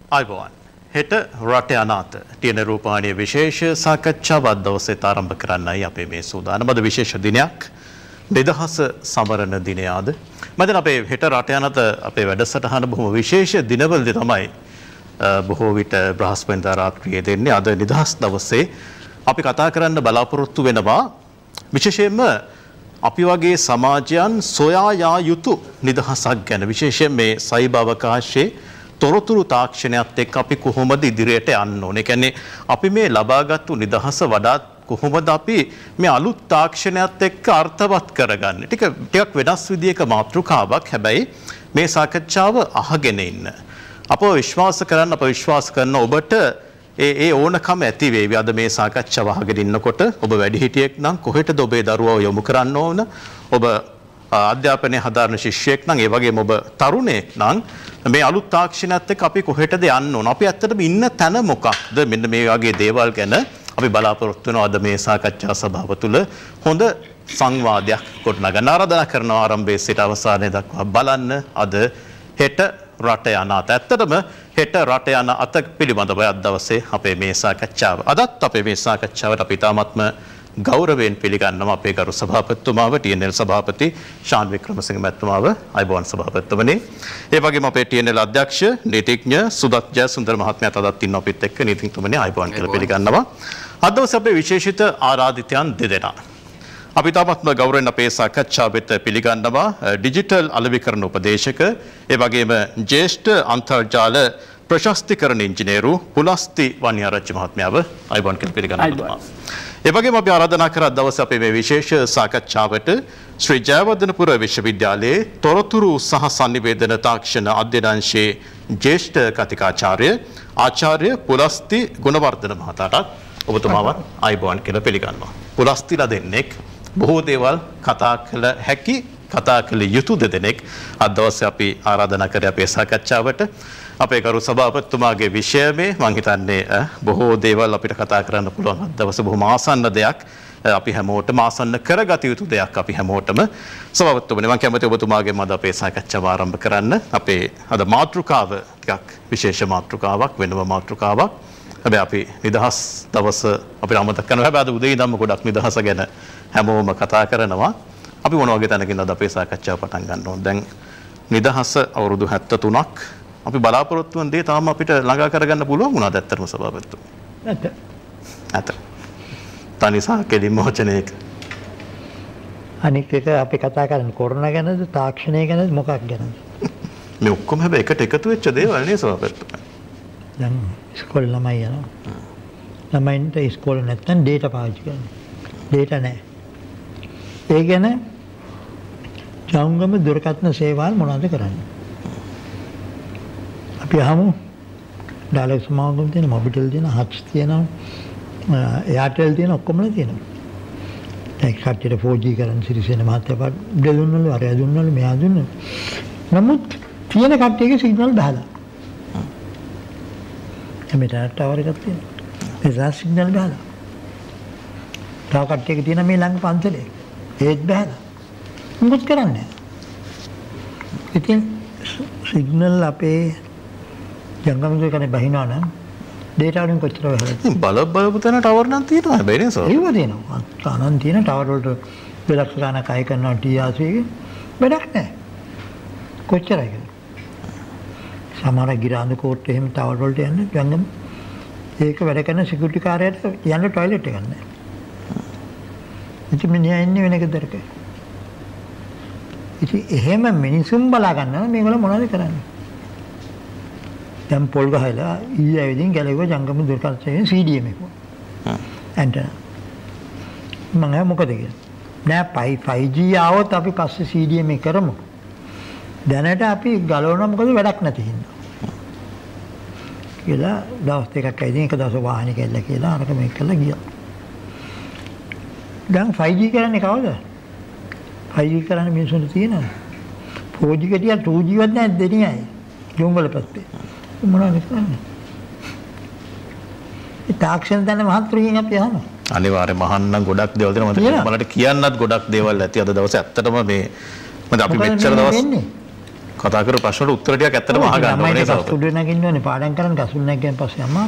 ආයුබෝවන්. හෙට රට අනාත තියෙන රූපවාහිනියේ විශේෂ සාකච්ඡාව අද දවසේ ආරම්භ කරන්නයි අපේ මේ සූදානම. අද විශේෂ දිනයක්. 2000 සමරන දිනය ආද. මම අපේ හෙට රට අනාත අපේ වැඩසටහන බොහොම විශේෂ දිනවලදී තමයි බොහෝ විට බ්‍රහස්පතින්දා රාත්‍රියේ දෙන්නේ. අද නිදහස් දවසේ අපි කතා කරන්න බලාපොරොත්තු වෙනවා විශේෂයෙන්ම අපි වගේ සමාජයන් සොයා යා යුතු නිදහසක් ගැන. විශේෂයෙන් මේ සයිබර් අවකාශයේ තොරතුරු තාක්ෂණයත් එක්ක අපි කොහොමද ඉදිරියට යන්න ඕනේ? කියන්නේ අපි මේ ලබාගත්තු නිදහස වඩාත් කොහොමද අපි මේ අලුත් තාක්ෂණයත් එක්ක අර්ථවත් කරගන්නේ? ටිකක් වෙනස් විදියක මාතෘකාවක්. හැබැයි මේ සාකච්ඡාව අහගෙන ඉන්න. අපව විශ්වාස කරන ඔබට ඒ ඕනකම ඇති වේවි. අද මේ සාකච්ඡාව අහගෙන ඉන්නකොට ඔබ වැඩිහිටියෙක් නම් කොහෙටද ඔබේ දරුවව යොමු කරන්න ඕන? ඔබ අධ්‍යාපනයේ හදාරන ශිෂ්‍යයෙක් නම් ඒ වගේම ඔබ තරුණයෙක් නම් මේ අලුත් තාක්ෂණයත් එක්ක අපි කොහෙටද යන්න ඕන? අපි ඇත්තටම ඉන්න තැන මොකක්ද? මෙන්න මේ වගේ දේවල් ගැන අපි බලාපොරොත්තු වෙනවා අද මේ සාකච්ඡා සභාව තුළ හොඳ සංවාදයක් ගොඩනගන්න. ආරාධනා කරනවා ආරම්භයේ සිට අවසානයේ දක්වා බලන්න අද හෙට රට යන අත. ඇත්තටම හෙට රට යන අත පිළිබඳව අද දවසේ අපේ මේ සාකච්ඡාව. අදත් අපේ මේ සාකච්ඡාවට අපි තාමත්ම ගෞරවයෙන් පිළිගන්නවා අපේ ගරු සභාපතිතුමාව TNL සභාපති ශාන් වික්‍රමසිංහ මැතිතුමාව. අයිබෝන් සභාපතිතුමනි. ඒ වගේම අපේ TNL අධ්‍යක්ෂ නීතිඥ සුදත් ජයසුන්දර මහත්මයාත් අදත් ඉන්න අපිත් එක්ක. නීතිඥතුමනි අයිබෝන් කියලා පිළිගන්නවා. අද දවසේ අපේ විශේෂිත ආරාධිතයන් දෙදෙනා. අපි තාමත්ම ගෞරවයෙන් අපේ සාකච්ඡාවට පිළිගන්නවා ඩිජිටල් අලෙවිකරණ උපදේශක ඒ වගේම ජ්‍යෙෂ්ඨ අන්තර්ජාල ප්‍රශස්තිකරණ ඉංජිනේරු පුලස්ති වන්‍යාරච්චි මහත්මයාව. අයිබෝන් කියලා පිළිගන්නවා. ඒ වගේම අපි ආරාධනා කරා දවසේ අපේ මේ විශේෂ සාකච්ඡාවට ශ්‍රී ජයවර්ධනපුර විශ්වවිද්‍යාලයේ තොරතුරු සහ sannivedana තාක්ෂණ අධ්‍යයනාංශයේ ජ්‍යෙෂ්ඨ කතිකාචාර්ය ආචාර්ය පුලස්ති ගුණවර්ධන මහතාටත් ඔබතුමාවත් අයිබෝන් කියලා පිළිගන්නවා. පුලස්තිලා දෙන්නෙක් බොහෝ දේවල් කතා කළ හැකි කතා කළ යුතු දෙදෙනෙක් අද දවසේ අපි ආරාධනා කරේ අපේ සාකච්ඡාවට. අපේ කරු සභාපතිතුමාගේ විෂය මේ මම හිතන්නේ බොහෝ දේවල් අපිට කතා කරන්න පුළුවන් අද දවසේ බොහොම ආසන්න දෙයක්. අපි හැමෝටම ආසන්න කරගත යුතු දෙයක් අපි හැමෝටම. සභාපතිතුමනි මම කැමති ඔබතුමාගෙන් අද අපේ සාකච්ඡාව ආරම්භ කරන්න. අපේ අද මාතෘකාව ටිකක් විශේෂ මාතෘකාවක් වෙනම මාතෘකාවක්. හැබැයි අපි නිදහස් දවස අපිට අමතක කරනවා. හැබැයි අද උදේ ඉඳන්ම ගොඩක් නිදහස ගැන හැමෝම කතා කරනවා. අපි මොන වගේ තැනකින්ද අද අපේ සාකච්ඡාව පටන් ගන්න ඕන? දැන් නිදහස අවුරුදු 73ක් අපි බලාපොරොත්තු වෙන දේ තාම අපිට ළඟා කරගන්න පුළුවන් වුණාද ඇත්තටම සභාපතිතුමා? නැත. තනිසා කෙලින්ම වචනයක. අනික එක අපි කතා කරන්නේ කොරෝනා ගැනද තාක්ෂණය ගැනද මොකක් ගැනද? මේ ඔක්කොම හැබැයි එකට එකතු වෙච්ච දේවල් නේ සභාපතිතුමා. දැන් ඉස්කෝලේ ළමයි යනවා. ළමයින්ට ඉස්කෝලේ නැත්තම් ඩේටා පාවිච්චි කරනවා. ඩේටා නැහැ. ඒ ගැන ජංගම දුරකථන සේවාවල් මොනවද කරන්නේ? අපි අහමු ඩාලර් සමාගම තියෙන මොබිටෙල් තියෙන හච් තියෙනවා එයාටෙල් තියෙන ඔක්කොමලා තියෙනවා. දැන් කට්ටියට 4G කරන් සිරිසෙන මහත්තයා දෙලුන්නලු අර දුන්නලු මෙයා දුන්නලු. නමුත් තියෙන කට්ටියගේ සිග්නල් බහලා. එමෙතන ටවර් එකක් තියෙනවා. ඒ සිග්නල් බහලා. තව කට්ටියක තියෙන මේ ළඟ පන්සලේ ඒත් බහලා. මොකද කරන්නේ? ඉතින් සිග්නල් අපේ ජංගම දුරකථන බහිනවා නම් ඩේටා වලින් කොච්චර වෙනවද? බලපු තැන ටවර් නම් තියෙනවා හැබැයි නේ සර්. ඒව තියෙනවා. අනන් තියෙන ටවර් වලට දෙලක්ෂ ගණනක් අය කරනවා TRC එකේ. වැඩක් නැහැ. කොච්චරයි කියලා. සමහර ගිරාඳ කෝට් එහෙම ටවර් වලට යන්නේ ජංගම. ඒක වැඩ කරන සිකියුරිටි කාර්යයට යන්න টয়ලට් එකක් නැහැ. ඉතින් මිනිහා ඉන්නේ වෙන ගෙදරක. ඉතින් එහෙම මිනිසුන් බලා ගන්නවා මේගොල්ලෝ මොනවද කරන්නේ? දැන් පොල් ගහලා ඊයේ ඇවිදින් ගැලෙව ජංගම දුරකථනයේ CDM එක. ඇන්ටනා. මම මොකද කියන්නේ? නෑ 5G ආවොත් අපි පස්සේ CDM එක කරමු. දැනට අපි ගලවනවා මොකද වැඩක් නැති හින්දා. කියලා දවස් දෙකක් ඇවිදින් එක දවස් වාහනේ කියලා කියලා අරක මේක කළා ගියා. දැන් 5G කරන්නේ කවුද? 5G කරන්නේ මිනිස්සුන්ට තියෙනවද? 4G කටිය 2G වත් නැහැ දෙනියයි. ජොංගල පැත්තේ. මොනවද කරන්නේ? ඒ තාක්ෂණ දන්න මහත්තුරුගෙන් අපි අහනවා. අනිවාර්යයෙන්ම අහන්න ගොඩක් දේවල් දෙනවා. මට කියන්නත් ගොඩක් දේවල් ඇති අද දවසේ ඇත්තටම මේ මොකද අපි මෙච්චර දවස් කතා කරපු ප්‍රශ්න වලට උත්තර ටිකක් ඇත්තටම අහගන්න ඕනේ සහෝදර. කසුඩු නගින්න ඕනේ පාඩම් කරන්න කසුඩු නැගින් පස්සේ අම්මා.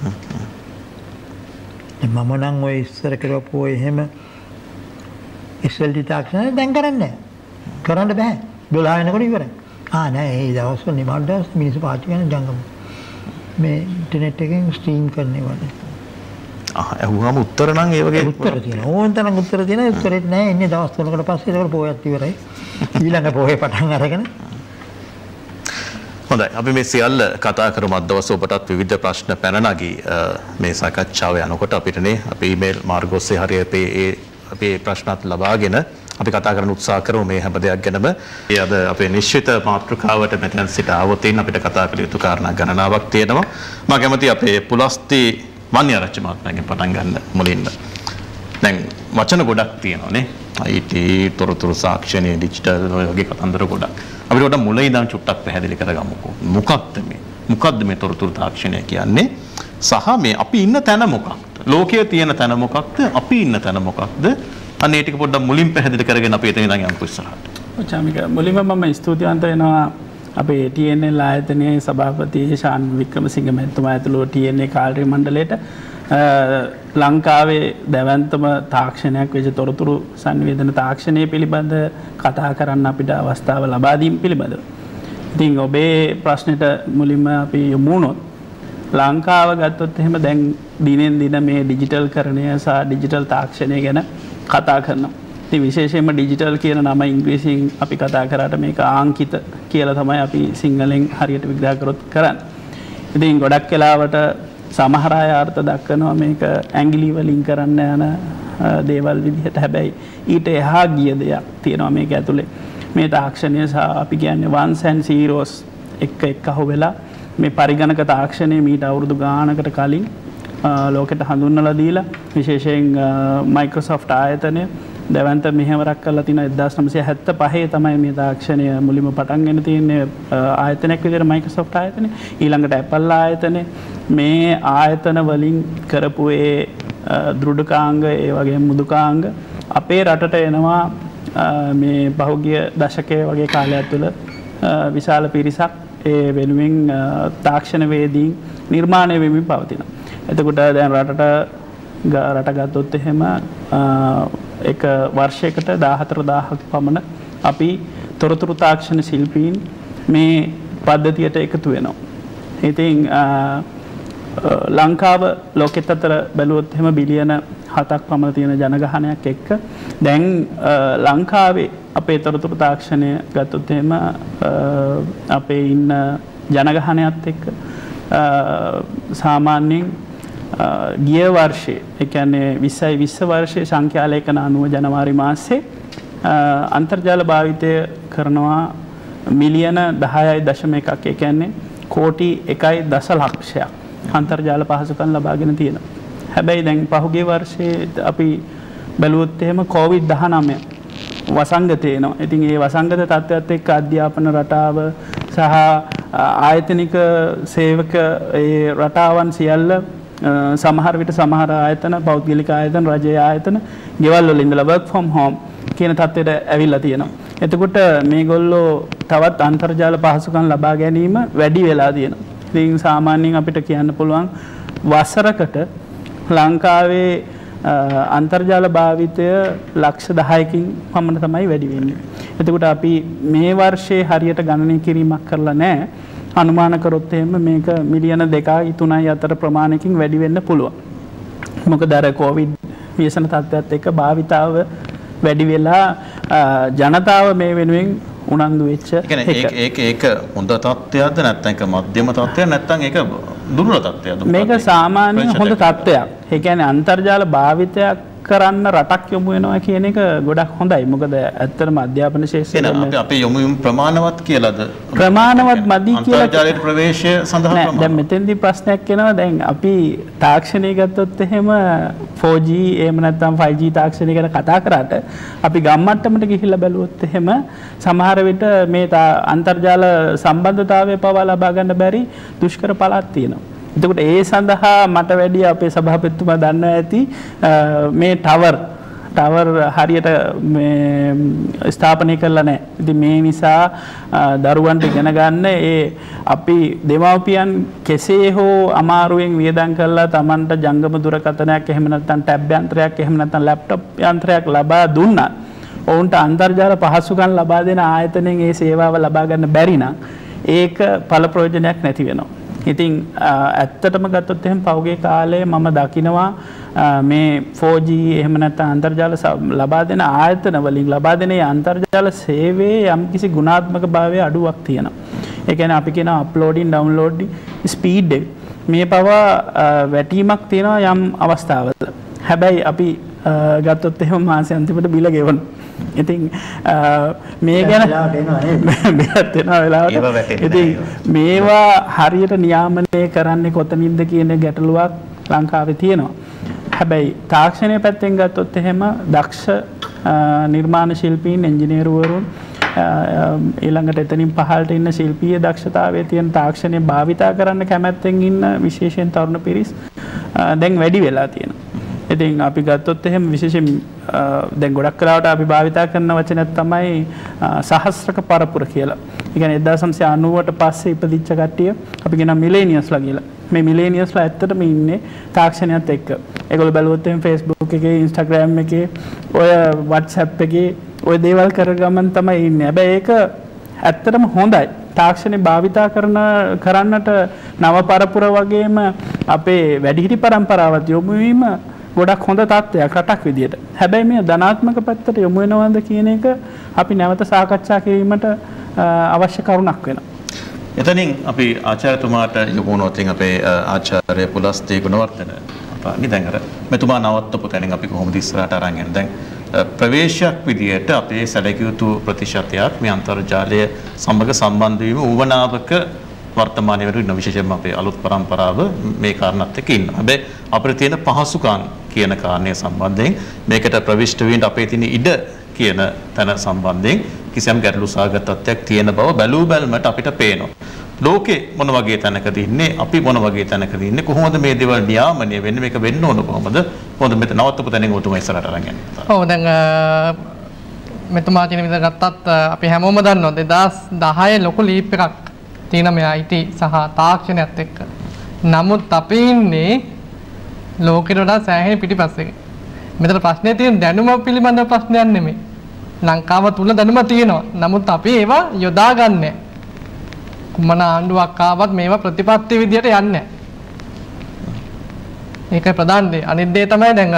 මම නම් ඔය ඉස්සර කරපු ඔය එහෙම SLT තාක්ෂණය දැන් කරන්නේ නැහැ. කරන්න බෑ. 12 වෙනකොට ඉවරයි. නෑ ඒ දවස්වල නිමාඩ දවස් මිනිස්සු පාවිච්චි කරන ජංගම. මේ ඉන්ටර්නෙට් එකෙන් ස්ට්‍රීම් කරන්නේ වගේ. අහුවම උත්තර නම් ඒ වගේ උත්තර තියෙනවා. ඕන තරම් උත්තර තියෙනවා. උත්තරෙත් නෑ. ඉන්නේ දවස් 3කට පස්සේ ඒකට පොයත් ඉවරයි. ඊළඟ පොයේ පටන් අරගෙන හොඳයි අපි මේ සියල්ල කතා කරමු අද දවසේ ඔබටත් විවිධ ප්‍රශ්න පැන නගී මේ සාකච්ඡාව යනකොට අපිටනේ අපි ඊමේල් මාර්ග ඔස්සේ හරිය අපේ ප්‍රශ්නත් ලබාගෙන අපි කතා කරන්න උත්සාහ කරමු මේ හැම දෙයක් ගැනම. ඒ අද අපේ නිශ්චිත මාතෘකාවට මෙතන සිට ආවොතින් අපිට කතා කළ යුතු කාරණා ගණනාවක් තියෙනවා. මම කැමති අපේ පුලස්ති වන්‍යාරච්චි මහත්මයාගෙන් පටන් ගන්න මුලින්ම. දැන් වචන ගොඩක් තියෙනවානේ. IT තොරතුරු සාක්ෂණය ඩිජිටල් ඔය වගේ කතන්දර ගොඩක්. අපිට උඩ මුල ඉඳන් චුට්ටක් පැහැදිලි කරගමුකෝ. මොකක්ද මේ තොරතුරු තාක්ෂණය කියන්නේ? සහ මේ අපි ඉන්න තැන මොකක්ද? ලෝකයේ තියෙන තැන මොකක්ද? අපි ඉන්න තැන මොකක්ද? අනේ ටික පොඩ්ඩක් මුලින් පැහැදිලි කරගෙන අපි එතන ඉඳන් යමු ඉස්සරහට. චාමික මුලින්ම මම ස්තුතිවන්ත වෙනවා අපේ TNL ආයතනයේ සභාපති ශාන් වික්‍රමසිංහ මහත්මයා ඇතුළු TNL කාර්ය මණ්ඩලයට ලංකාවේ දැවැන්තම තාක්ෂණයක් වෙච්ච තොරතුරු සංවේදන තාක්ෂණය පිළිබඳ කතා කරන්න අපිට අවස්ථාව ලබා දීම පිළිබඳව. ඉතින් ඔබේ ප්‍රශ්නෙට මුලින්ම අපි යමු වුණොත් ලංකාව ගත්තොත් එහෙම දැන් දිනෙන් දින මේ ඩිජිටල් කරණය සහ ඩිජිටල් තාක්ෂණය ගැන කතා කරනවා. ඉතින් විශේෂයෙන්ම ඩිජිටල් කියන නම ඉංග්‍රීසියෙන් අපි කතා කරාට මේක ආංකිත කියලා තමයි අපි සිංහලෙන් හරියට විග්‍රහ කරොත් කරන්නේ. ඉතින් ගොඩක් වෙලාවට සමහර අය අර්ථ දක්වනවා මේක ඇඟිලි වලින් කරන්න යන දේවල් විදිහට. හැබැයි ඊට එහා ගිය දෙයක් තියෙනවා මේක ඇතුලේ. මේ තාක්ෂණය සහ අපි කියන්නේ ones and zeros එක අහු වෙලා මේ පරිගණක තාක්ෂණය මීට අවුරුදු ගානකට කලින් ලෝකෙට හඳුන්වලා දීලා විශේෂයෙන් Microsoft ආයතනය දැවැන්ත මෙහෙවරක් කරලා තින 1975 තමයි මේ තාක්ෂණය මුලින්ම පටන් ගෙන තියෙන්නේ ආයතනයක් විදිහට Microsoft ආයතනය. ඊළඟට Apple ආයතනය මේ ආයතන වලින් කරපු ඒ දෘඩකාංග ඒ වගේ මුදුකාංග අපේ රටට එනවා මේ පහුගිය දශකයේ වගේ කාලයක් තුළ විශාල පිරිසක් ඒ වෙනුවෙන් තාක්ෂණ වේදීන් නිර්මාණය වෙමින් පවතිනවා. එතකොට දැන් රට ගත්තොත් එහෙම එක වර්ෂයකට 14000ක් පමණ අපි තොරතුරු තාක්ෂණ ශිල්පීන් මේ පද්ධතියට එකතු වෙනවා. ඉතින් ලංකාව ලෝකෙත් අතර බැලුවොත් එහෙම බිලියන 7ක් පමණ තියෙන ජනගහනයක් එක්ක දැන් ලංකාවේ අපේ තොරතුරු තාක්ෂණය ගත්තොත් එහෙම අපේ ඉන්න ජනගහනයත් එක්ක සාමාන්‍යයෙන් ගිය වර්ෂයේ ඒ කියන්නේ 2020 වර්ෂයේ සංඛ්‍යාලේඛන අනුව ජනවාරි මාසයේ අන්තර්ජාල භාවිතය කරනවා මිලියන 10.1ක් ඒ කියන්නේ කෝටි 1.1 අන්තර්ජාල පහසුකම් ලබාගෙන තියෙනවා. හැබැයි දැන් පහුගිය වර්ෂයේ අපි බැලුවොත් එහෙම COVID-19 වසංගතය එනවා. ඉතින් ඒ වසංගත තත්ත්වයට එක්ක අධ්‍යාපන රටාව සහ ආයතනික සේවක ඒ රටාවන් සියල්ල සමහර විට සමහර ආයතන පෞද්ගලික ආයතන රජයේ ආයතන ගෙවල් වල ඉඳලා work from home කියන තත්ත්වයට ඇවිල්ලා තියෙනවා. එතකොට මේගොල්ලෝ තවත් අන්තර්ජාල පහසුකම් ලබා ගැනීම වැඩි වෙලා තියෙනවා. ඉතින් සාමාන්‍යයෙන් අපිට කියන්න පුළුවන් වසරකට ලංකාවේ අන්තර්ජාල භාවිතය ලක්ෂ 10කින් පමණ තමයි වැඩි වෙන්නේ. එතකොට අපි මේ වර්ෂයේ හරියට ගණනය කිරීමක් කරලා නැහැ. අනුමාන කරොත් එහෙම මේක මිලියන 2යි 3යි අතර ප්‍රමාණයකින් වැඩි වෙන්න පුළුවන්. මොකද අර කොවිඩ් ව්‍යසන තත්ත්වයට එක්ක භාවිතාව වැඩි වෙලා ජනතාව මේ වෙනුවෙන් උනන්දු වෙච්ච එක. ඒක හොඳ තත්ත්වයක්ද නැත්නම් ඒක මධ්‍යම තත්ත්වයක් නැත්නම් ඒක දුර්වල තත්ත්වයක්ද? මේක සාමාන්‍ය හොඳ තත්ත්වයක්. ඒ කියන්නේ අන්තර්ජාල භාවිතයක් කරන්න රටක් යොමු වෙනවා කියන එක ගොඩක් හොඳයි. මොකද ඇත්තටම අධ්‍යාපන ශාස්ත්‍රයේ අපේ යොමු ප්‍රමාණවත් කියලාද? ප්‍රමාණවත් මදි කියලා අන්තර්ජාලයට ප්‍රවේශය සඳහා ප්‍රමාණවත්. දැන් මෙතෙන්දී ප්‍රශ්නයක් එනවා. දැන් අපි තාක්ෂණය ගත්තොත් එහෙම 4G එහෙම නැත්නම් 5G තාක්ෂණය ගැන කතා කරාට අපි ගම්මට්ටමට ගිහිල්ලා බැලුවොත් එහෙම සමහර විට මේ අන්තර්ජාල සම්බන්ධතාවය පවා ලබා ගන්න බැරි දුෂ්කර පළාත් තියෙනවා. එතකොට ඒ සඳහා මට වැඩි අපේ සභාපතිතුමා දන්නවා ඇති මේ ටවර් ටවර් හරියට ස්ථාපනය කරලා නැහැ. ඉතින් මේ නිසා දරුවන්ට ඉගෙන ගන්න අපි දෙමව්පියන් කෙසේ හෝ අමාරුවෙන් වියදම් කරලා Tamanට ජංගම දුරකථනයක් එහෙම නැත්නම් ටැබ් යන්ත්‍රයක් එහෙම නැත්නම් ලැප්ටොප් යන්ත්‍රයක් ලබා දුන්නා. ඔවුන්ට අන්තර්ජාල පහසුකම් ලබා දෙන ආයතනයෙන් ඒ සේවාව ලබා ගන්න බැරි නම් ඒක ඵල ප්‍රයෝජනයක් නැති වෙනවා. ඉතින් ඇත්තටම ගත්තොත් එහෙනම් පෞගේ කාලේ මම දකිනවා මේ 4G එහෙම නැත්නම් අන්තර්ජාල ලබා දෙන ආයතන වලින් ලබා දෙන අන්තර්ජාල සේවයේ යම්කිසි ගුණාත්මක භාවයේ අඩුවක් තියෙනවා. ඒ කියන්නේ අපි කියන අප්ලෝඩින් ඩවුන්ලෝඩින් ස්පීඩ් එක මේ පවා වැටීමක් තියෙනවා යම් අවස්ථාවල. හැබැයි අපි ගත්තොත් එහෙම මාසෙ අන්තිමට බිල ගෙවන. ඉතින් මේ ගැන බිලත් වෙනවා වෙලාවට. ඉතින් මේවා හරියට නියාමනය කරන්නේ කොතනින්ද කියන ගැටලුවක් ලංකාවේ තියෙනවා. හැබැයි තාක්ෂණයේ පැත්තෙන් ගත්තොත් එහෙම දක්ෂ නිර්මාණ ශිල්පීන් ඉංජිනේරුවරුන් ඊළඟට එතනින් පහළට ඉන්න ශිල්පීය දක්ෂතාවයේ තියෙන තාක්ෂණය භාවිතා කරන්න කැමැත්තෙන් ඉන්න විශේෂයෙන් තරුණ පිරිස් දැන් වැඩි වෙලා තියෙනවා. ඉතින් අපි ගත්තොත් එහෙම විශේෂයෙන් දැන් ගොඩක් කලාවට අපි භාවිතා කරන වචනයක් තමයි සහස්‍රක පරපුර කියලා. ඒ කියන්නේ 1990ට පස්සේ ඉපදිච්ච කට්ටිය අපි කියන මිලේනියස්ලා කියලා. මේ මිලේනියස්ලා ඇත්තටම ඉන්නේ තාක්ෂණයත් එක්ක. ඒගොල්ලෝ බැලුවොත් එහෙම Facebook එකේ Instagram එකේ ඔය WhatsApp එකේ ඔය දේවල් කරගමන් තමයි ඉන්නේ. හැබැයි ඒක ඇත්තටම හොඳයි. තාක්ෂණය භාවිතා කරන්නට නව පරපුර වගේම අපේ වැඩිහිටි පරම්පරාවත් යොමු වීම ගොඩක් හොඳ තත්ත්වයක් රටක් විදියට. හැබැයි මේ ධනාත්මක පැත්තට යොමු වෙනවද කියන එක අපි නැවත සාකච්ඡා කිරීමට අවශ්‍ය කරුණක් වෙනවා. එතනින් අපි ආචාර්යතුමාට යොමු වුණොත් අපේ ආචාර්ය පුලස්තේ ගුණවර්ධන අපා දැන් අර මෙතුමා නවත්තපු තැනින් අපි කොහොමද ඉස්සරහට අරන් යන්නේ? දැන් ප්‍රවේශයක් විදියට අපේ සැලකිය යුතු ප්‍රතිශතයක් මේ අන්තර්ජාලය සමග සම්බන්ධ වීම උවමනාවක වර්තමානයේ වල විශේෂයෙන්ම අපේ අලුත් පරම්පරාව මේ කාරණාත් එක්ක ඉන්නවා. හැබැයි අපිට තියෙන පහසුකම් කියන කාරණය සම්බන්ධයෙන් මේකට ප්‍රවිෂ්ඨ වෙන්න අපේ තියෙන ඉඩ කියන තැන සම්බන්ධයෙන් කිසියම් ගැටලු සහගත තත්ත්වයක් තියෙන බව බැලූ බැලමට අපිට පේනවා. ලෝකේ මොන වගේ තැනකද ඉන්නේ? අපි මොන වගේ තැනකද ඉන්නේ? කොහොමද මේ දේවල් නියාමනය වෙන්නේ? මේක වෙන්න ඕන කොහොමද? කොහොමද මෙතන නවත්තපු තැනින් ඔතුමා ඉස්සරහට අරන් යන්නේ? ඔව් දැන් මෙතුමා කියන විදිහට ගත්තත් අපි හැමෝම දන්නවා 2010 ලොකු ලීප් එකක් තියෙන මේ IT සහ තාක්ෂණයත් එක්ක. නමුත් අපි ඉන්නේ ලෝකෙට වඩා සෑහෙන පිටිපස්සෙක. මෙතන ප්‍රශ්නේ තියෙන දැනුම පිළිබඳ ප්‍රශ්නයක් නෙමෙයි. ලංකාව තුල දැනුම තියෙනවා. නමුත් අපි ඒවා යොදාගන්නේ කුමන ආණ්ඩුවක් ආවත් මේවා ප්‍රතිපත්ති විදියට යන්නේ නැහැ. ඒකයි ප්‍රධාන දේ. අනිත් දේ තමයි දැන්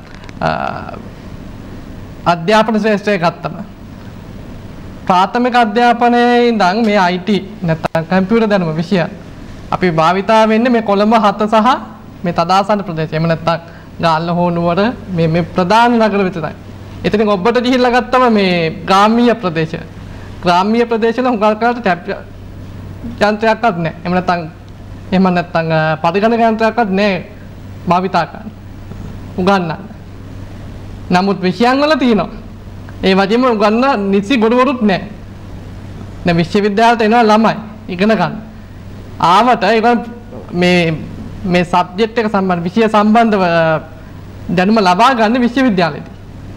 අධ්‍යාපන ශ්‍රේෂ්ඨය ගත්තම ප්‍රාථමික අධ්‍යාපනයේ ඉඳන් මේ IT නැත්නම් කම්පියුටර් දැනුම විෂය අපි භාවිතා වෙන්නේ මේ කොළඹ 7 සහ මේ තදාසන්න ප්‍රදේශය. එහෙම නැත්නම් ගාල්ල හෝ නුවර මේ ප්‍රධාන නගර විතරයි. එතනින් ඔබට ගිහිල්ලා ගත්තම මේ ග්‍රාමීය ප්‍රදේශ. ග්‍රාමීය ප්‍රදේශවල හුඟක් කාලට ටැබ් යන්ත්‍රයක්වත් නැහැ. එහෙම නැත්නම් පරිගණක යන්ත්‍රයක්වත් නැහැ භාවිතා කරන්න. උගන්නන්න. නමුත් විෂයන් වල තියෙනවා. ඒ වගේම උගන්න නිසි ගොඩවරුත් නැහැ. දැන් විශ්වවිද්‍යාලයට එනවා ළමයි ඉගෙන ගන්න. ආවට ඒක මේ සබ්ජෙක්ට් එක සම්බන්ධ විෂය සම්බන්ධව දැනුම ලබා ගන්න විශ්වවිද්‍යාලෙදී.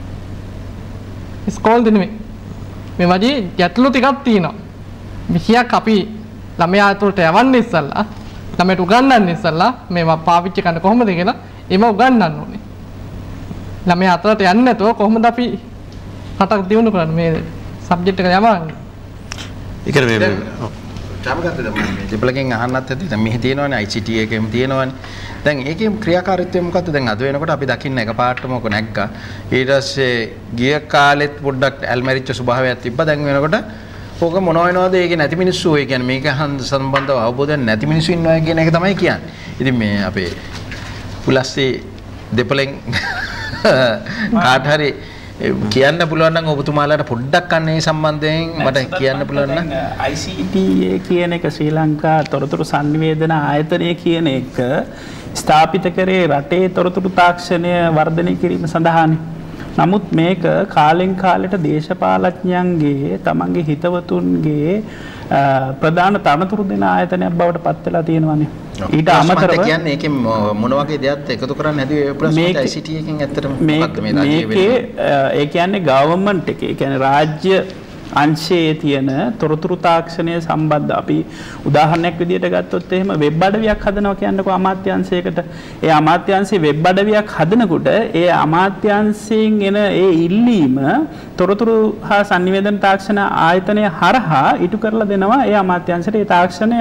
ඉස්කෝලේ නෙමෙයි. මේ වගේ ගැටලු ටිකක් තියෙනවා. විෂයක් අපි ළමයා අතට යවන්නේ ඉස්සල්ලා ළමයට උගන්වන්නේ ඉස්සල්ලා මේවා පාවිච්චි කරන්න කොහොමද කියලා ඒව උගන්වන්න ඕනේ. ළමයා අතට යන්නේ නැතුව කොහොමද අපි රටක් දියුණු කරන්නේ මේ සබ්ජෙක්ට් එක යවන්නේ. ඒ කියන්නේ මේ තාමකට මේ දෙපළකින් අහන්නත් ඇති දැන් මෙහි තියෙනවනේ ICT එකේම තියෙනවනේ. දැන් ඒකේ ක්‍රියාකාරීත්වය මොකද්ද? දැන් අද වෙනකොට අපි දකින්න එකපාරටම ඔක නැග්ගා. ඊට පස්සේ ගිය කාලෙත් පොඩ්ඩක් ඇල්මැරිච්ච ස්වභාවයක් තිබ්බා. දැන් වෙනකොට ඕක මොන වෙනවද? ඒකේ නැති මිනිස්සු ඒ කියන්නේ මේක සම්බන්ධව අවබෝධයක් නැති මිනිස්සු ඉන්නවා කියන එක තමයි කියන්නේ. ඉතින් මේ අපේ පුලස්සේ දෙපළෙන් කාට හරි කියන්න පුළුවන් නම් ඔබතුමාලාට පොඩ්ඩක් අන්නේ සම්බන්ධයෙන් මට කියන්න පුළුවන් නම් ICT කියන එක ශ්‍රී ලංකා තොරතුරු සංනිවේදන ආයතනය කියන එක ස්ථාපිත කරේ රටේ තොරතුරු තාක්ෂණය වර්ධනය කිරීම සඳහානේ. නමුත් මේක කාලෙන් කාලෙට දේශපාලඥයන්ගේ තමන්ගේ හිතවතුන්ගේ ප්‍රධාන තනතුරු දෙන ආයතනයක් බවට පත් වෙලා තියෙනවානේ. ඊට අමතරව කියන්නේ ඒකෙන් මොන වගේ දෙයක්ද එකතු කරන්න හැදුවේ ප්‍රශ්න ICT එකෙන් ඇත්තටම මොකක්ද මේ රාජ්‍ය මේකේ ඒ කියන්නේ ගවර්න්මන්ට් එකේ කියන්නේ රාජ්‍ය අංශයේ තියෙන තොරතුරු තාක්ෂණය සම්බන්ධ අපි උදාහරණයක් විදිහට ගත්තොත් එහෙම වෙබ් අඩවියක් හදනවා කියන්නකෝ අමාත්‍යාංශයකට. ඒ අමාත්‍යාංශයේ වෙබ් අඩවියක් හදනකොට ඒ අමාත්‍යාංශයෙන් එන ඒ ඉල්ලීම තොරතුරු හා sannivedana තාක්ෂණ ආයතනය හරහා ඉටු කරලා දෙනවා ඒ අමාත්‍යාංශයට ඒ තාක්ෂණය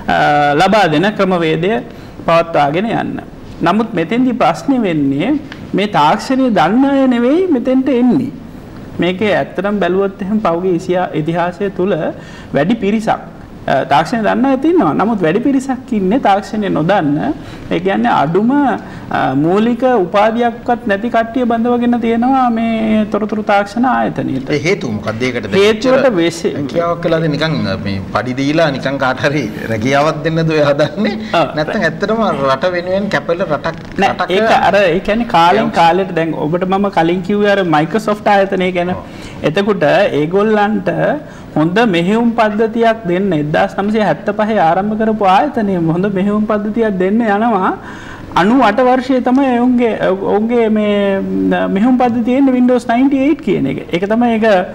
ලබා දෙන ක්‍රමවේදය පවත්වාගෙන යන්න. නමුත් මෙතෙන්දී ප්‍රශ්නේ වෙන්නේ මේ තාක්ෂණය දන්න අය නෙවෙයි මෙතෙන්ට එන්නේ. මේකේ ඇත්තටම බැලුවොත් එහෙනම් පෞගේ ඉතිහාසය තුල වැඩි පිරිසක් තාක්ෂණය දන්න අය ඉන්නවා. නමුත් වැඩි පිරිසක් ඉන්නේ තාක්ෂණය නොදන්න. ඒ කියන්නේ අඩුම මූලික උපාධියක්වත් නැති කට්ටිය බඳවගෙන තියෙනවා මේ තොරතුරු තාක්ෂණ ආයතනයට. ඒ හේතුව මොකක්ද ඒකට? හේතුවට රැකියාවක් කළාද නිකන් මේ පඩි දීලා නිකන් කාට හරි රැකියාවක් දෙන්නද ඔය හදන්නේ? නැත්නම් ඇත්තටම රට වෙනුවෙන් කැපෙල රටක් ඒක අර ඒ කියන්නේ කාලෙන් කාලෙට දැන් ඔබට මම කලින් කිව්වේ අර Microsoft ආයතනය ගැන. එතකොට ඒගොල්ලන්ට හොඳ මෙහෙයුම් පද්ධතියක් දෙන්න 1975 ආරම්භ කරපු ආයතනය හොඳ මෙහෙයුම් පද්ධතියක් දෙන්න යනවා 98 වර්ෂයේ තමයි ඔවුන්ගේ මේ මෙහෙයුම් පද්ධතිය එන්නේ Windows 98 කියන එක. ඒක තමයි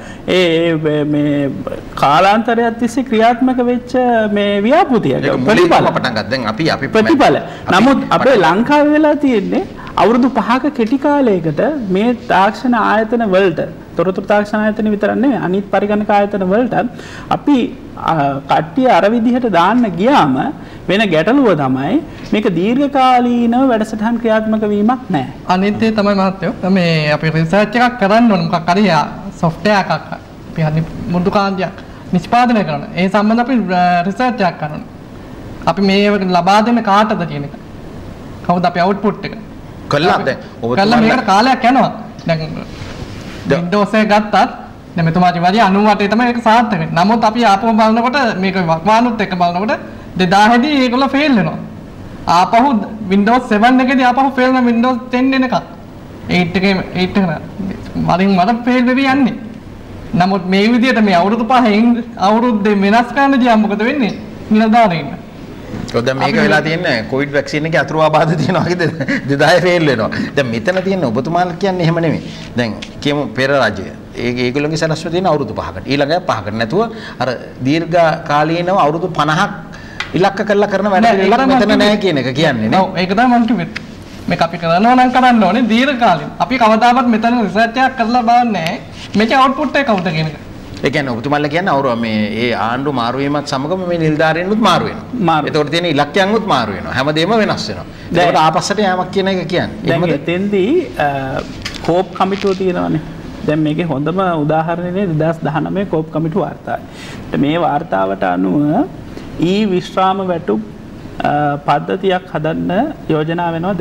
ඒක මේ කාලාන්තරයක් තිස්සේ ක්‍රියාත්මක වෙච්ච මේ ව්‍යාපෘතියක ප්‍රතිඵල පටන් ගත්තා. දැන් අපි ප්‍රතිඵල. නමුත් අපේ ලංකාවේ වෙලා තියෙන්නේ අවුරුදු 5ක කෙටි කාලයකට මේ තාක්ෂණ ආයතන වලට තොරතුරු තාක්ෂණ ආයතන විතර නෙවෙයි අනිත් පරිගණක ආයතන වලට අපි කට්ටිය අර විදිහට දාන්න ගියාම වෙන ගැටලුව තමයි මේක දීර්ඝකාලීනව වැඩසටහන් ක්‍රියාත්මක වීමක් නැහැ. අනිත් ඒ තමයි මහත්තයෝ මේ අපි රිසර්ච් එකක් කරන්න ඕන මොකක් හරි software එකක් අපි හරි මුදු කාන්තියක් නිෂ්පාදනය කරන. ඒ සම්බන්ධ අපි රිසර්ච් එකක් කරනවා. අපි මේ ලබා දෙන කාටද කියන එක. කවුද අපි අවුට්පුට් එක කළා දැන් ඔබතුමාලා මේකට කාලයක් යනවා. දැන් Windows එක ගත්තත් දැන් මෙතුමාගේ වැඩි 98 තමයි ඒක සාර්ථක වෙන්නේ. නමුත් අපි ආපහු බලනකොට මේක වක්වානුත් එක්ක බලනකොට 2000 දී ඒගොල්ලෝ ෆේල් වෙනවා. ආපහු Windows 7 එකේදී ආපහු ෆේල් වෙන Windows 10 එනකම් 8 එක වරින් වර ෆේල් වෙවි යන්නේ. නමුත් මේ විදිහට මේ අවුරුදු 5න් අවුරුද්දේ වෙනස් කරන්න ගියාම මොකද වෙන්නේ? නිලධාරීන් දැන් මේක වෙලා තියෙන්නේ කොවිඩ් වැක්සින් එකේ අතුරු ආබාධ තියෙනවා වගේ 2000 ෆේල් වෙනවා. දැන් මෙතන තියෙන ඔබතුමාලා කියන්නේ එහෙම නෙමෙයි. දැන් කියමු පෙර රජය. ඒගොල්ලෝගේ සැලැස්ම තියෙන අවුරුදු 5කට. ඊළඟ 5කට නැතුව අර දීර්ඝ කාලීනව අවුරුදු 50ක් ඉලක්ක කරලා කරන වැඩ පිළිවෙලක් මෙතන නැහැ කියන එක කියන්නේ නේ. ඔව් ඒක තමයි මම කිව්වේ. මේක අපි කරනවා නම් කරන්න ඕනේ දීර්ඝ කාලීන. අපි කවදාවත් මෙතන රිසර්ච් එකක් කරලා බලන්නේ නැහැ. මේකේ අවුට්පුට් එක කවුද කියන එක. ඒ කියන්නේ ඔබතුමාලා කියන්නේ අවුරුව මේ ඒ ආණ්ඩු මාරු වීමත් සමගම මේ නිලධාරීන්නුත් මාරු වෙනවා. ඒතකොට තියෙන ඉලක්කයන්ුත් මාරු වෙනවා. හැමදේම වෙනස් වෙනවා. ඒකට ආපස්සට යamak කියන එක කියන්නේ. දැන් එතෙන්දී කෝප් කමිටුව තියෙනවානේ. දැන් මේකේ හොඳම උදාහරණය 2019 කෝප් කමිටුව වාර්තාවයි. මේ වාර්තාවට අනුව විශ්‍රාම වැටුප් පද්ධතියක් හදන්න යෝජනා වෙනවා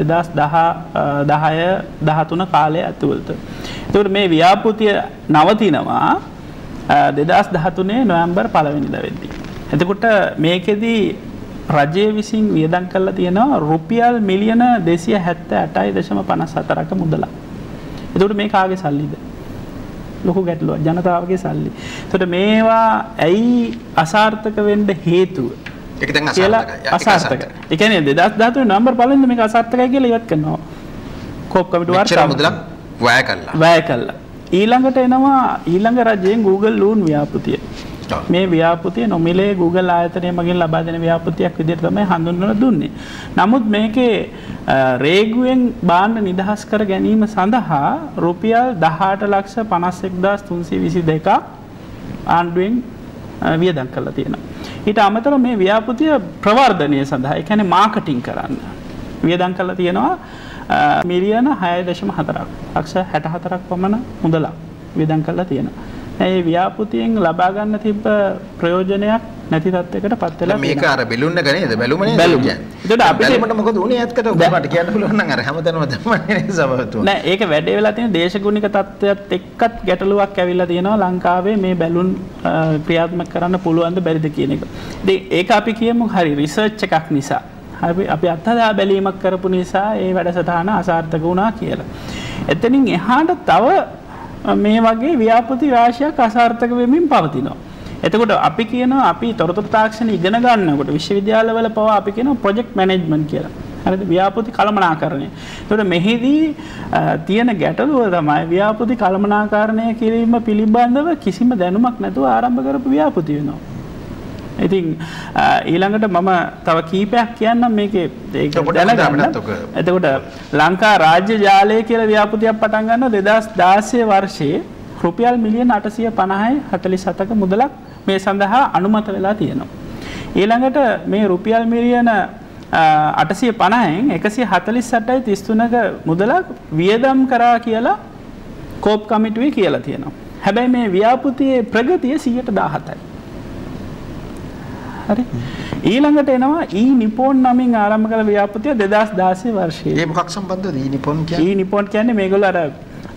2010-13 කාලය ඇතුළත. ඒකට මේ ව්‍යාපෘතිය නවතිනවා 2013 නොවැම්බර් 1 වෙනිදා වෙද්දී. එතකොට මේකෙදී රජය විසින් වියදම් කරලා තියෙනවා රුපියල් මිලියන 278.54ක මුදලක්. එතකොට මේ කාගේ සල්ලිද? ලොකු ගැටලුවක් ජනතාවගේ සල්ලි. එතකොට මේවා ඇයි අසාර්ථක වෙන්න හේතුව? ඒක දැන් අසාර්ථකයි. ඒ කියන්නේ 2013 නොවැම්බර් 1 වෙනිදා මේක අසාර්ථකයි කියලා ඉවත් කරනවා. කෝප් කමිටුව වාර්තාව මුදලක් වැය කළා. ඊළඟට එනවා ඊළඟ රජයෙන් Google ලූන් ව්‍යාපෘතිය. මේ ව්‍යාපෘතිය නොමිලේ Google ආයතනය මගින් ලබා දෙන ව්‍යාපෘතියක් විදිහට තමයි හඳුන්වලා දුන්නේ. නමුත් මේකේ රේගුවෙන් බාන්න නිදහස් කර ගැනීම සඳහා රුපියල් 18,51,322ක් ආණ්ඩුවෙන් වියදම් කරලා තියෙනවා. ඊට අමතරව මේ ව්‍යාපෘතිය ප්‍රවර්ධනය සඳහා ඒ කියන්නේ මාකටිං කරන්න වියදම් කරලා තියෙනවා මිලියන 6.4ක් ලක්ෂ 64ක් පමණ මුදලක් වියදම් කරලා තියෙනවා. මේ ව්‍යාපෘතියෙන් ලබා ගන්න තිබ්බ ප්‍රයෝජනයක් නැති තත්යකට පත් වෙලා මේක අර බැලුන්න ගනේද බැලුම නේද කියන්නේ. ඒකට අපිට මොකද උනේ ඇත්තට ඔබට කියන්න පුළුවන් නම් අර හැමතැනම දැම්මනේ සමහරතු. නෑ ඒක වැඩේ වෙලා තියෙන දේශගුණික තත්ත්වයක් එක්කත් ගැටලුවක් ඇවිල්ලා තියෙනවා ලංකාවේ මේ බැලුන් ක්‍රියාත්මක කරන්න පුළුවන්ද බැරිද කියන එක. ඉතින් ඒක අපි කියමු හරි රිසර්ච් එකක් නිසා. අපි අත්හදා බැලීමක් කරපු නිසා ඒ වැඩසටහන අසාර්ථක වුණා කියලා. එතනින් එහාට තව මේ වගේ ව්‍යාපෘති රාශියක් අසාර්ථක වෙමින් පවතිනවා. එතකොට අපි කියනවා අපි තොරතුරු තාක්ෂණ ඉගෙන ගන්නකොට විශ්වවිද්‍යාලවල පවා අපි කියනවා ප්‍රොජෙක්ට් මැනේජ්මන්ට් කියලා. හරිද? ව්‍යාපෘති කළමනාකරණය. එතකොට මෙහිදී තියෙන ගැටලුව තමයි ව්‍යාපෘති කළමනාකරණය කිරීම පිළිබඳව කිසිම දැනුමක් නැතුව ආරම්භ කරපු ව්‍යාපෘති වෙනවා. ඉතින් ඊළඟට මම තව කීපයක් කියන්නම් මේකේ ඒක දැනගන්න. එතකොට ලංකා රාජ්‍ය ජාලය කියලා ව්‍යාපෘතියක් පටන් ගන්නවා 2016 වර්ෂයේ රුපියල් මිලියන 850.47ක මුදලක් මේ සඳහා අනුමත වෙලා තියෙනවා. ඊළඟට මේ රුපියල් මිලියන 850න් 148.33ක මුදලක් වියදම් කරා කියලා කෝප් කමිටුවේ කියලා තියෙනවා. හැබැයි මේ ව්‍යාපෘතියේ ප්‍රගතිය 117යි. හරි. ඊළඟට එනවා නිපොන් නමින් ආරම්භ කළ ව්‍යාපෘතිය 2016 වර්ෂයේ. ඒ මොකක් සම්බන්ධද නිපොන් කියන්නේ? නිපොන් කියන්නේ මේගොල්ලෝ අර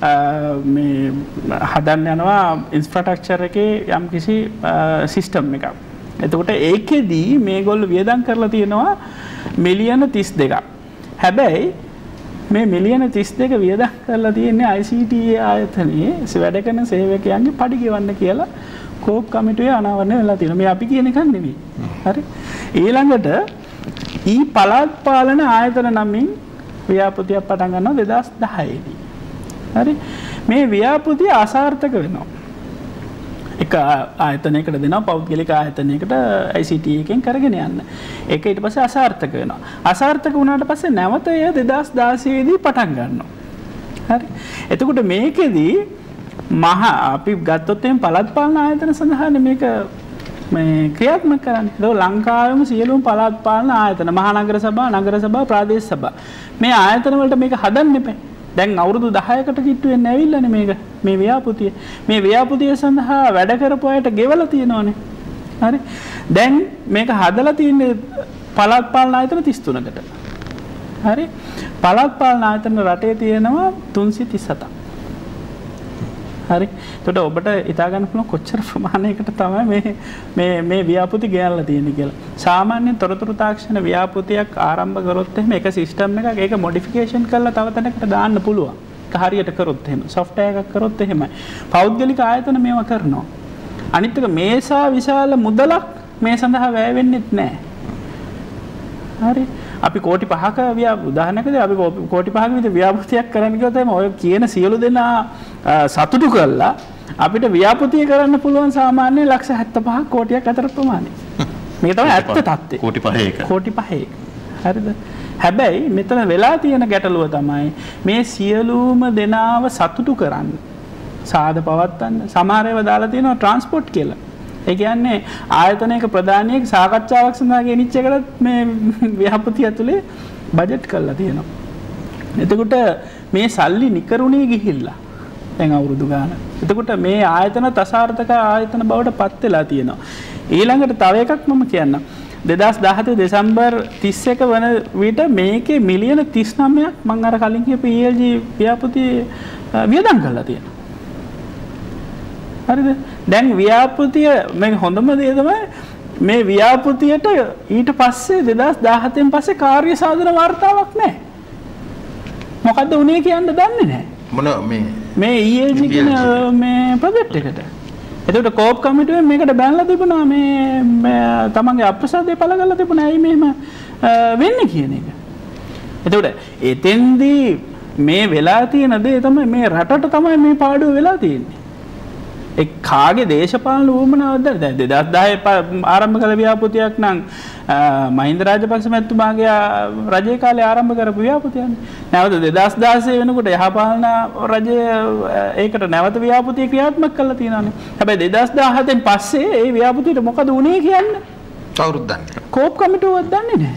මේ හදන්න යනවා ඉන්ෆ්‍රාස්ට්‍රක්චර් එකේ යම්කිසි සිස්ටම් එකක්. එතකොට ඒකෙදී මේගොල්ලෝ වියදම් කරලා තියෙනවා මිලියන 32ක්. හැබැයි මේ මිලියන 32 වියදම් කරලා තියෙන්නේ ICTA ආයතනයේ වැඩ කරන සේවකයන්ගේ පඩි ගෙවන්න කියලා කෝප් කමිටුවේ අනාවරණය වෙලා තියෙනවා. මේ අපි කියන එකක් නෙමෙයි. හරි. ඊළඟට පළාත් පාලන ආයතන නමින් ව්‍යාපෘතියක් පටන් ගන්නවා 2010 දී. හරි. මේ ව්‍යාපෘතිය අසාර්ථක වෙනවා. එක ආයතනයකට දෙනවා පෞද්ගලික ආයතනයකට ICT එකෙන් කරගෙන යන්න. ඒක ඊට පස්සේ අසාර්ථක වෙනවා. අසාර්ථක වුණාට පස්සේ නැවත එය 2016 දී පටන් ගන්නවා. හරි. එතකොට මේකෙදී අපි ගත්තොත් එම් පළාත් පාලන ආයතන සඳහානේ මේක මේ ක්‍රියාත්මක කරන්නේ. ඒක ලංකාවේම සියලුම පළාත් පාලන ආයතන මහනගර සභා, නගර සභා, ප්‍රාදේශ සභා මේ ආයතන වලට මේක හදන්න එපා. දැන් අවුරුදු 10කට කිට්ටු වෙන්න ඇවිල්ලානේ මේක මේ ව්‍යාපෘතිය. මේ ව්‍යාපෘතිය සඳහා වැඩ කරපු අයට ගෙවලා තියෙනවනේ. හරි. දැන් මේක හදලා තියෙන්නේ පළාත් පාලන ආයතන 33කට. හරි. පළාත් පාලන ආයතන රටේ තියෙනවා 337ක්. හරි. එතකොට ඔබට හිතා ගන්න පුළුවන් කොච්චර ප්‍රමාණයකට තමයි මේ ව්‍යාපෘති ගෙනල්ලා තියෙන්නේ කියලා. සාමාන්‍ය තොරතුරු තාක්ෂණ ව්‍යාපෘතියක් ආරම්භ කරොත් එහෙම ඒක සිස්ටම් එකක් ඒක මොඩිෆිකේෂන් කරලා තව තැනකට දාන්න පුළුවන්. ඒක හරියට කරොත් එහෙම සොෆ්ට්වෙයාර් එකක් කරොත් එහෙමයි. පෞද්ගලික ආයතන මේවා කරනවා. අනිත් එක මේසා විශාල මුදලක් මේ සඳහා වැය වෙන්නේ නැහැ. හරි. අපි කෝටි 5ක උදාහරණයකදී අපි කෝටි 5ක විතර ව්‍යාපෘතියක් කරන්න ගියොත් එහෙම ඔය කියන සියලු දෙනා සතුටු කරලා අපිට ව්‍යාපෘතිය කරන්න පුළුවන් සාමාන්‍ය ලක්ෂ 75ක් කෝටියක් අතර ප්‍රමාණය. මේක තමයි ඇත්ත තත්ත්වය. කෝටි 5 එක. කෝටි 5 එක. හරිද? හැබැයි මෙතන වෙලා තියෙන ගැටලුව තමයි මේ සියලුම දෙනාව සතුටු කරන්න. සාද පවත්තන්න. සමහර ඒවා දාලා තියෙනවා ට්‍රාන්ස්පෝර්ට් කියලා. ඒ කියන්නේ ආයතනයක ප්‍රධානියෙක් සාකච්ඡාවක් සඳහා ගෙනිච්ච එකට මේ ව්‍යාපෘතිය ඇතුලේ බජට් කරලා තියෙනවා. එතකොට මේ සල්ලි නිකරුණේ ගිහිල්ලා දැන් අවුරුදු ගාන. එතකොට මේ ආයතන තසාර්ථක ආයතන බවට පත් වෙලා තියෙනවා. ඊළඟට තව එකක් මම කියන්නම්. 2017 දෙසැම්බර් 31 වන විට මේකේ මිලියන 39ක් මම අර කලින් කියපු ELG ව්‍යාපෘතිය වියදම් කරලා තියෙනවා. හරිද? දැන් ව්‍යාපෘතිය මේ හොඳම දේ තමයි මේ ව්‍යාපෘතියට ඊට පස්සේ 2017න් පස්සේ කාර්ය සාධන වාර්තාවක් නැහැ. මොකද්ද උනේ කියන්න දන්නේ නැහැ. මොන මේ ELG කියන මේ ප්‍රොජෙක්ට් එකට. එතකොට කෝප් කමිටුවෙන් මේකට බැනලා තිබුණා මේ තමන්ගේ අප්‍රසාදය පළ කරලා තිබුණා. ඇයි මෙහෙම වෙන්නේ කියන එක. එතකොට එතෙන්දී මේ වෙලා තියෙන දේ තමයි මේ රටට තමයි මේ පාඩුව වෙලා තියෙන්නේ. ඒ කාගේ දේශපාලන වුමනාවක්ද? දැන් 2010 ආරම්භ කළ ව්‍යාපෘතියක් නම් මහින්ද රාජපක්ෂ මැතිතුමාගේ රජයේ කාලේ ආරම්භ කරපු ව්‍යාපෘතියනේ. නැවත 2016 වෙනකොට යහපාලන රජය ඒකට නැවත ව්‍යාපෘතිය ක්‍රියාත්මක කළා තියෙනවානේ. හැබැයි 2017න් පස්සේ ඒ ව්‍යාපෘතියට මොකද වුනේ කියන්නේ? කවුරුත් දන්නේ. කෝප් කමිටුවවත් දන්නේ නැහැ.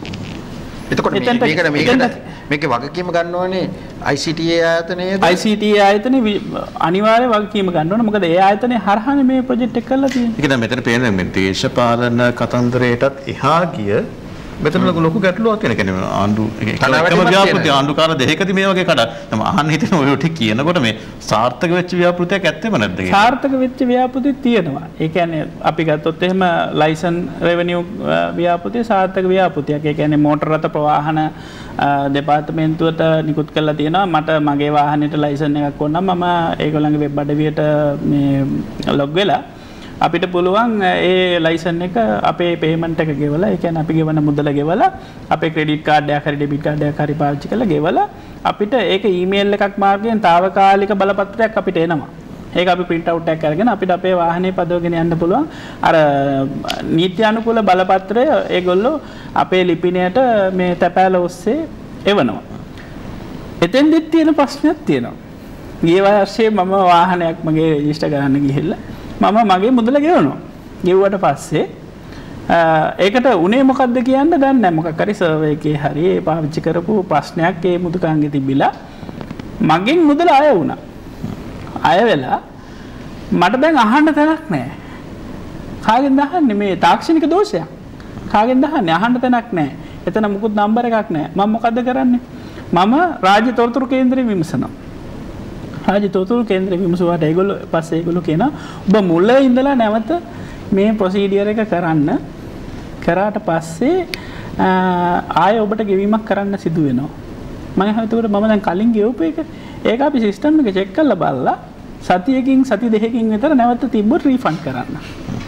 එතකොට මේකේ වගකීම ගන්න ඕනේ ICTA ආයතනයේද? ICTA ආයතනේ අනිවාර්ය වගකීම ගන්න ඕනේ. මොකද ඒ ආයතනේ හරහානේ මේ ප්‍රොජෙක්ට් එක කරලා තියෙන්නේ. ඒක දැන් මෙතන පේන මේ දේශපාලන කතන්දරයටත් එහා ගිය මෙතන ලොකු ගැටලුවක් තියෙන කියන්නේ ආණ්ඩු එකම ව්‍යාපෘති ආණ්ඩු කාල දෙකකදී මේ වගේ කඩ තම අහන්න හිතෙන ඔය ටික කියනකොට මේ සාර්ථක වෙච්ච ව්‍යාපෘතියක් ඇත්තෙම නැද්ද කියලා. සාර්ථක වෙච්ච ව්‍යාපෘති තියෙනවා. ඒ කියන්නේ අපි ගත්තොත් එහෙම ලයිසන් රෙවෙනියු ව්‍යාපෘතිය සාර්ථක ව්‍යාපෘතියක්. ඒ කියන්නේ මොටර රථ ප්‍රවාහන දෙපාර්තමේන්තුවට නිකුත් කරලා තියෙනවා. මට මගේ වාහනේට ලයිසන් එකක් ඕන නම් මම ඒගොල්ලන්ගේ වෙබ් අඩවියට මේ ලොග් වෙලා අපිට පුළුවන් ඒ ලයිසන් එක අපේ පේමන්ට් එක ගෙවලා ඒ කියන්නේ අපි ගෙවන මුදල ගෙවලා අපේ ක්‍රෙඩිට් කාඩ් එකක් හරි ඩෙබිට් කාඩ් එකක් හරි පාවිච්චි කරලා ගෙවලා අපිට ඒක ඊමේල් එකක් මාර්ගයෙන් తాවකාලික බලපත්‍රයක් අපිට එනවා. ඒක අපි print out එකක් අරගෙන අපිට අපේ වාහනේ පදවගෙන යන්න පුළුවන්. අර නීති අනුකූල බලපත්‍රය ඒගොල්ලෝ අපේ ලිපිණයට මේ තැපෑල ඔස්සේ එවනවා. එතෙන්දිත් තියෙන ප්‍රශ්නයක් තියෙනවා. ගිය වර්ෂයේ මම වාහනයක් මගේ රෙජිස්ටර් කරන්න ගිහිල්ලා මම මගේ මුදල ගෙවනවා. ගෙවුවට පස්සේ ඒකට උනේ මොකද්ද කියන්න දන්නේ නැහැ. මොකක් හරි සර්වර් එකේ හරි ඒ පාවිච්චි කරපු ප්‍රශ්නයක් ඒ මුදුකාංගේ තිබිලා මගෙන් මුදල අය වුණා. අය වෙලා මට දැන් අහන්න තැනක් නැහැ. කාගෙන්ද අහන්නේ මේ තාක්ෂණික දෝෂයක්? කාගෙන්ද අහන්නේ? අහන්න තැනක් නැහැ. එතන මුකුත් නම්බර එකක් නැහැ. මම මොකද්ද කරන්නේ? මම රාජ්‍ය තොරතුරු කේන්දරේ විමසනවා. රාජ්‍ය තොරතුරු කේන්දරේ විමසුවාට ඒගොල්ලෝ පස්සේ ඒගොල්ලෝ කියනවා ඔබ මුල ඉඳලා නැවත මේ ප්‍රොසීඩියර් එක කරන්න. කරාට පස්සේ ආයෙ ඔබට ගෙවීමක් කරන්න සිදු වෙනවා. මම හිතුවට මම දැන් කලින් ගෙවපු එක ඒක අපි සිස්ටම් එක චෙක් කරලා බලලා සතියකින් සති දෙකකින් විතර නැවත තිබ්බොත් රීෆන්ඩ් කරන්න.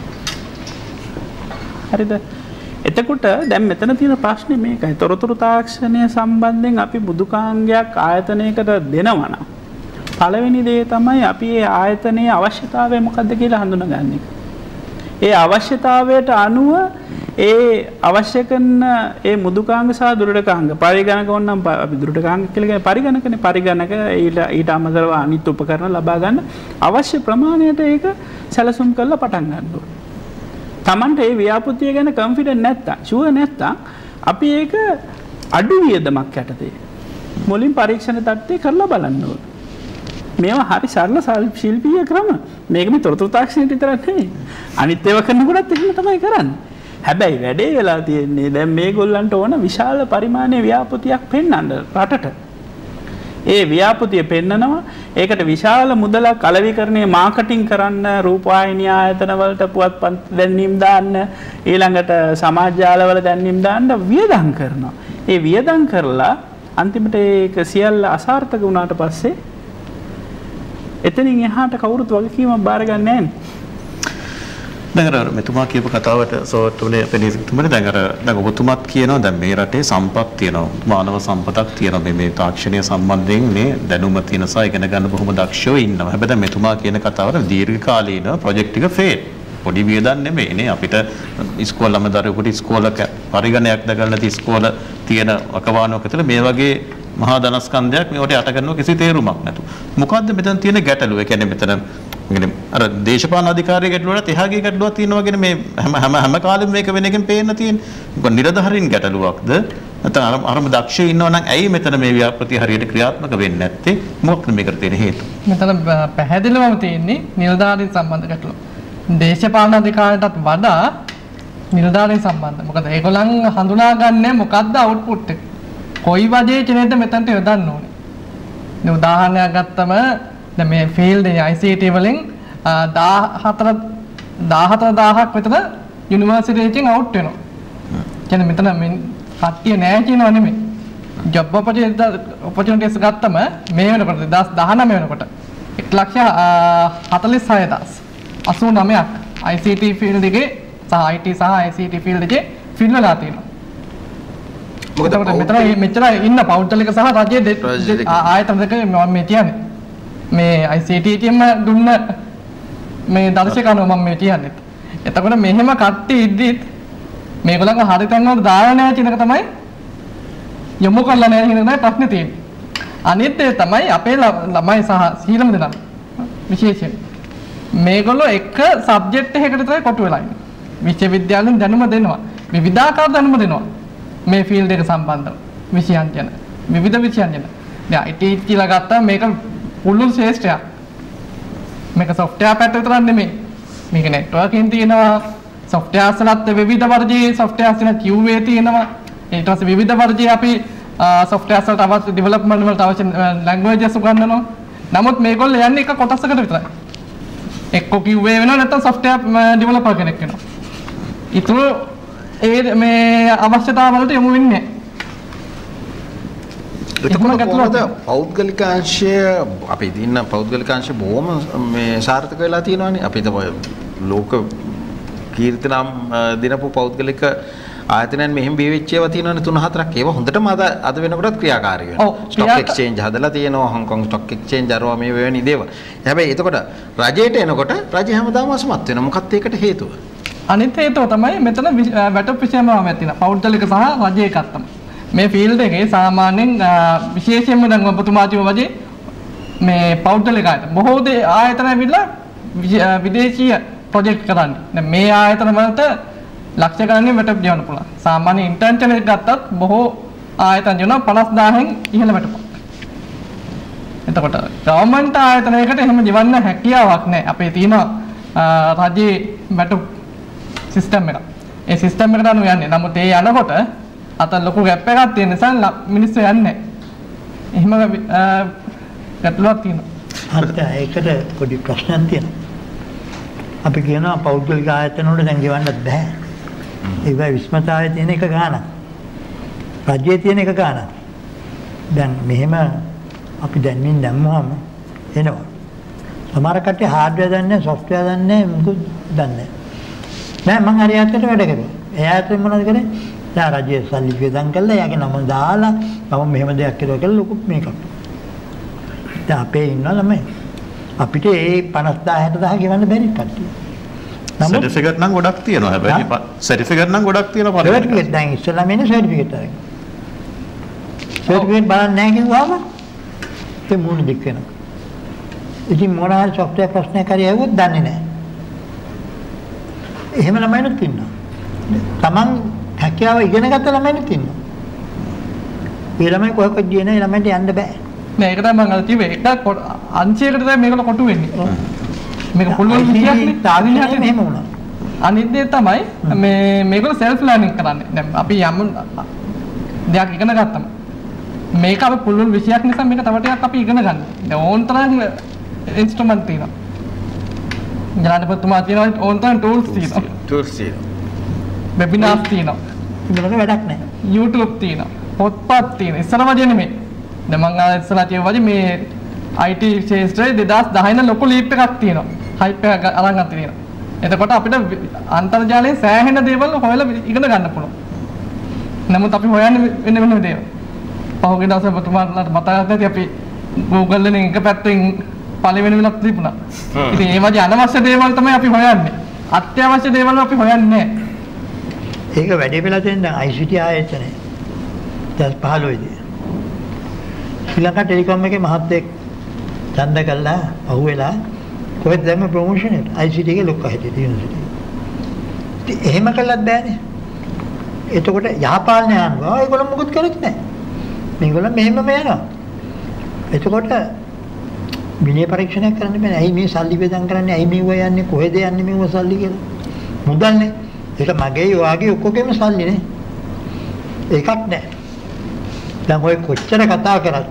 හරිද? එතකොට දැන් මෙතන තියෙන ප්‍රශ්නේ මේකයි. තොරතුරු තාක්ෂණය සම්බන්ධයෙන් අපි බුදුකාංගයක් ආයතනයකට දෙනවා නම් පළවෙනි දේ තමයි අපි ඒ ආයතනයේ අවශ්‍යතාවය මොකක්ද කියලා හඳුනගන්න එක. ඒ අවශ්‍යතාවයට අනුව ඒ අවශ්‍ය කරන ඒ මුදුකාංග සහ දුරටකාංග පරිගණක ඕනනම් අපි දුරටකාංග කියලා කියන පරිගණකනේ පරිගණක ඊට අමතරව අනිත් උපකරණ ලබා ගන්න අවශ්‍ය ප්‍රමාණයට ඒක සැලසුම් කරලා පටන් ගන්න ඕනේ. Tamante මේ ව්‍යාපෘතිය ගැන කොන්ෆිඩන්ට් නැත්තම් ෂුවර් නැත්තම් අපි ඒක අඩු වියදමක් යටතේ මුලින් පරීක්ෂණ තත්ත්වය කරලා බලන්න ඕනේ. මේවා හරි සරල ශිල්පීය ක්‍රම. මේක මේ තොරතුරු තාක්ෂණයට විතරක් නෙවෙයි. අනිත් ඒවා කරනකොටත් එහෙම තමයි කරන්නේ. හැබැයි වැඩේ වෙලා තියෙන්නේ දැන් මේගොල්ලන්ට ඕන විශාල පරිමාණයේ ව්‍යාපෘතියක් පෙන්වන්න රටට. ඒ ව්‍යාපෘතිය පෙන්නනවා. ඒකට විශාල මුදලක් අලෙවිකරණයේ මාකටිං කරන්න රූපවාහිනී ආයතන වලට පුවත්පත් දැන්වීම් දාන්න ඊළඟට සමාජ ජාලවල දැන්වීම් දාන්න වියදම් කරනවා. ඒ වියදම් කරලා අන්තිමට ඒක සියල්ල අසාර්ථක වුණාට පස්සේ එතනින් එහාට කවුරුත් වගකීමක් බාරගන්නේ නැහැ නේ. දැන් අර මෙතුමා කියපු කතාවට සෝට්ටුනේ පෙනීතුමනේ දැන් ඔබතුමාත් කියනවා දැන් මේ රටේ සම්පත් තියෙනවා මානව සම්පතක් තියෙනවා මේ තාක්ෂණීය සම්බන්ධයෙන් මේ දැනුම තියෙන සහ ඉගෙන ගන්න බොහොම දක්ෂව ඉන්නවා. හැබැයි දැන් මෙතුමා කියන කතාවට දීර්ඝ කාලීන ප්‍රොජෙක්ට් එක ෆේල්. පොඩි වියදම් නෙමෙයිනේ අපිට ඉස්කෝලේ ළමදරුවෙකුට ඉස්කෝලක පරිගණයක් දගන්න නැති ඉස්කෝල තියෙන වකවානුවක ඇතුළේ මේ වගේ මහා ධනස්කන්ධයක් මේවට යට කරනවා කිසි තේරුමක් නැතු. මොකද්ද මෙතන තියෙන ගැටලුව? ඒ කියන්නේ මෙතන අර දේශපාලන අධිකාරිය ගැටලුවට එහාගේ ගැටලුවක් තියෙනවා කියන මේ හැම කාලෙම මේක වෙන එකෙන් පේන්න තියෙන. මොකද නිරධාරීන් ගැටලුවක්ද? නැත්නම් අරම දක්ෂ ඉන්නවා නම් ඇයි මෙතන මේ ව්‍යාපෘති හරියට ක්‍රියාත්මක වෙන්නේ නැත්තේ? මොකක්ද මේකට තියෙන හේතුව? මෙතන පැහැදිලිවම තියෙන්නේ නිලධාරීන් සම්බන්ධ ගැටලුව. දේශපාලන අධිකාරියටත් වඩා නිලධාරීන් සම්බන්ධ. මොකද ඒගොල්ලන් හඳුනාගන්නේ මොකද්ද අවුට්පුට් එක. කොයි වගේ කෙනෙක්ද මෙතනට යොදන්න ඕනේ. දැන් උදාහරණයක් ගත්තම දැන් මේ ෆීල්ඩ් ICT වලින් 14000ක් විතර යුනිවර්සිටි එකෙන් අවුට් වෙනවා. කියන්නේ මෙතන කට්ටිය නැහැ කියනවා නෙමෙයි. ජොබ් ඔපචුනිටිස් ගත්තම මේ වෙනකොට 2019 වෙනකොට 1,46,000 ICT ෆීල්ඩ් එකේ සහ IT සහ ICT ෆීල්ඩ් එකේ ෆිල් වෙලා තියෙනවා. මොකද මෙතන මෙච්චර ඉන්න පෞද්ගලික සහ රජයේ ආයතන දෙක මම මේ කියන්නේ. මේ ICT එකෙන්ම දුන්න මේ දර්ශකano මම මේ කියන්නේ. එතකොට මෙහෙම කට්ටිය ඉද්දිත් මේගොල්ලන්ව හරි තැන්වල දාලා නැහැ කියන එක තමයි යොමු කරලා නැහැ කියන එක ප්‍රශ්නේ තියෙන්නේ. අනිත් ඒ තමයි අපේ ළමයි සහ සීලම දෙනා විශේෂයෙන් මේගොල්ලෝ එක සබ්ජෙක්ට් එකකට විතරයි කොටු වෙලා ඉන්නේ. විශ්වවිද්‍යාලෙන් දැනුම දෙනවා. විවිධාකාර දැනුම දෙනවා. මේ ෆීල්ඩ් එක සම්බන්ධව විෂයන් ගැන විවිධ විෂයන් ගැන. දැන් IT කියලා ගත්තාම මේක පුළුල් ශ්‍රේෂ්ඨයක්. මේක software පැත්ත විතරක් නෙමෙයි. මේක networking තියෙනවා, softwares වලත් විවිධ වර්ගයේ softwares වෙන QA තියෙනවා. ඊට පස්සේ විවිධ වර්ගයේ අපි softwares වලට අවශ්‍ය development වලට අවශ්‍ය languages උගන්වනවා. නමුත් මේගොල්ලෝ යන්නේ එක කොටසකට විතරයි. එක්ක QA වෙනවා නැත්නම් software developer කෙනෙක් වෙනවා. ඊටු ඒ මේ අවශ්‍යතාවලට යොමු වෙන්නේ නැහැ. එතකොට කොහොමද පෞද්ගලික අංශය අපි දින්න පෞද්ගලික අංශය බොහොම මේ සාර්ථක වෙලා තියෙනවානේ. අපි තමයි ලෝක කීර්තිනම් දිනපු පෞද්ගලික ආයතනයන් මෙහෙම බිහි වෙච්ච ඒවා තියෙනවානේ 3-4ක්. ඒවා හොඳටම අද වෙනකොටත් ක්‍රියාකාරී වෙනවා. ස්ටොක් එක්ස්චේන්ජ් හදලා තියෙනවා. හොංකොං ස්ටොක් එක්ස්චේන්ජ් අරවා මේ වෙවැනි දේවල්. හැබැයි එතකොට රජයට එනකොට රජය හැමදාම අසමත් වෙනවා. මොකක්ද ඒකට හේතුව? අනිත් හේතුව තමයි මෙතන වැටුප් විෂයමම තියෙන පෞද්ගලික සහ රජයේ එකක් තමයි. මේ ෆීල්ඩ් එකේ සාමාන්‍යයෙන් විශේෂයෙන්ම දැන් ඔබතුමාගේ වගේ මේ පෞද්ගලික ආයතන බොහෝ දේ ආයතන ඇවිල්ලා විදේශීය ප්‍රොජෙක්ට් කරන්නේ. දැන් මේ ආයතන වලට ලක්ෂ ගණනින් වැටුප් ගෙවන්න පුළුවන්. සාමාන්‍ය ඉන්ටර්නෙට් එක ගත්තත් බොහෝ ආයතන දෙනවා 50000න් ඉහළ වැටුපක්. එතකොට ගවර්න්මන්ට් ආයතනයකට එහෙම ගෙවන්න හැකියාවක් නැහැ. අපේ තියෙන රජයේ වැටුප් සිස්ටම් එක. ඒ සිස්ටම් එකට අනුව යන්නේ. නමුත් ඒ යනකොට අත ලොකු ගැප් එකක් තියෙන නිසා මිනිස්සු යන්නේ. එහෙම ගැටලුවක් තියෙනවා. හරියට ඒකට පොඩි ප්‍රශ්නයක් තියෙනවා. අපි කියනවා පෞද්ගලික ආයතන වල දැන් ගෙවන්නත් බෑ. ඒවා විස්මතාවයේ තියෙන එක ගානක්. රජයේ තියෙන එක ගානක්. දැන් මෙහෙම අපි දැන්මින් දැම්මම එනවා. සමහර කට්ටිය හાર્ඩ්වෙයාර් දන්නේ සොෆ්ට්වෙයාර් දන්නේ මොකද දන්නේ නෑ. මම හරි ඇත්තට වැඩ කරුවා. එයාට මොනවද කරේ? දැන් රජයේ සල්ලි වියදම් කළා. එයාගේ නම දාලා මම මෙහෙම දෙයක් කරුවා කියලා ලොකු මේකක්. දැන් අපේ ඉන්නවා ළමයි. අපිට ඒ 50000 60000 ගෙවන්න බැරි කට්ටිය. සර්ටිෆිකට් නම් ගොඩක් තියෙනවා. හැබැයි සර්ටිෆිකට් නම් ගොඩක් තියෙනවා. සර්ටිෆිකට් දැන් ඉස්සෙල්ලාම එන්නේ සර්ටිෆිකට් අරගෙන. සර්ටිෆිකට් බලන්නේ නැහැ කිව්වම ඒ මොන දෙයක් වෙනවා. ඉතින් මොනවා software ප්‍රශ්නයක් හරි ඇහුවොත් දන්නේ නැහැ. එහෙම ළමයිනුත් ඉන්නවා. Taman හැකියාව ඉගෙන ගත්ත ළමයිනුත් ඉන්නවා. ඒ ළමයි කොහොමද ගියේ නැහැ ළමයින්ට යන්න බෑ. නෑ ඒක තමයි මම අර කිව්වේ. එක අංශයකට තමයි මේකට කොටු වෙන්නේ. මේක පුළුවන් විදියක් නේ තාක්ෂණයට මෙහෙම වුණා. අනිත් දේ තමයි මේ මේගොල්ලෝ self learning කරන්නේ. දැන් අපි යම් දෙයක් ඉගෙන ගත්තම මේක අපි පුළුවන් විෂයක් නිසා මේක තව ටිකක් අපි ඉගෙන ගන්න. දැන් ඕන තරම් ඉන්ස්ට්‍රුමන්ට් තියෙනවා. ජනාධිපතිතුමා තියෙනවා ඕන තරම් tools තියෙනවා. tools තියෙනවා. webinars තියෙනවා. ඉන්නක වැඩක් නැහැ. YouTube තියෙනවා. පොත්පත් තියෙනවා. ඉස්සර වගේ නෙමෙයි. දැන් මම ඉස්සරහ කියව වගේ මේ IT ක්ෂේත්‍රයේ 2010 න ලොකු ලීප් එකක් තියෙනවා. හයිප් එක අරන් අත් තියෙනවා. එතකොට අපිට අන්තර්ජාලයේ සෑහෙන දේවල් හොයලා ඉගෙන ගන්න පුළුවන්. නමුත් අපි හොයන්නේ වෙන දේවල්. පහුගිය දවසේ ඔබතුමාලාට මතකයි නැති අපි Google වලින් එක පැත්තෙන් පළවෙනි වෙලක් තිබුණා. ඉතින් ඒ වගේ අනවශ්‍ය දේවල් තමයි අපි හොයන්නේ. අත්‍යවශ්‍ය දේවල් අපි හොයන්නේ නැහැ. ඒක වැඩි වෙලා තියෙන දැන් ICT ආයතනය. දැන් 15 දී. ශ්‍රී ලංකා ටෙලිකොම් එකේ මහත්තයෙක් ඡන්ද කළා අහුවෙලා කොහෙද දැම්ම ප්‍රොමෝෂන් එකට ICT එකේ ලොක්ක හිටියේ යුනිවර්සිටි. ඉතින් එහෙම කළත් බෑනේ. එතකොට යහපාලනය අනුව ඒගොල්ලෝ මොකුත් කරෙත් නැහැ. මේගොල්ලෝ මෙහෙමම යනවා. එතකොට විනය පරීක්ෂණයක් කරන්න බෑ. ඇයි මේ සල්ලි වේදම් කරන්නේ? ඇයි මේව යන්නේ? කොහෙද යන්නේ මේව සල්ලි කියලා? මුදල්නේ. ඒක මගේ වාගේ ඔක්කොගේම සල්ලි නේ. ඒකක් නැහැ. දැන් ඔය කොච්චර කතා කරත්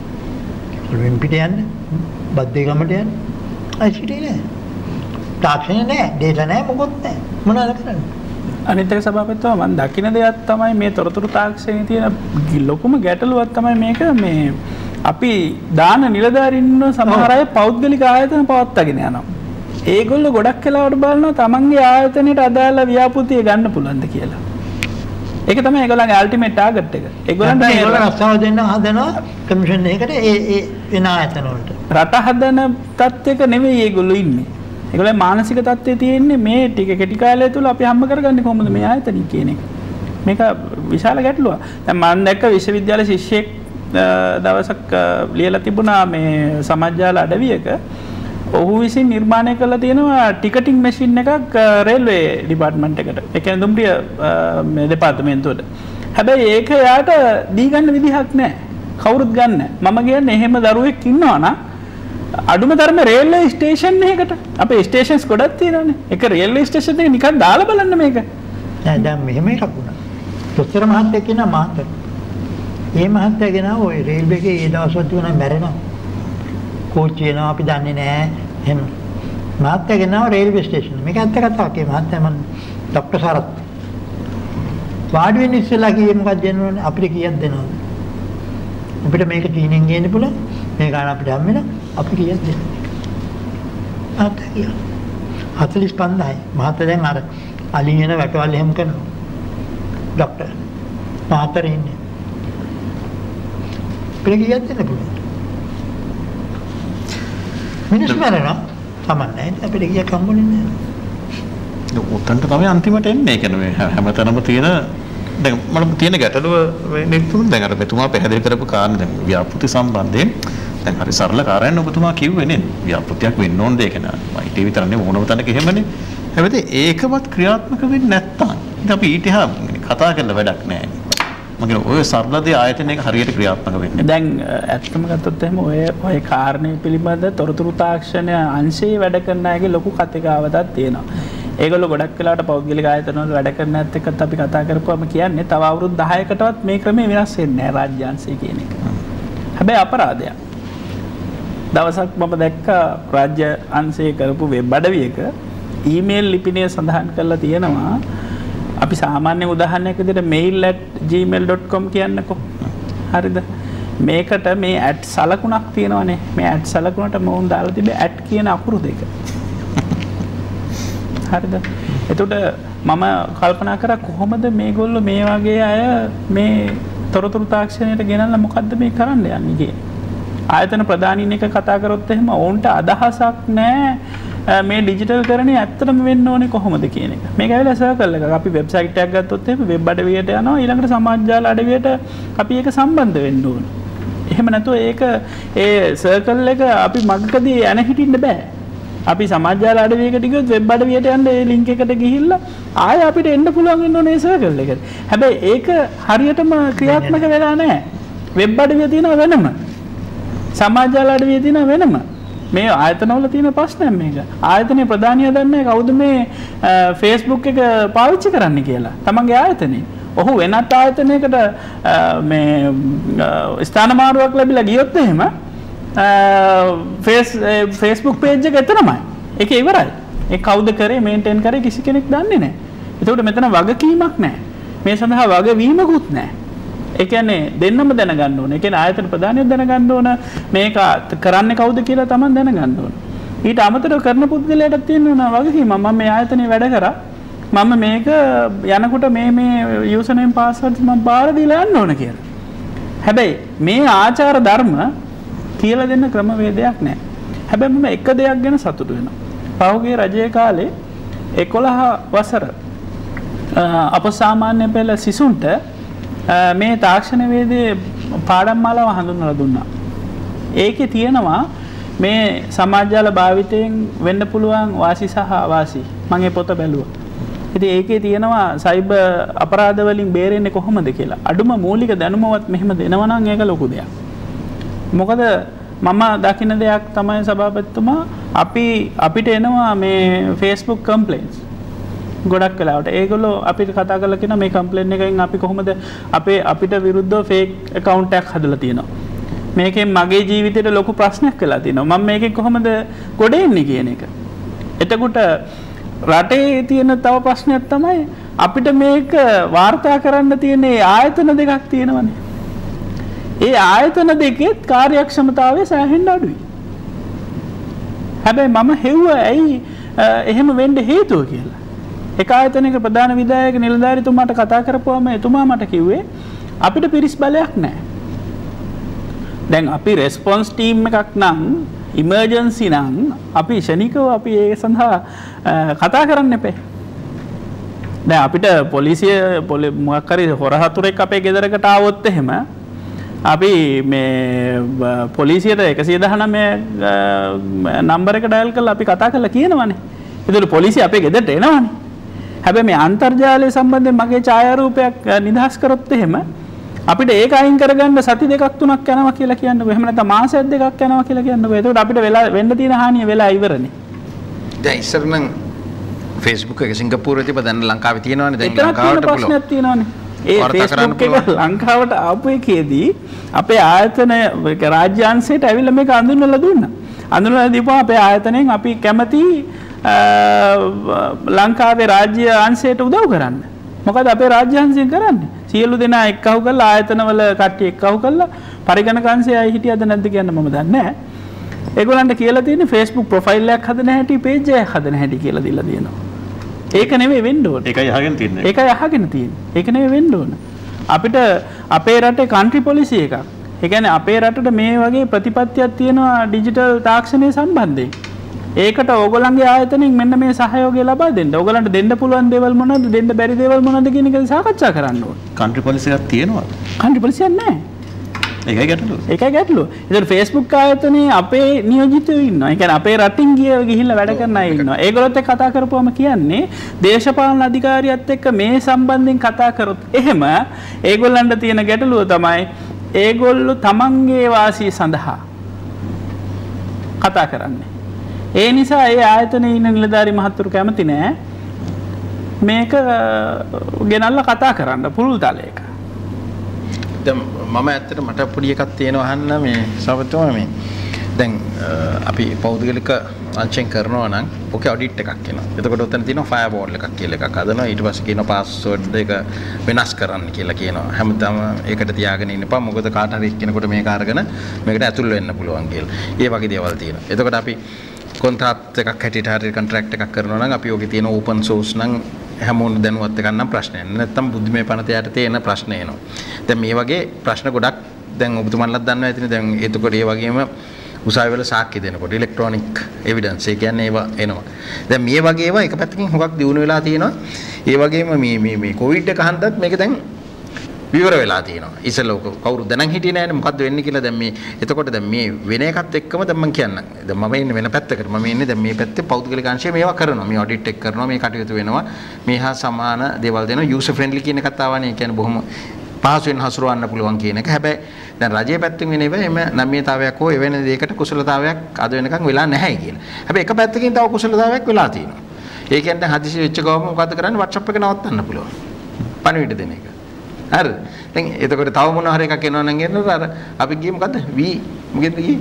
වෙන පිට යන්නේ බද්දේ ගමට යන්නේ ICT නෑ තාක්ෂණය නෑ ඩේටා නෑ මොකොත් නෑ මොනවද කරන්නේ අනිත් එක සභාපතිතුමා මම දකින දෙයක් තමයි මේ තොරතුරු තාක්ෂණයේ තියෙන ලොකුම ගැටලුවක් තමයි මේක මේ අපි දාන නිලධාරීන්ව සමහර අය පෞද්ගලික ආයතන පවත්වාගෙන යනවා ඒගොල්ලෝ ගොඩක් වෙලාවට බලනවා තමන්ගේ ආයතනයට අදාළ ව්‍යාපෘතිය ගන්න පුළුවන්ද කියලා ඒක තමයි ඒගොල්ලන්ගේ අල්ටිමේට් ටාගට් එක. ඒගොල්ලන්ට ඒගොල්ලෝ රස්සාව දෙන්න හදනවා කමිෂන් එකකට ඒ වෙන ආයතන වලට. රට හදන තත්ත්වයක නෙවෙයි ඒගොල්ලෝ ඉන්නේ. ඒගොල්ලෝ මානසික තත්ත්වයේ තියෙන්නේ මේ ටික කෙටි කාලය තුල අපි හම්බ කරගන්නේ කොහොමද මේ ආයතන කියන එක. මේක විශාල ගැටලුවක්. දැන් මම දැක්ක විශ්වවිද්‍යාල ශිෂ්‍යෙක් දවසක් ලියලා තිබුණා මේ සමාජාල අඩවියක ඔහු විසින් නිර්මාණය කරලා තියෙනවා ටිකටින් මැෂින් එකක් රේල්වේ ඩිපාර්ට්මන්ට් එකට. ඒ කියන්නේ දුම්රිය මේ දෙපාර්තමේන්තුවට. හැබැයි ඒක යාට දී ගන්න විදිහක් නැහැ. කවුරුත් ගන්න නැහැ. මම කියන්නේ එහෙම දරුවෙක් ඉන්නවා නම් අඩුම තරම රේල්වේ ස්ටේෂන් එකකට අපේ ස්ටේෂන්ස් ගොඩක් තියෙනවානේ. එක රේල්වේ ස්ටේෂන් එක නිකන් දාලා බලන්න මේක. නෑ දැන් මෙහෙම එකක් වුණා. දොස්තර මහත්තයෙක් කියනවා මහත්තයා. මේ මහත්තයා ගෙනාව ওই රේල්වේ එකේ ඒ දවස්වල තිබුණා මැරෙනවා. කෝච්චි එනවා අපි දන්නේ නෑ. එහෙම. මහත්තයා ගෙනාව රේල්වේ ස්ටේෂන්. මේක ඇත්ත කතාවක්. මේ මහත්තයා මම ડોක්ටර් සරත්. වාඩි වෙන්න ඉස්සෙල්ලා කියේ මොකක්ද දෙනවනේ අපිට කීයක් දෙනවද? අපිට මේක චීනෙන් ගේන්න පුළුවන්. මේ ගාන අපිට හම් වෙන අපි කීයක් දෙන්න. මහත්තයා කියනවා 45000යි. මහත්තයා දැන් අර අලින් එන වැටවල් එහෙම කරනවා. ડોක්ටර් මහත්තයා ඉන්නේ. අපිට කීයක් දෙන්න පුළුවන්? මිනිස් මරනවා. සමන්නේ අපිට කීයක් හම්බුනේ නැහැ. උත්තන්ට තමයි අන්තිමට එන්නේ. ඒ කියන්නේ හැමතැනම තියෙන දැන් මම තියෙන ගැටලුව වෙන්නේ තුන දැන් අර මෙතුමා පැහැදිලි කරපු කාරණා දැන් ව්‍යාපෘති සම්බන්ධයෙන් දැන් හරි සරල කාරණයක් ඔබතුමා කිව්වේ නේ. ව්‍යාපෘතියක් වෙන්න ඕන දෙයක් නේ. IT විතරනේ ඕනම තැනක එහෙමනේ. හැබැයි ඒකවත් ක්‍රියාත්මක වෙන්නේ නැත්තම් ඉතින් අපි ඊට එහා කතා කරලා වැඩක් නැහැ. මගේ ඔය සරල දේ ආයතනයක හරියට ක්‍රියාත්මක වෙන්නේ. දැන් ඇත්තම ගත්තොත් එහෙම ඔය කාරණේ පිළිබඳ තොරතුරු තාක්ෂණය අංශයේ වැඩ කරන අයගේ ලොකු කතිකාවතක් තියෙනවා. ඒගොල්ලෝ ගොඩක් වෙලාවට පෞද්ගලික ආයතන වල වැඩ කරන ඇත්ත එක්කත් අපි කතා කරපුවම කියන්නේ තව අවුරුදු 10කටවත් මේ ක්‍රමය වෙනස් වෙන්නේ නැහැ රාජ්‍යාංශය කියන එක. හැබැයි අපරාධයක්. දවසක් මම දැක්කා රාජ්‍ය අංශයේ කරපු වෙබ් අඩවියක ඊමේල් ලිපිනය සඳහන් කරලා තියෙනවා අපි සාමාන්‍ය උදාහරණයක් විදිහට mail@gmail.com කියන්නකෝ. හරිද? මේකට මේ ඇට් සලකුණක් තියෙනවානේ. මේ ඇට් සලකුණට මොවුන් දාලා තිබේ ඇට් කියන අකුරු දෙක. හරිද? එතකොට මම කල්පනා කරා කොහොමද මේගොල්ලෝ මේ වගේ අය මේ තොරතුරු තාක්ෂණයට ගෙනල්ලා මොකද්ද මේ කරන්න යන්නේ කියලා. ආයතන ප්‍රධානීන් එක කතා කරොත් එහෙම ඔවුන්ට අදහසක් නැහැ මේ ඩිජිටල් කරන්නේ ඇත්තටම වෙන්න ඕනේ කොහොමද කියන එක. මේක ඇවිල්ලා සර්කල් එකක්. අපි වෙබ්සයිට් එකක් ගත්තොත් එහෙම වෙබ් අඩවියට යනවා ඊළඟට සමාජ ජාල අඩවියට අපි ඒක සම්බන්ධ වෙන්න ඕනේ. එහෙම නැතුව ඒක ඒ සර්කල් එක අපි මගකදී යන හිටින්න බෑ. අපි සමාජ ජාල අඩවියකට ගියොත් වෙබ් අඩවියට යන්න ඒ ලින්ක් එකට ගිහිල්ලා ආයෙ අපිට එන්න පුළුවන් වෙන්න ඕනේ සර්කල් එකට. හැබැයි ඒක හරියටම ක්‍රියාත්මක වෙලා නැහැ. වෙබ් අඩවිය තියෙනවා වෙනම. සමාජ ජාල අඩවිය තියෙනවා වෙනම. මේ ආයතනවල තියෙන ප්‍රශ්නයක් මේක. ආයතනයේ ප්‍රධානියා දන්නේ කවුද මේ Facebook එක පාවිච්චි කරන්න කියලා. තමන්ගේ ආයතනේ. ඔහු වෙනත් ආයතනයකට මේ ස්ථාන මාරුවක් ලැබිලා ගියොත් එහෙම Facebook page එක එතනමයි. ඒක ඉවරයි. ඒ කවුද කරේ මේන්ටේන් කරේ කිසි කෙනෙක් දන්නේ නැහැ. ඒකට මෙතන වගකීමක් නැහැ. මේ සඳහා වගවීමකුත් නැහැ. ඒ කියන්නේ දෙන්නම දැනගන්න ඕනේ. ඒ කියන්නේ ආයතන ප්‍රධානිය දැනගන්න ඕන මේක කරන්නේ කවුද කියලා Taman දැනගන්න ඕන. ඊට අමතරව කරන පුද්ගලයාට තියෙන වගකීම මම මේ ආයතනේ වැඩ කරා. මම මේක යනකොට මේ යූසර් නේම් පාස්වර්ඩ් මම බාර දීලා යන්න ඕන කියලා. හැබැයි මේ ආචාර ධර්ම කියලා දෙන්න ක්‍රමවේදයක් නැහැ. හැබැයි මම එක දෙයක් ගැන සතුටු වෙනවා. පහුගිය රජයේ කාලේ 11 වසර අපසාමාන්‍ය පෙළ සිසුන්ට මේ තාක්ෂණ වේදයේ පාඩම් මාලාව හඳුන්වලා දුන්නා. ඒකේ තියෙනවා මේ සමාජ ජාල භාවිතයෙන් වෙන්න පුළුවන් වාසි සහ අවාසි. මම ඒ පොත බැලුවා. ඉතින් ඒකේ තියෙනවා සයිබර් අපරාධ වලින් බේරෙන්නේ කොහොමද කියලා. අඩුම මූලික දැනුමවත් මෙහෙම දෙනවා නම් ඒක ලොකු දෙයක්. මොකද මම දකින්න දෙයක් තමයි සභාපතිතුමා අපිට එනවා මේ Facebook complaints ගොඩක් වෙලාවට ඒගොල්ලෝ අපිට කතා කරලා කියන මේ කම්ප්ලේන් එකෙන් අපි කොහොමද අපිට විරුද්ධව ෆේක් account එකක් හදලා තියෙනවා. මේකෙන් මගේ ජීවිතේට ලොකු ප්‍රශ්නයක් වෙලා තියෙනවා. මම මේකෙන් කොහොමද ගොඩ එන්නේ කියන එක. එතකොට රටේ තියෙන තව ප්‍රශ්නයක් තමයි අපිට මේක වාර්තා කරන්න තියෙන ආයතන දෙකක් තියෙනවනේ. ඒ ආයතන දෙකෙත් කාර්යක්ෂමතාවය සෑහෙන්න අඩුයි. හැබැයි මම හෙව්වා ඇයි එහෙම වෙන්න හේතුව කියලා. එක ආයතනයක ප්‍රධාන විධායක නිලධාරිතුමාට කතා කරපුවාම එතුමා මට කිව්වේ අපිට පිරිස් බලයක් නැහැ. දැන් අපි රෙස්පොන්ස් ටීම් එකක් නම් ඉමර්ජන්සි නම් අපි ෂණිකව අපි ඒ සඳහා කතා කරන්න එපේ. දැන් අපිට පොලිසිය මොකක් හරි හොර හතුරෙක් අපේ ගෙදරකට ආවොත් එහෙම අපි මේ පොලිසියට 119 නම්බර එක ඩයල් කරලා අපි කතා කරලා කියනවනේ. ඒතකොට පොලිසිය අපේ ගෙදරට එනවනේ. හැබැයි මේ අන්තර්ජාලය සම්බන්ධයෙන් මගේ ඡායාරූපයක් නිදහස් කරොත් එහෙම අපිට ඒක අයින් කරගන්න සති දෙකක් තුනක් යනවා කියලා කියන්නකො. එහෙම නැත්නම් මාසයක් දෙකක් යනවා කියලා කියන්නකො. එතකොට අපිට වෙන්න තියෙන හානිය වෙලා ඉවරනේ. දැන් ඉස්සර නම් Facebook එක සිංගප්පූරුවේ තිබ්බ දැන් ලංකාවේ තියෙනවනේ. දැන් ලංකාවට පුළුවන්. ප්‍රශ්නයක් තියෙනවනේ. ඒ Facebook එක ලංකාවට ආපු එකේදී අපේ ආයතන රාජ්‍ය අංශයට ඇවිල්ලා මේක අඳුන්වලා දුන්නා. අඳුන්වලා දීපුවා අපේ ආයතනයෙන් අපි කැමති ලංකාවේ රාජ්‍ය අංශයට උදව් කරන්න. මොකද අපේ රාජ්‍ය අංශයෙන් කරන්නේ සියලු දෙනා එක්කහුව කරලා ආයතනවල කට්ටිය එක්කහුව කරලා පරිගණක අංශය හිටියද නැද්ද කියන්න මම දන්නේ නැහැ. ඒගොල්ලන්ට කියලා තියෙන්නේ Facebook ප්‍රොෆයිල් එකක් හදන හැටි page එකක් හදන හැටි කියලා දීලා තියෙනවා. ඒක නෙමෙයි වෙන්න ඕන. ඒකයි අහගෙන තියෙන්නේ. ඒකයි අහගෙන තියෙන්නේ. ඒක නෙමෙයි වෙන්න ඕන. අපිට අපේ රටේ country policy එකක්. ඒ කියන්නේ අපේ රටට මේ වගේ ප්‍රතිපත්තියක් තියෙනවා ඩිජිටල් තාක්ෂණය සම්බන්ධයෙන්. ඒකට ඕගොල්ලන්ගේ ආයතනයෙන් මෙන්න මේ සහයෝගය ලබා දෙන්න. ඕගොල්ලන්ට දෙන්න පුළුවන් දේවල් මොනවද, දෙන්න බැරි දේවල් මොනවද කියන එක සාකච්ඡා කරන්න ඕන. country policy එකක් තියෙනවා. country policy එකක් නැහැ. ඒකයි ගැටලුව. ඒකයි ගැටලුව. ඒතර Facebook ආයතනයේ අපේ නියෝජිතයෝ ඉන්නවා. ඒ කියන්නේ අපේ රටින් ගිහිල්ලා වැඩ කරන අය ඉන්නවා. ඒගොල්ලොත් එක්ක කතා කරපුවම කියන්නේ දේශපාලන අධිකාරියත් එක්ක මේ සම්බන්ධයෙන් කතා කරොත් එහෙම ඒගොල්ලන්ට තියෙන ගැටලුව තමයි ඒගොල්ලෝ තමන්ගේ වාසිය සඳහා කතා කරන්නේ. ඒ නිසා ඒ ආයතනයේ ඉන්න නිලධාරි මහත්තුරු කැමති නෑ මේක ගෙනල්ලා කතා කරන්න පුළුල් තලයක. දැන් මම ඇත්තට මට පොඩි එකක් තියෙනවා අහන්න මේ සමතුම මේ දැන් අපි පෞද්ගලික අංශෙන් කරනවා නම් ඔකේ ඔඩිට් එකක් එනවා. එතකොට උතන තියෙනවා ෆයර්වෝල් එකක් කියලා එකක් හදනවා. ඊට පස්සේ කියනවා පාස්වර්ඩ් එක වෙනස් කරන්න කියලා කියනවා. හැමදාම ඒකට තියාගෙන ඉන්නපන්. මොකද කාට හරි එක්කෙනෙකුට මේක අරගෙන මේකට ඇතුල් වෙන්න පුළුවන් කියලා. ඒ වගේ දේවල් තියෙනවා. එතකොට අපි කොන්ත්‍රාත් එකක් හැටියට හරි කොන්ට්‍රැක්ට් එකක් කරනවා නම් අපි ඔකේ තියෙන ඕපන් සෝස් නම් හැමෝම දැනුවත් එකක් නම් ප්‍රශ්නයක් නෑ. නැත්තම් බුද්ධිමය පනතයට තියෙන ප්‍රශ්න එනවා. දැන් මේ වගේ ප්‍රශ්න ගොඩක් දැන් ඔබතුමන්ලත් දන්නවා ඇතිනේ. දැන් එතකොට ඒ වගේම උසාවි වල සාක්ෂි දෙනකොට ඉලෙක්ට්‍රොනික එවිඩන්ස් ඒ කියන්නේ ඒවා එනවා. දැන් මේ වගේ ඒවා එක පැත්තකින් හුඟක් දියුණු වෙලා තියෙනවා. ඒ වගේම මේ කොවිඩ් එක හන්දත් මේක දැන් විවර වෙලා තියෙනවා. ඉස්සෙල්ලා කවුරුද දැනන් හිටියේ නෑනේ මොකද්ද වෙන්නේ කියලා. දැන් මේ එතකොට දැන් මේ වෙන එකත් එක්කම දැන් මම කියන්නම්. දැන් මම ඉන්නේ වෙන පැත්තකට. මම ඉන්නේ දැන් මේ පැත්තේ පෞද්ගලික අංශය මේවා කරනවා. මේ ඔඩිට් එක කරනවා. මේ කටයුතු වෙනවා. මේ හා සමාන දේවල් දෙනවා. යූසර් ෆ්‍රෙන්ඩ්ලි කියන එකත් ආවනේ. ඒ කියන්නේ බොහොම පහසුවෙන් හසුරවන්න පුළුවන් කියන එක. හැබැයි දැන් රජයේ පැත්තෙන් වෙන ඒවා එම නම්‍යතාවයක් හෝ එවැනි දෙයකට කුසලතාවයක් අද වෙනකන් වෙලා නැහැ කියලා. හැබැයි එක පැත්තකින් තව කුසලතාවයක් වෙලා තියෙනවා. ඒ කියන්නේ දැන් හදිසි වෙච්ච ගමන් මොකද්ද කරන්නේ? WhatsApp එක නවත්තන්න පුළුවන්. පණිවිඩ දෙන එක. හරි. දැන් එතකොට තව මොන හරි එකක් එනවා නම් එන්නද අර අපි ගියේ මොකද්ද? මොකෙන්ද ගියේ?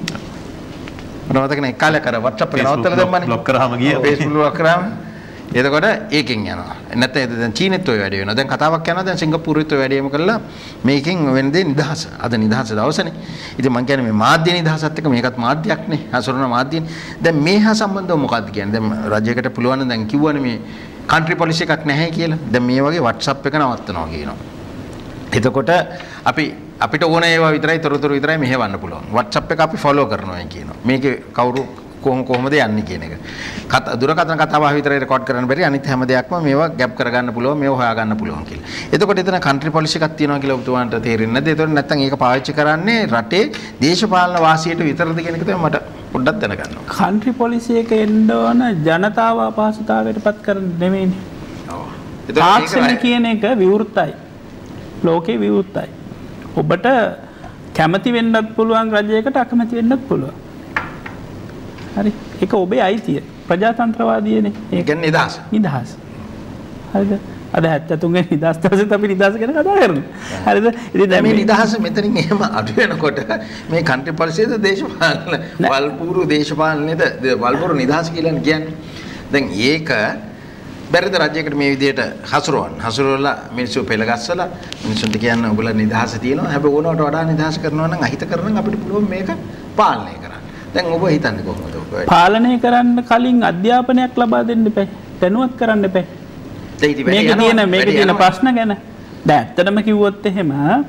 මට මතක නැහැ. කාලයක් අර WhatsApp එක නවත්තලා දැම්මනේ. බ්ලොක් කරාම ගියේ. Facebook බ්ලොක් කරාම. එතකොට ඒකෙන් යනවා. නැත්නම් දැන් චීනෙත් ඔය වැඩේ වෙනවා. දැන් කතාවක් යනවා දැන් සිංගප්පූරුවෙත් ඔය වැඩේම කළා. මේකෙන් වෙනදේ නිදහස. අද නිදහස දවසනේ. ඉතින් මම කියන්නේ මේ මාධ්‍ය නිදහසත් එක්ක මේකත් මාධ්‍යයක්නේ. හසුරන මාධ්‍යනේ. දැන් මේ හා සම්බන්ධව මොකක්ද කියන්නේ? දැන් රජයකට පුළුවන් නම් දැන් කිව්වනේ මේ country policy එකක් නැහැ කියලා. දැන් මේ වගේ WhatsApp එක නවත්තනවා කියනවා. එතකොට අපිට ඕන ඒවා විතරයි තොරතුරු විතරයි මෙහෙවන්න පුළුවන්. WhatsApp එක අපි follow කරනවා කියනවා. මේකේ කවුරු කොහොමද යන්නේ කියන එක. දුරකථන කතාව විතරයි රෙකෝඩ් කරන්න බැරි. අනිත් හැම දෙයක්ම මේවා ගැප් කරගන්න පුළුවන්, මේවා හොයාගන්න පුළුවන් කියලා. එතකොට එතන country policy එකක් තියෙනවා කියලා ඔබතුමාන්ට තේරෙන්නේ නැද්ද? එතකොට නැත්තම් ඒක පාවිච්චි කරන්නේ රටේ දේශපාලන වාසියට විතරද කියන එක තමයි මට පොඩ්ඩක් දැනගන්න ඕන. country policy එක එන්න ඕන ජනතාව අපහසුතාවයට පත් කරන්න නෙමෙයිනේ. ඔව්. තාක්ෂණය කියන එක විවෘතයි. ලෝකේ විවෘතයි. ඔබට කැමති වෙන්නත් පුළුවන් රජයකට අකමැති වෙන්නත් පුළුවන්. හරි. ඒක ඔබේ අයිතිය. ප්‍රජාතන්ත්‍රවාදීනේ. ඒ කියන්නේ නිදහස. නිදහස. හරිද? අද 73 වෙනි නිදහස් දවසේ අපි නිදහස ගැන කතා කරනවා. හරිද? ඉතින් දැන් මේ නිදහස මෙතනින් එහෙම අඩු වෙනකොට මේ country policy එක දේශපාලන වල්පూరు දේශපාලනයේද වල්පూరు නිදහස කියලා කියන්නේ. දැන් ඒක බැරිද රජයකට මේ විදිහට හසුරවලා මිනිස්සු පෙළගස්සලා මිනිස්සුන්ට කියන්න ඔයගොල්ලෝ නිදහස තියෙනවා. හැබැයි ඕනවට වඩා නිදහස කරනවා නම් අහිත කරනවා අපිට පුළුවන් මේක පාලනය කරන්න. දැන් ඔබ හිතන්නේ කොහොමද ඔක? පාලනය කරන්න කලින් අධ්‍යාපනයක් ලබා දෙන්න එපා. දැනුවත් කරන්න එපා. මේක තියෙන ප්‍රශ්න ගැන. දැන් ඇත්තටම කිව්වොත් එහෙම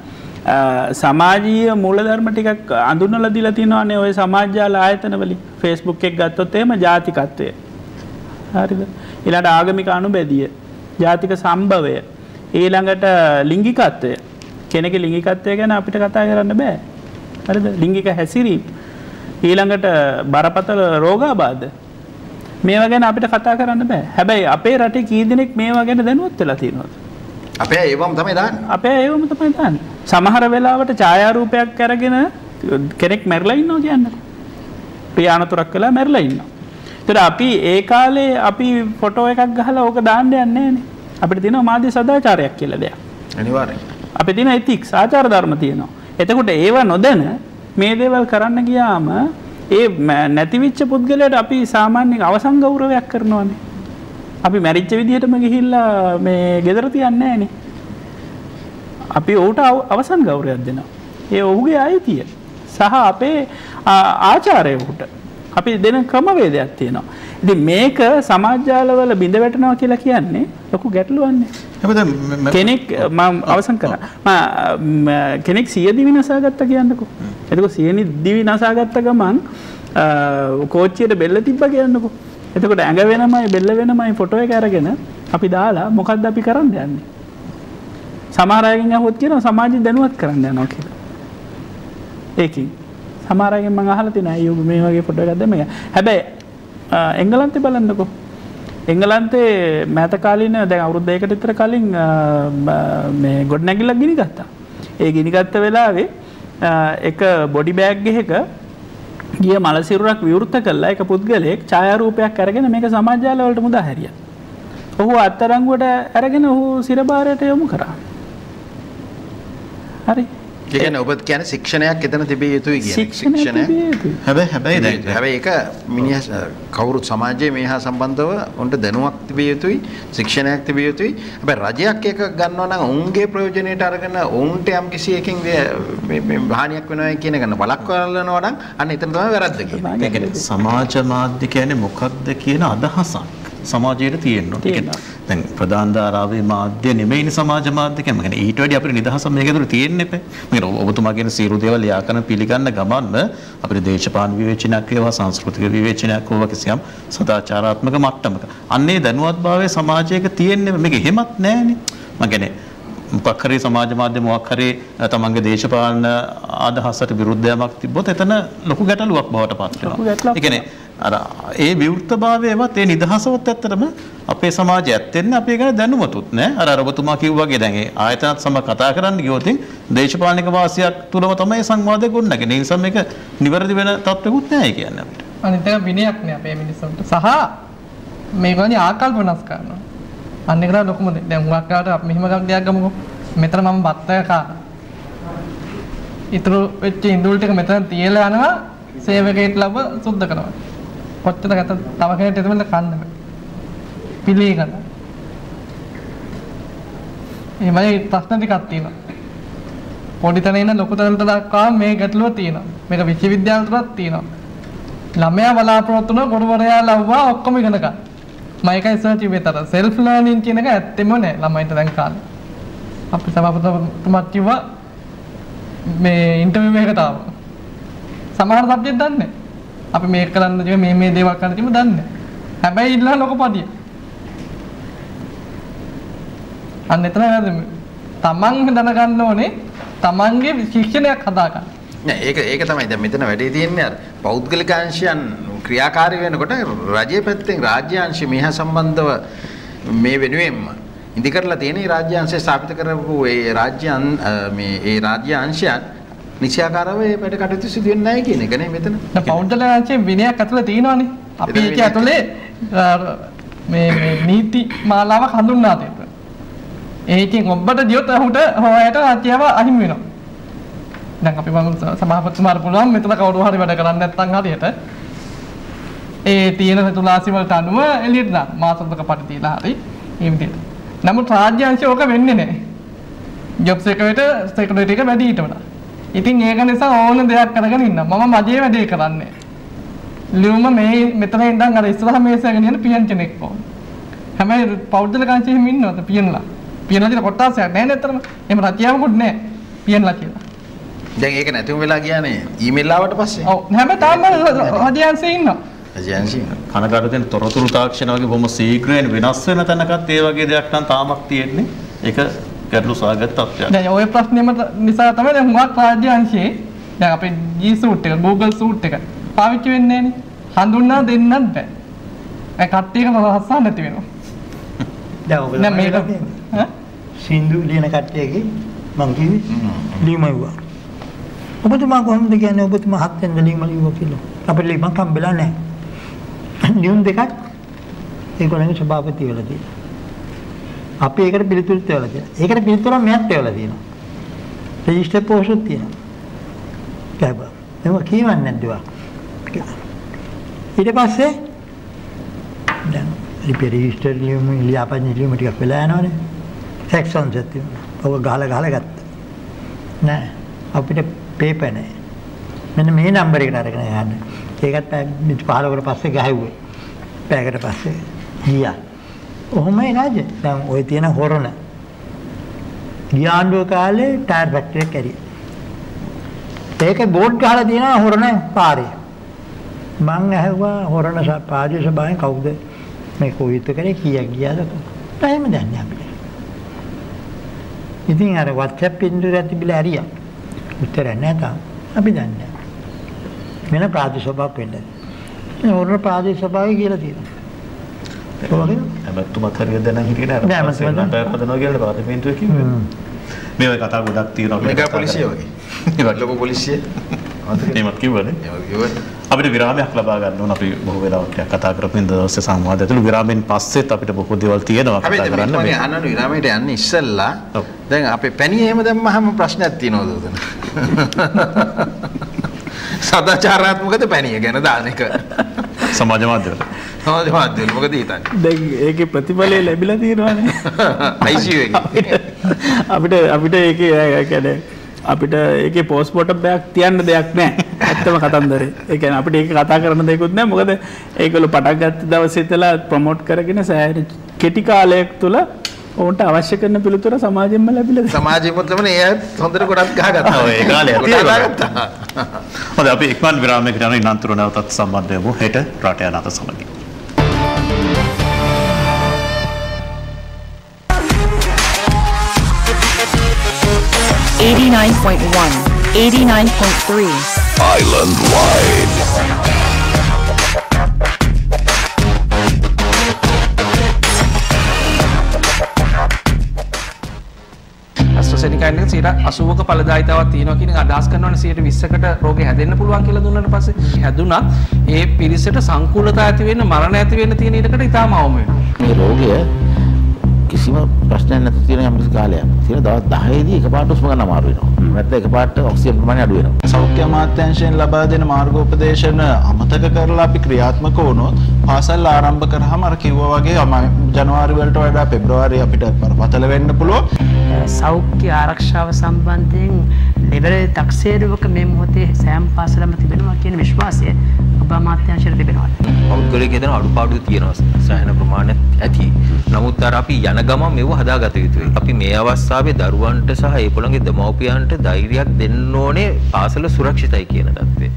සමාජීය මූලධර්ම ටිකක් අඳුනලා දීලා තියෙනවානේ ඔය සමාජ ජාල ආයතන වලින්. Facebook එක ගත්තොත් එහෙම ජාතිකත්වය. හරිද? ඊළඟට ආගමික අනුබැදිය, ජාතික සම්භවය, ඊළඟට ලිංගිකත්වය. කෙනෙකුගේ ලිංගිකත්වය ගැන අපිට කතා කරන්න බෑ. හරිද? ලිංගික හැසිරීම. ඊළඟට බරපතල රෝගාබාධ. මේවා ගැන අපිට කතා කරන්න බෑ. හැබැයි අපේ රටේ කී දෙනෙක් මේවා ගැන දැනුවත් වෙලා තියෙනවද? අපේ ඒවම තමයි දාන්නේ. අපේ ඒවම තමයි දාන්නේ. සමහර වෙලාවට ඡායාරූපයක් අරගෙන කෙනෙක් මැරිලා ඉන්නවා කියන්නේ. ප්‍රියානතුරක් වෙලා මැරිලා ඉන්නවා. ඒතර අපි ඒ කාලේ අපි ෆොටෝ එකක් ගහලා ඕක දාන්න යන්නේ නැහනේ. අපිට තියෙනවා මාධ්‍ය සදාචාරයක් කියලා දෙයක්. අනිවාර්යයෙන්. අපිට තියෙන ethics ආචාර ධර්ම තියෙනවා. එතකොට ඒව නොදැන මේ දේවල් කරන්න ගියාම ඒ නැතිවිච්ච පුද්ගලයාට අපි සාමාන්‍යයෙන් අවසන් ගෞරවයක් කරනවානේ. අපි මැරිච්ච විදිහටම ගිහිල්ලා මේ ගෙදර තියන්නේ නැහනේ. අපි ඌට අවසන් ගෞරවයක් දෙනවා. ඒ ඔහුගේ අයිතිය සහ අපේ ආචාරය උට අපි දෙන ක්‍රමවේදයක් තියෙනවා. ඉතින් මේක සමාජ ජාලවල බිඳ වැටෙනවා කියලා කියන්නේ ලොකු ගැටලුවන්නේ. කෙනෙක් මම අවසන් කරා. කෙනෙක් සිය දිවි නසාගත්තා කියන්නකෝ. එතකොට සිය දිවි නසාගත්ත ගමන් කෝච්චියට බෙල්ල තිබ්බා කියන්නකෝ. එතකොට ඇඟ වෙනමයි බෙල්ල වෙනමයි ෆොටෝ එක අරගෙන අපි දාලා මොකද්ද අපි කරන්න යන්නේ? සමහර අයගෙන් අහුවොත් කියනවා සමාජය දැනුවත් කරන්න යනවා කියලා. ඒකෙන් සමහර අයගෙන් මම අහලා තියෙනවා අයියෝ මේ වගේ ෆොටෝ එකක් දැම්ම එක. හැබැයි එංගලන්තේ බලන්නකෝ. එංගලන්තේ මෑත කාලීන දැන් අවුරුදු දෙකකට විතර කලින් මේ ගොඩනැගිල්ලක් ගිනි ගත්තා. ඒ ගිනි ගත්ත වෙලාවේ එක බොඩි බෑග් එකක ගිය මල සිරුරක් විවෘත කළා එක පුද්ගලයෙක් ඡායාරූපයක් අරගෙන මේක සමාජ ජාල වලට මුදා හැරියා. ඔහු අත්අඩංගුවට අරගෙන ඔහු සිරබාරයට යොමු කරා. හරි. ඒ කියන්නේ ඔබ කියන්නේ ශික්ෂණයක් එතන තිබිය යුතුයි කියන්නේ. ශික්ෂණයක්. හැබැයි ඒක මිනිහා කවුරුත් සමාජයේ මේහා සම්බන්ධව උන්ට දැනුමක් තිබිය යුතුයි, ශික්ෂණයක් තිබිය යුතුයි. හැබැයි රජයක් එක ගන්නවා නම් උන්ගේ ප්‍රයෝජනයට අරගෙන උන්ට යම් කිසි එකකින් මේ හානියක් වෙනවා කියන එක බලක්වලනවා නම් අන්න එතන තමයි වැරද්ද කියන්නේ. සමාජ මාධ්‍ය කියන්නේ මොකක්ද කියන අදහසක් සමාජයට තියෙනවා. දැන් ප්‍රධාන ධාරාවේ මාධ්‍ය නෙමෙයිනේ සමාජ මාධ්‍ය කියන්නේ. ඊට වැඩි අපිට නිදහසක් මේක ඇතුළේ තියෙන්නේ නැහැ. මම ඔබතුමා කියන සියලු දේවල් යාකරන පිළිගන්න ගමන්ම අපිට දේශපාලන විවේචනයක් වේවා සංස්කෘතික විවේචනයක් වේවා කිසියම් සදාචාරාත්මක මට්ටමක. අන්නේ දැනුවත්භාවයේ සමාජයක තියෙන්නේ මේක එහෙමත් නැහැනේ. මම කියන්නේ මොකක් හරි සමාජ මාධ්‍ය මොකක් හරි තමන්ගේ දේශපාලන අදහසට විරුද්ධ යමක් තිබ්බොත් එතන ලොකු ගැටලුවක් බවට පත් වෙනවා. ඒ කියන්නේ අර ඒ විවෘතභාවයවත් ඒ නිදහසවත් ඇත්තටම අපේ සමාජයේ ඇත්තෙන්නේ අපි ගැන දැනුමතුත් නෑ. අර ඔබතුමා කිව්වා වගේ දැන් ඒ ආයතනත් සමග කතා කරන්න ගියොත් දේශපාලනික වාසියක් තුලම තමයි සංවාදය ගොඩනගන්නේ. ඒ නිසා මේක නිවැරදි වෙන තත්ත්වෙකුත් නෑ කියන්නේ අපිට. අනිත් එක විනයක් නෑ අපේ මිනිස්සුන්ට. සහ මේගොල්ලෝ ආකල්ප වෙනස් කරනවා. අන්න ඒකට ලොකුම දැන් හුඟක් කාට අපි මෙහෙම දෙයක් ගමුකෝ. මෙතන මම බත්තය කාලා. ඊටු වෙච්ච ඉඳුල් ටික මෙතන තියලා යනවා සේවකයෙක් ලබ සුද්ධ කරනවා. කොච්චර ගත තව කෙනෙක්ට එතෙමෙන් කන්න බෑ. පිළි ගන්න. එමයි ප්‍රශ්න ටිකක් තියෙනවා. පොඩි තැන ඉන්න ලොකු තැනට දක්වා මේ ගැටලුව තියෙනවා. මේක විශ්වවිද්‍යාල තුලත් තියෙනවා. ළමයා බලාපොරොත්තු වෙන ගුරුවරයා ලව්වා ඔක්කොම ඉගෙන ගන්න. මම ඒකයි සර්ච් විතර self learning කියන එක ඇත්තෙම නෑ ළමයින්ට දැන් කාලේ. අපි සභාපතිතුමා කිව්වා මේ ඉන්ටර්විව් එකකට ආවා. සමහර සබ්ජෙක්ට් දන්නේ නෑ. අපි මේක කරන්න තිබේ මේ දේවල් කරන්න තිබුණ දන්නේ නෑ. හැබැයි ඉල්ලන ලොකු පදිය. අන්න එතන තමන් දැනගන්න ඕනේ තමන්ගේ ශික්ෂණයක් හදාගන්න. නෑ ඒක තමයි දැන් මෙතන වැඩේ තියෙන්නේ අර පෞද්ගලික අංශයන් ක්‍රියාකාරී වෙනකොට රජයේ පැත්තෙන් රාජ්‍ය අංශ මෙහා සම්බන්ධව මේ වෙනුවෙන්ම ඉදි කරලා තියෙන රාජ්‍ය අංශය ස්ථාපිත කරපු ඒ රාජ්‍ය අංශයන් නිශ්චයාකාරව මේ වැඩ කටයුතු සිදු වෙන්නේ නැහැ කියන එක නේ මෙතන. දැන් පෞද්ගලික අංශයෙන් විනයක් ඇතුළේ තියෙනවානේ. අපි ඒක ඇතුළේ මේ නීති මාලාවක් හඳුන්වා දෙන්න. ඒකෙන් ඔබට දියොත් අහුට හොයට රාජ්‍යව අහිමි වෙනවා. දැන් අපි මම සභාපතිතුමාට පුළුවන් මෙතන කවුරු හරි වැඩ කරන්නේ නැත්නම් හරියට ඒ තියෙන තුලාසි වලට අනුව එළියට දාන්න මාස දෙක පටි තියලා හරි මේ විදිහට. නමුත් රාජ්‍ය අංශය ඕක වෙන්නේ නැහැ. ජොබ් සෙක්‍රටරි එක වැඩි ඊට වඩා. ඉතින් ඒක නිසා ඕන දෙයක් කරගෙන ඉන්න. මම මගේ වැඩේ කරන්නේ. ලියුම මේ මෙතන ඉඳන් අර ඉස්සරහ මේසෙක යන පියන් කෙනෙක් ඕන. හැබැයි පෞද්ගලික අංශෙම ඉන්නවද පියන්ලා? පියන්ලා දින කොටසක් නැහැ නේතරම. එහෙම රතියාවකුත් නැහැ. පියන්ලා කියලා. දැන් ඒක නැතිව වෙලා ගියානේ ඊමේල් ආවට පස්සේ. ඔව් හැබැයි තාම රජයන්සේ ඉන්නවා. රජයන්සේ කනගාටු වෙන තොරතුරු තාක්ෂණ වගේ බොහොම ශීඝ්‍රයෙන් වෙනස් වෙන තැනකත් ඒ වගේ දෙයක් නම් තාමත් තියෙන්නේ. ඒක ගැටලු සහගත තත්ත්වයක්. දැන් ඔය ප්‍රශ්නේම නිසා තමයි දැන් හුඟක් රාජ්‍යාංශයේ දැන් අපේ G suite එක Google suite එක පාවිච්චි වෙන්නේ නැහනේ. හඳුන්වා දෙන්නත් බෑ. ඒ කට්ටියක රහසක් නැති වෙනවා. දැන් ඔබ මේක සින්දු ලියන කට්ටියගේ මං කිව්වේ ලියුම වුණා. ඔබතුමා කොහොමද කියන්නේ ඔබතුමා 7 වෙනිදා ලියුම ලියුවා කියලා. අපිට ලියුමක් හම්බෙලා නැහැ. ලියුම් දෙකක් ඒගොල්ලන්ගේ සභාපති වෙලා තියෙනවා. අපි ඒකට පිළිතුරු දෙවලා තියෙනවා. ඒකට පිළිතුරක් මෙයක් දෙවලා තියෙනවා. රෙජිස්ටර් පෝස්ට් තියෙනවා. කැබා. ඒක කියවන්නේ නැද්දවා. ඊට පස්සේ දැන් ලිපි රෙජිස්ටර් ලියුම ලියාපදිංචි ලියුම ටිකක් වෙලා යනවනේ. සෙක්ෂන්ස් එකක් තියෙනවා. ඔක ගහලා ගත්තා. නෑ අපිට පේපර් නෑ. මෙන්න මේ නම්බර එකට අරගෙන යන්න. ඒකත් මිනිත් 15කට පස්සේ ගහුවේ. පැයකට පස්සේ ගියා. ඔහොමයි නේද? දැන් ওই තියෙන හොරණ. ගියාඬුව කාලේ ටයර් ෆැක්ටරි එක ඇරියා. ඒකේ බෝඩ් ගහලා තියෙනවා හොරණ පාරේ. මං ඇහුවා හොරණ පාරේ සභාවෙන් කවුද මේ කොවිත කරේ කීයක් ගියාද කොහොමද? එහෙම දන්නේ අපිට. ඉතින් අර WhatsApp පින්දුරේ තිබිලා හරියා. උත්තර නැහැ අපි දන්නේ. වෙන ප්‍රාදේශ සභාවක් වෙන්නේ. ඒ හොරණ ප්‍රාදේශ සභාවේ කියලා තියෙනවා. කොහොමද? හැමතුමත් හරියට දැනන් හිටියේ නෑ. නෑ මම හදනවා කියලා පාර්ලිමේන්තුවේ කිව්වේ. මේ වගේ කතා ගොඩක් තියෙනවා. මෙගා පොලිසිය වගේ. ඒක ලොකු පොලිසිය. එහෙමත් කිව්වනේ. අපිට විරාමයක් ලබා ගන්න ඕන. අපි බොහෝ වෙලාවක් කතා කරපු ඉඳ දවසේ සංවාදය ඇතුළු විරාමෙන් පස්සෙත් අපිට බොහෝ දේවල් තියෙනවා කතා කරන්න. මේ අහන්න විරාමයට යන්නේ ඉස්සෙල්ලා දැන් අපේ පැණිය එහෙම දැම්මහම ප්‍රශ්නයක් තියෙනවද උතන? සදාචාරාත්මකද පැණිය ගැන දාන එක. සමාජ මාධ්‍යවල. සමාජ මාධ්‍යවල මොකද හිතන්නේ? දැන් ඒකේ ප්‍රතිඵලය ලැබිලා තියෙනවානේ. ICU එකේ. අපිට ඒකේ කියන්නේ අපිට ඒකේ පෝස්ට්මෝටම් බෑග් තියන්න දෙයක් නැහැ. ඇත්තම කතන්දරේ. ඒ කියන්නේ අපිට ඒක කතා කරන්න දෙයක්වත් නැහැ. මොකද ඒගොල්ලෝ පටන් ගත්ත දවසේ ඉඳලා ප්‍රොමෝට් කරගෙන සෑහෙන කෙටි කාලයක් තුල ඔවුන්ට අවශ්‍ය කරන පිළිතුර සමාජයෙන්ම ලැබිලා තියෙනවා. සමාජයෙන්ම තමයි ඒ හොඳට ගොඩක් ගහගත්තා. ඔය ඒ කාලේ ගහගත්තා. හොඳයි අපි ඉක්මන් විරාමයකට යනවා. ඉන්නතුරු නැවතත් සම්බන්ධ වෙමු. හෙට රට යන අත සමගින්. 89.1, 89.3. Island Wide. AstraZeneca එක 80ක ඵලදායීතාවක් තියෙනවා කියන අදහස් කරනවනේ 120කට රෝගේ හැදෙන්න පුළුවන් කියලා දුන්නාට පස්සේ හැදුනත් ඒ පිරිසට සංකූලතා ඇති වෙන්න මරණ ඇති වෙන්න තියෙන ඉඩකට ඉතාම අවම වෙනවා. මේ රෝගය කිසිම ප්‍රශ්නයක් නැති තියෙන යම්කිසි කාලයක්. තියෙන දවස් 10 දී එකපාරට උස්ම ගන්න අමාරු වෙනවා. නැත්නම් එකපාරට ඔක්සිජන් ප්‍රමාණය අඩු වෙනවා. සෞඛ්‍ය අමාත්‍යාංශයෙන් ලබා දෙන මාර්ගෝපදේශන අමතක කරලා අපි ක්‍රියාත්මක වුණොත් පාසල් ආරම්භ කරාම අර කිව්වා වගේ ජනවාරි වලට වඩා පෙබ්‍රවාරි අපිට බරපතල වෙන්න පුළුවන්. සෞඛ්‍ය ආරක්ෂාව සම්බන්ධයෙන් ලෙබරේ තක්සේරුවක මේ මොහොතේ සෑම පාසලම තිබෙනවා කියන විශ්වාසය ඔබ අමාත්‍යාංශයට තිබෙනවා. පෞද්ගලික දෙන අඩුපාඩු තියෙනවා සෑහෙන ප්‍රමාණයක් ඇති. නමුත් අර අපි යන ගමන් මේව හදාගත යුතුයි. අපි මේ අවස්ථාවේ දරුවන්ට සහ ඒ පොළගේ දෙමව්පියන්ට ධෛර්යයක් දෙන්න ඕනේ පාසල සුරක්ෂිතයි කියන தත්ත්වය.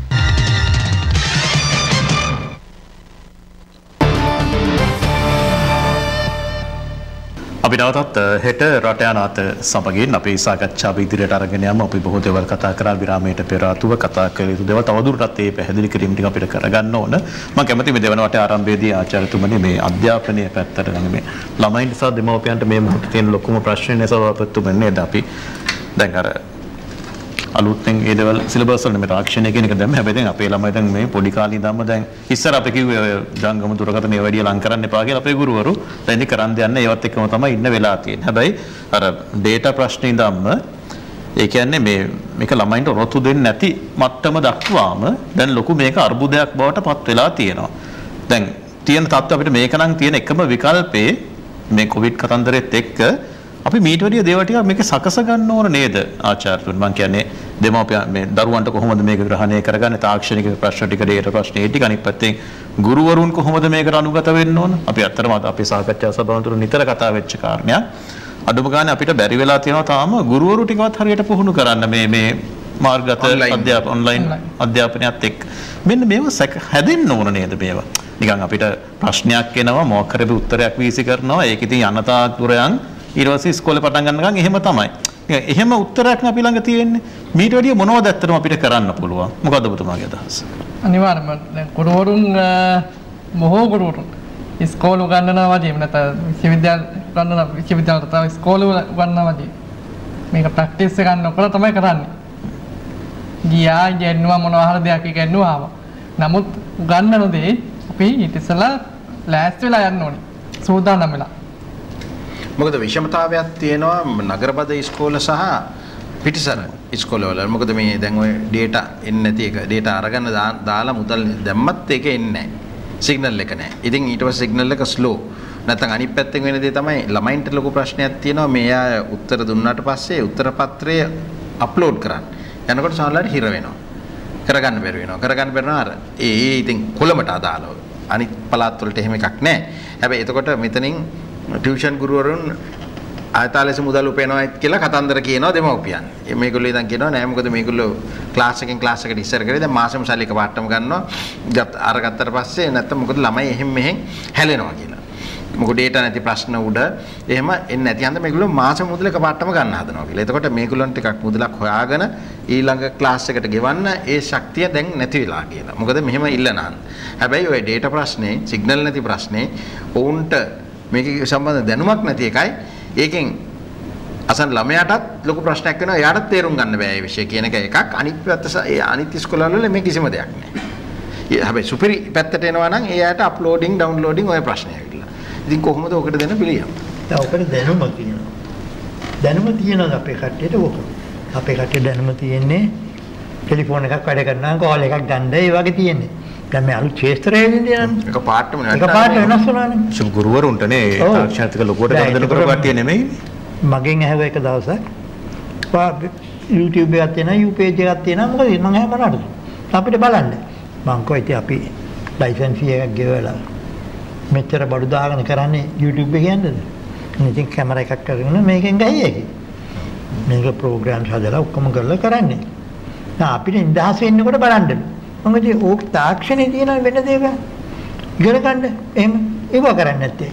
අපි නැවතත් හෙට රට යන අත සමගින් අපි සාකච්ඡාව ඉදිරියට අරගෙන යමු. අපි බොහෝ දේවල් කතා කරා විරාමයට පෙර ආතුව කතා කළ යුතු දේවල් තවදුරටත් ඒ පැහැදිලි කිරීම ටික අපිට කරගන්න ඕන. මම කැමති මේ දෙවන වටේ ආරම්භයේදී ආචාර්යතුමනි මේ අධ්‍යාපනය පැත්තට ගන්න මේ ළමයින්ට සහ දෙමව්පියන්ට මේ මොහොතේ තියෙන ලොකුම ප්‍රශ්නේ සභාපතිතුමනි නේද අපි දැන් අර අලුත්ෙන් ඒ දේවල් සිලබස් වල මේ තාක්ෂණය කියන එක දැම්ම. හැබැයි දැන් අපේ ළමයි දැන් මේ පොඩි කාලේ ඉඳන්ම දැන් ඉස්සර අපි කිව්වේ ඔය ජංගම දුරකථන ඒ වැඩි ලං කරන්න එපා කියලා අපේ ගුරුවරු. දැන් ඉතින් කරන් දෙන්නේ ඒවත් එක්කම තමයි ඉන්න වෙලා තියෙන්නේ. හැබැයි අර ඩේටා ප්‍රශ්නේ ඉඳන්ම ඒ කියන්නේ මේක ළමයින්ට රොතු දෙන්නේ නැති මට්ටම දක්වාම දැන් ලොකු මේක අර්බුදයක් බවට පත් වෙලා තියෙනවා. දැන් තියෙන තත්ත්ව අපිට මේක නම් තියෙන එකම විකල්පේ මේ කොවිඩ් කතන්දරෙත් එක්ක අපි මීට වැඩිය දේවල් ටිකක් මේක සකස ගන්න ඕන නේද ආචාර්යතුමනි? මම කියන්නේ දෙමව්පියන් මේ දරුවන්ට කොහොමද මේක ග්‍රහණය කරගන්නේ? තාක්ෂණික ප්‍රශ්න ටික ඩේටා ප්‍රශ්න ඒ ටික අනිත් පැත්තෙන් ගුරුවරුන් කොහොමද මේකට අනුගත වෙන්න ඕන? අපි අත්‍තරම අපේ සාකච්ඡා සභාව තුළ නිතර කතා වෙච්ච කාරණයක්. අඩුම ගානේ අපිට බැරි වෙලා තියෙනවා තාම ගුරුවරු ටිකවත් හරියට පුහුණු කරන්න මේ මාර්ගගත ඔන්ලයින් අධ්‍යාපනයත් එක්ක. මෙන්න මේවා හැදෙන්න ඕන නේද මේවා? නිකන් අපිට ප්‍රශ්නයක් එනවා මොකක් හරි උත්තරයක් වීසි කරනවා. ඒක ඉතින් අනතාක් දුරයන් ඊට පස්සේ ඉස්කෝලේ පටන් ගන්නකම් එහෙම තමයි. එහෙම උත්තරයක් අපි ළඟ තියෙන්නේ. මීට වැඩිය මොනවද ඇත්තටම අපිට කරන්න පුළුවන්? මොකද්ද ඔබතුමාගේ අදහස? අනිවාර්යයෙන්ම දැන් ගුරුවරුන් බොහෝ ගුරුවරුන් ඉස්කෝල උගන්වනවා වගේම නැත්නම් විශ්වවිද්‍යාල ගන්න විශ්වවිද්‍යාලයට තව ඉස්කෝලේ ගන්නවාදී මේක ප්‍රැක්ටිස් එක ගන්නකොට තමයි කරන්නේ. ගියා ඉගෙනුවා මොනවා හරි දෙයක් ඉගෙනුවා ආවා. නමුත් උගන්නන දේ අපි ඊට ඉස්සෙල්ලා ලෑස්ති වෙලා යන්න ඕනේ. සූදානම් වෙලා. මොකද විෂමතාවයක් තියෙනවා නගරබද ඉස්කෝල සහ පිටිසර ඉස්කෝල වල. මොකද මේ දැන් ඔය ඩේටා එන්නේ නැති එක ඩේටා අරගෙන දාලා මුදල් දැම්මත් ඒක එන්නේ නැහැ. සිග්නල් එක නැහැ. ඉතින් ඊට පස්සේ සිග්නල් එක ස්ලෝ. නැත්නම් අනිත් පැත්තෙන් වෙන දේ තමයි ළමයින්ට ලොකු ප්‍රශ්නයක් තියෙනවා. මේ අය උත්තර දුන්නාට පස්සේ උත්තර පත්‍රය අප්ලෝඩ් කරන්න. යනකොට සමහරවිට හිර වෙනවා. කරගන්න බැරි වෙනවා. කරගන්න බැරනවා අර ඒ ඉතින් කොළඹට අදාළව. අනිත් පළාත් වලට එහෙම එකක් නැහැ. හැබැයි එතකොට මෙතනින් ටියුෂන් ගුරුවරුන් ආයතාලේස මුදල් උපයනවා කියලා කතන්දර කියනවා දෙමව්පියන්. මේගොල්ලෝ ඉතින් කියනවා නෑ මොකද මේගොල්ලෝ ක්ලාස් එකෙන් ක්ලාස් එකට ඉස්සර කරේ දැන් මාසෙම සල්ලි එක පාටම ගන්නවා. අරගත්තට පස්සේ නැත්තම් මොකද ළමයි එහෙම මෙහෙන් හැලෙනවා කියලා. මොකද ඩේටා නැති ප්‍රශ්න උඩ එහෙම එන්නේ නැති හන්ද මේගොල්ලෝ මාස මුදල එක පාටම ගන්න හදනවා කියලා. එතකොට මේගොල්ලන් ටිකක් මුදලක් හොයාගෙන ඊළඟ ක්ලාස් එකට ගෙවන්න ඒ ශක්තිය දැන් නැති වෙලා කියලා. මොකද මෙහෙම ඉල්ලනහන්. හැබැයි ওই ඩේටා ප්‍රශ්නේ, සිග්නල් නැති ප්‍රශ්නේ ඔවුන්ට මේක සම්බන්ධ දැනුමක් නැති එකයි. ඒකෙන් අසන් ළමයාටත් ලොකු ප්‍රශ්නයක් වෙනවා. එයාටත් තේරුම් ගන්න බෑ මේ විෂය කියන එක එකක්. අනිත් පැත්ත ඒ අනිත් ඉස්කෝලවල මේ කිසිම දෙයක් නැහැ. හැබැයි සුපිරි පැත්තට එනවා නම් එයාට අප්ලෝඩින් ඩවුන්ලෝඩින් ඔය ප්‍රශ්නේ ඇවිල්ලා. ඉතින් කොහොමද ඔකට දෙන්න පිළියම්? දැන් ඔකට දැනුම තියෙනවා. දැනුම තියෙනවා අපේ කට්ටියට ඕක. අපේ කට්ටිය දැනුම තියෙන්නේ ටෙලිෆෝන් එකක් වැඩ කරනවා කෝල් එකක් ගන්න ඒ වගේ තියෙන්නේ. දැන් මේ අලුත් ක්ෂේත්‍රයේදී තියෙනන්නේ. එක පාටම එක පාට වෙනස් වෙනවානේ. සුම් ගුරුවරුන්ටනේ තාක්ෂණික ලොකුවට ගන්න කරපු කට්ටිය නෙමෙයි. මගෙන් ඇහුව එක දවසක් YouTube එකක් තියෙනවා, U page එකක් තියෙනවා. මොකද මම ඇහුව මොනවටද? අපිට බලන්න. මං කොයි ඉතින් අපි ලයිසන්ස් ෆී එකක් ගෙවලා මෙච්චර බඩු දාගෙන කරන්නේ YouTube එකේ යන්නද? ඉතින් කැමරා එකක් කරගෙන මේකෙන් ගහයි එකේ. මේක ප්‍රෝග්‍රෑම්ස් හදලා ඔක්කොම කරලා කරන්නේ. දැන් අපිට නිදහස් වෙන්නකොට බලන්න. මොකද ඕක තාක්ෂණයේ තියෙන වෙන දේක ඉගෙන ගන්න එහෙම ඒව කරන්නේ නැත්තේ.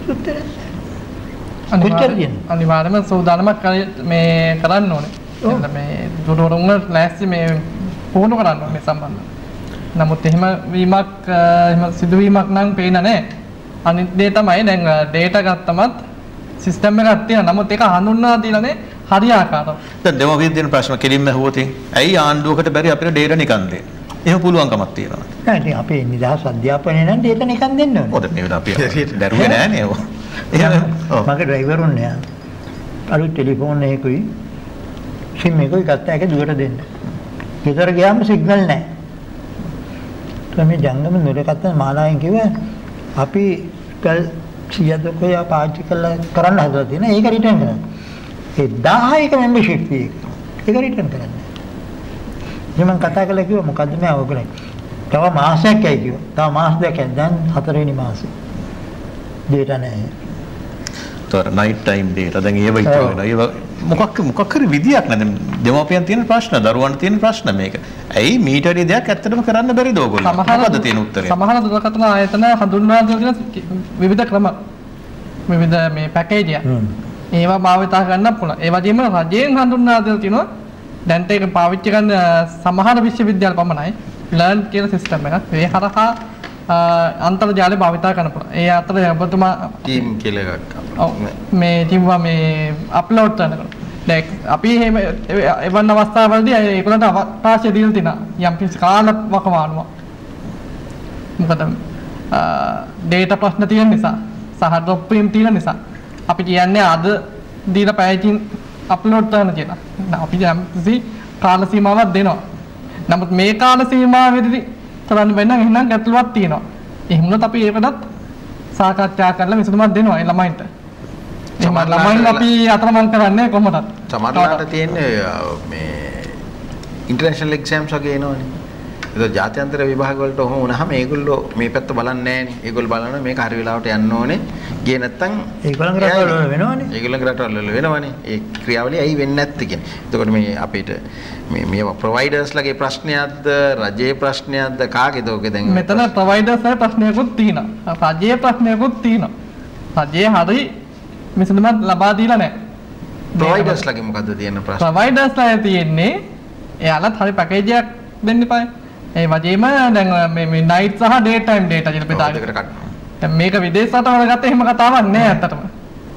අනිවාර්යයෙන්ම සූදානමක් මේ කරන්න ඕනේ. මේ දුරවරුන්ව ලෑස්ති මේ පුහුණු කරන්න ඕනේ මේ සම්බන්ධව. නමුත් එහෙම වීමක් එහෙම සිදුවීමක් නම් පේන නැහැ. අනිත් දේ තමයි දැන් ඩේටා ගත්තමත් සිස්ටම් එකක් තියෙනවා. නමුත් ඒක හඳුන්වා දීලානේ හරියාකාරව. දැන් දෙමව්පියන් දෙන ප්‍රශ්න කෙලින්ම ඇහුවොත් ඇයි ආණ්ඩුවකට බැරි අපිට ඩේටා නිකන් දෙන්න? එහෙම පුළුවන්කමක් තියෙනවා. නෑ ඉතින් අපේ නිදහස් අධ්‍යාපනය නම් ඩේටා නිකන් දෙන්න ඕනේ. ඔතන මේකට අපි දරුවේ නෑනේ ඒව. එහෙම මගේ ඩ්‍රයිවර් උන්නේ අලුත් ටෙලිෆෝන් එකකුයි සිම් එකකුයි ගත්තා එක දුවට දෙන්න. ගෙදර ගියාම සිග්නල් නැහැ. මේ ජංගම නුරකත්තන මාලාවෙන් කිව්වා අපි කල් 100ක් පාවිච්චි කරලා කරන්න හදලා තියෙන ඒක රිටර්න් කරන්න. ඒ 1000ක membership fee එක රිටර්න් කරන්න. මම කතා කළා කිව්වා මොකද්ද මේ අවගලයි. තව මාසයක් යයි කිව්වා. තව මාස දෙකක් දැන් 4 වෙනි මාසේ. ඩේටා නැහැ. තොර නයිට් ටයිම් ඩේටා දැන් ඒව ඉතුරු වෙනවා. ඒව මොකක් හරි විදියක් නැද දෙමාපියන් තියෙන ප්‍රශ්න දරුවන්ට තියෙන ප්‍රශ්න මේක. ඇයි මීට වැඩි දෙයක් ඇත්තටම කරන්න බැරිද ඕගොල්ලෝ? මොකද්ද තියෙන උත්තරය? සමහර දුරකථන ආයතන හඳුන්වා දෙන විවිධ ක්‍රම විවිධ මේ පැකේජ් එක. ඒවා භාවිතා ගන්න පුළුවන්. ඒ වගේම රජයෙන් හඳුන්වා දෙලා තිනවා දැන් ඒක පාවිච්චි කරන සමහර විශ්වවිද්‍යාල පමණයි ලර්න් කියන සිස්ටම් එකක්. ඒ හරහා අන්තර්ජාලය භාවිතා කරන්න පුළුවන්. ඒ අතර ඔබතුමා ටීම් කියලා එකක්. ඔව් මේ ටීම්වා මේ අප්ලෝඩ් කරනකොට දැන් අපි එහෙම එවන් අවස්ථාවලදී ඒගොල්ලන්ට අවකාශය දීලා තිනා යම් කිසි කාල වකවානුවක්. මොකද ඩේටා ප්‍රශ්න තියෙන නිසා සහ ඩ්‍රොප් වීම තියෙන නිසා අපි කියන්නේ අද දීලා පැයකින් අප්ලෝඩ් කරන්න කියලා. අපි යම් කිසි කාල සීමාවක් දෙනවා. නමුත් මේ කාල සීමාවෙදී කරන්න වෙන එහෙනම් ගැටලුවක් තියෙනවා. එහෙම වුණොත් අපි ඒකටත් සාකච්ඡා කරලා විසඳුමක් දෙනවා ඒ ළමයින්ට. එහෙම ළමයින් අපි අතරමං කරන්නේ කොහොමද? සමහරවිට තියෙන්නේ මේ ඉන්ටර්නැෂනල් එක්සෑම්ස් වගේ එනවනේ. ඒක ජාත්‍යන්තර විභාග වලට ඔහොම වුණාම ඒගොල්ලෝ මේ පැත්ත බලන්නේ නැහනේ. ඒගොල්ලෝ බලනවා මේක හරි වෙලාවට යන්න ඕනේ. ගියේ නැත්තම් ඒගොල්ලන්ගේ රටවල වෙනවනේ. ඒගොල්ලන්ගේ රටවල වෙනවනේ. ඒ ක්‍රියාවලිය ඇයි වෙන්නේ නැත්තේ කියන්නේ. එතකොට මේ අපිට මේවා ප්‍රොවයිඩර්ස්ලගේ ප්‍රශ්නයක්ද රජයේ ප්‍රශ්නයක්ද කාගේද ඔක දැන් මෙතන ප්‍රොවයිඩර්ස්ලගේ ප්‍රශ්නයකුත් තියෙනවා. රජයේ ප්‍රශ්නයකුත් තියෙනවා. රජයේ හරි විසඳුමක් ලබා දීලා නැහැ. ප්‍රොවයිඩර්ස්ලගේ මොකද්ද තියෙන ප්‍රශ්න? ප්‍රොවයිඩර්ස්ලා තියෙන්නේ එයාලත් හරි පැකේජ් එකක් දෙන්න එපායි. ඒ වගේම දැන් මේ නයිට් සහ ඩේ ටයිම් ඩේටා කියලා බෙදාගෙන. දැන් මේක විදේශ රටවල ගත්ත එහෙම කතාවක් නෑ ඇත්තටම.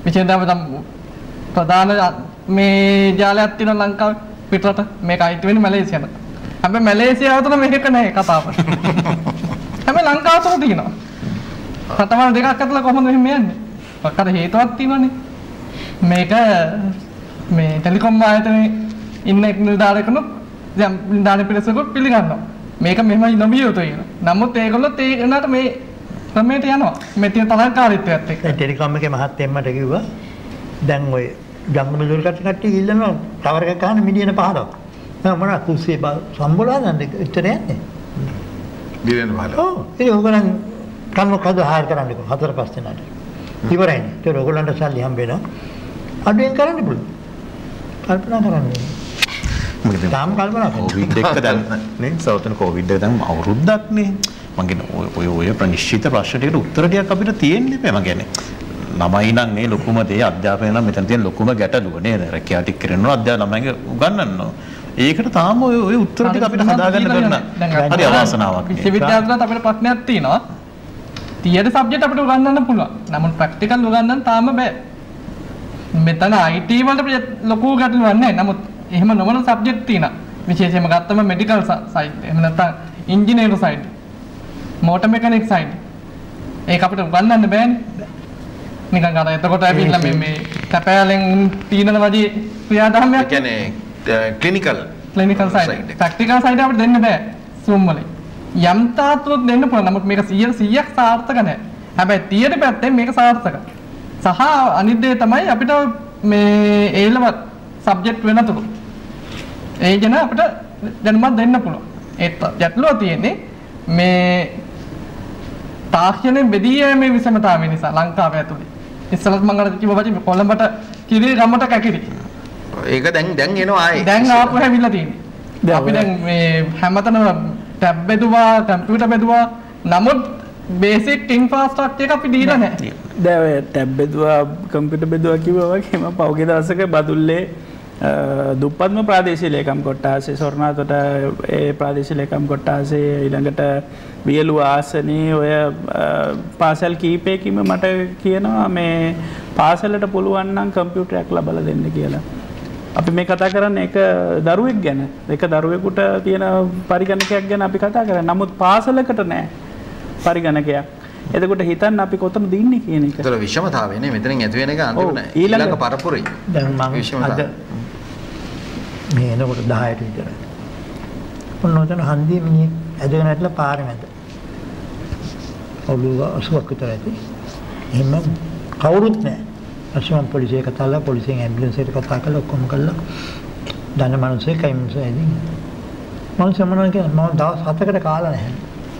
විශේෂයෙන්ම ප්‍රධාන මේ ජාලයක් තියෙනවා ලංකාවේ පිටරට මේක අයිති වෙන්නේ මැලේසියාවට. හැබැයි මැලේසියාව තුළ මේක නැහැ කතාව. හැබැයි ලංකාව තුළ තියෙනවා. රටවල් දෙකක් අතර කොහොමද මෙහෙම යන්නේ? මොකද හේතුවක් තියෙනවනේ. මේක මේ ටෙලිකොම් ආයතනයේ ඉන්න නිලධාරියෙකුත් දැන් නිලධාරි පිරිසකුත් පිළිගන්නවා. මේක මෙහෙමයි නොවිය යුතුයි. නමුත් ඒගොල්ලොත් ඒ වෙනාට මේ ක්‍රමයට යනවා. මේ තියෙන තරංකාරීත්වයත් එක්ක. ටෙලිකොම් එකේ මහත්තයෙක් මට කිව්වා දැන් ඔය ජංගම දුරකථන කට්ටිය ඉල්ලනවා ටවර් එකක් ගන්න මිලියන 5ක්. මම මොනවා කුස්සිය සම්බෝලනන්නේ ඉතර යන්නේ. මිලියන 5. ඔව්. ඒ ඕගොල්ලන් කන්න කද හායර් කරන්නකො 4-5 දෙනාට. ඉවරයිනේ. ඒක ඕගොල්ලන්ට සල්ලි හම්බ වෙනවා. අඩුවෙන් කරන්න පුළුවන්. කල්පනා කරන්න. මොකද තාම කල්පනා කරන්න. කොවිඩ් එක දැන් නේ සවතන කොවිඩ් එක දැන් අවුරුද්දක් නේ. මම කියන්නේ ඔය ප්‍රනිශ්චිත ප්‍රශ්න ටිකට උත්තර ටිකක් අපිට තියෙන්නේ බෑ. මම කියන්නේ ළමයි නම් නේ ලොකුම දේ අධ්‍යාපනය නම් මෙතන තියෙන ලොකුම ගැටලුව නේද? රැකියාව ටික කරනවා අධ්‍යාපන ළමයින්ගේ උගන්වනවා. ඒකට තාම ඔය උත්තර ටික අපිට හදාගන්න බැරි නම් හරි අවාසනාවක් නේ. විශ්වවිද්‍යාලවලත් අපිට ප්‍රශ්නයක් තියෙනවා. තියරි සබ්ජෙක්ට් අපිට උගන්වන්න පුළුවන්. නමුත් ප්‍රැක්ටිකල් උගන්වන්න තාම බෑ. මෙතන IT වලට ලොකු ගැටලුවක් නැහැ. නමුත් එහෙම නොවන සබ්ජෙක්ට් තියෙනවා. විශේෂයෙන්ම ගත්තම මෙඩිකල් සයිඩ්. එහෙම නැත්නම් ඉංජිනේරු සයිඩ්. Motor mechanic side. ඒක අපිට උගන්වන්න බෑනේ. නිකන් අර එතකොට ඇවිල්ලා මේ කැපෑලෙන් තීනන වගේ ක්‍රියාදාමයක් කියන්නේ ක්ලිනිකල් සයිඩ්. ප්‍රැක්ටිකල් සයිඩ් අපිට දෙන්න බෑ Zoom වලින්. යම් තාත්තුවක් දෙන්න පුළුවන්. නමුත් මේක 100%ක් සාර්ථක නැහැ. හැබැයි තියරි පැත්තෙන් මේක සාර්ථකයි. සහ අනිත් දේ තමයි අපිට මේ A level සබ්ජෙක්ට් වෙනතුරු ඒ ජන අපිට දැනුමක් දෙන්න පුළුවන්. ඒත් ගැටලුව තියෙන්නේ මේ තාක්ෂණයෙන් බෙදී යෑමේ විෂමතාවය නිසා ලංකාව ඇතුලේ. ඉස්සරත් මම අර කිව්වා වගේ කොළඹට කිරි ගමට කැකිරි. ඒක දැන් එනවා ආයේ. දැන් ආපහු හැමිලා තියෙන්නේ. අපි දැන් මේ හැමතැනම ටැබ් බෙදුවා, කම්පියුටර් බෙදුවා. නමුත් බේසික් ඉන්ෆ්‍රාස්ට්‍රක්චර් එක අපි දීලා නැහැ. දැන් ඔය ටැබ් බෙදුවා, කම්පියුටර් බෙදුවා කිව්වා වගේම පෞගේ දවසක බදුල්ලේ දුප්පත්ම ප්‍රාදේශීය ලේකම් කොට්ටාසේ සොරණාතොට ඒ ප්‍රාදේශීය ලේකම් කොට්ටාසේ ඊළඟට වියලුව ආසනේ ඔය පාසල් කීපයකින්ම මට කියනවා මේ පාසලට පුළුවන් නම් කම්පියුටරයක් ලබලා දෙන්න කියලා. අපි මේ කතා කරන්නේ එක දරුවෙක් ගැන. එක දරුවෙකුට තියෙන පරිගණකයක් ගැන අපි කතා කරන්නේ. නමුත් පාසලකට නෑ පරිගණකයක්. එතකොට හිතන්න අපි කොතනද ඉන්නේ කියන එක. ඒතර විෂමතාවය නේ මෙතනින් ඇති වෙන එක අන්තිමට ඊළඟ පරපුරේ. දැන් මම අද මේ එනකොට 10ට විතර. ඔන්න ඔතන හන්දිය මිනිහ ඇදගෙන ඇట్లా පාරේ මැද. ඔළුව අසුවක් විතර ඇති. එහෙම කවුරුත් නැහැ. අසුවන් පොලිසිය කතා කළා, පොලිසියෙන් ඇම්බියුලන්ස් එකට කතා කළා, ඔක්කොම කළා. දැන් මනුස්සයෙක් කයි මිනිස්සු ඇදින්. මනුස්සය මොනවද කියන්නේ? මම දවස් 7කට කාලා නැහැ.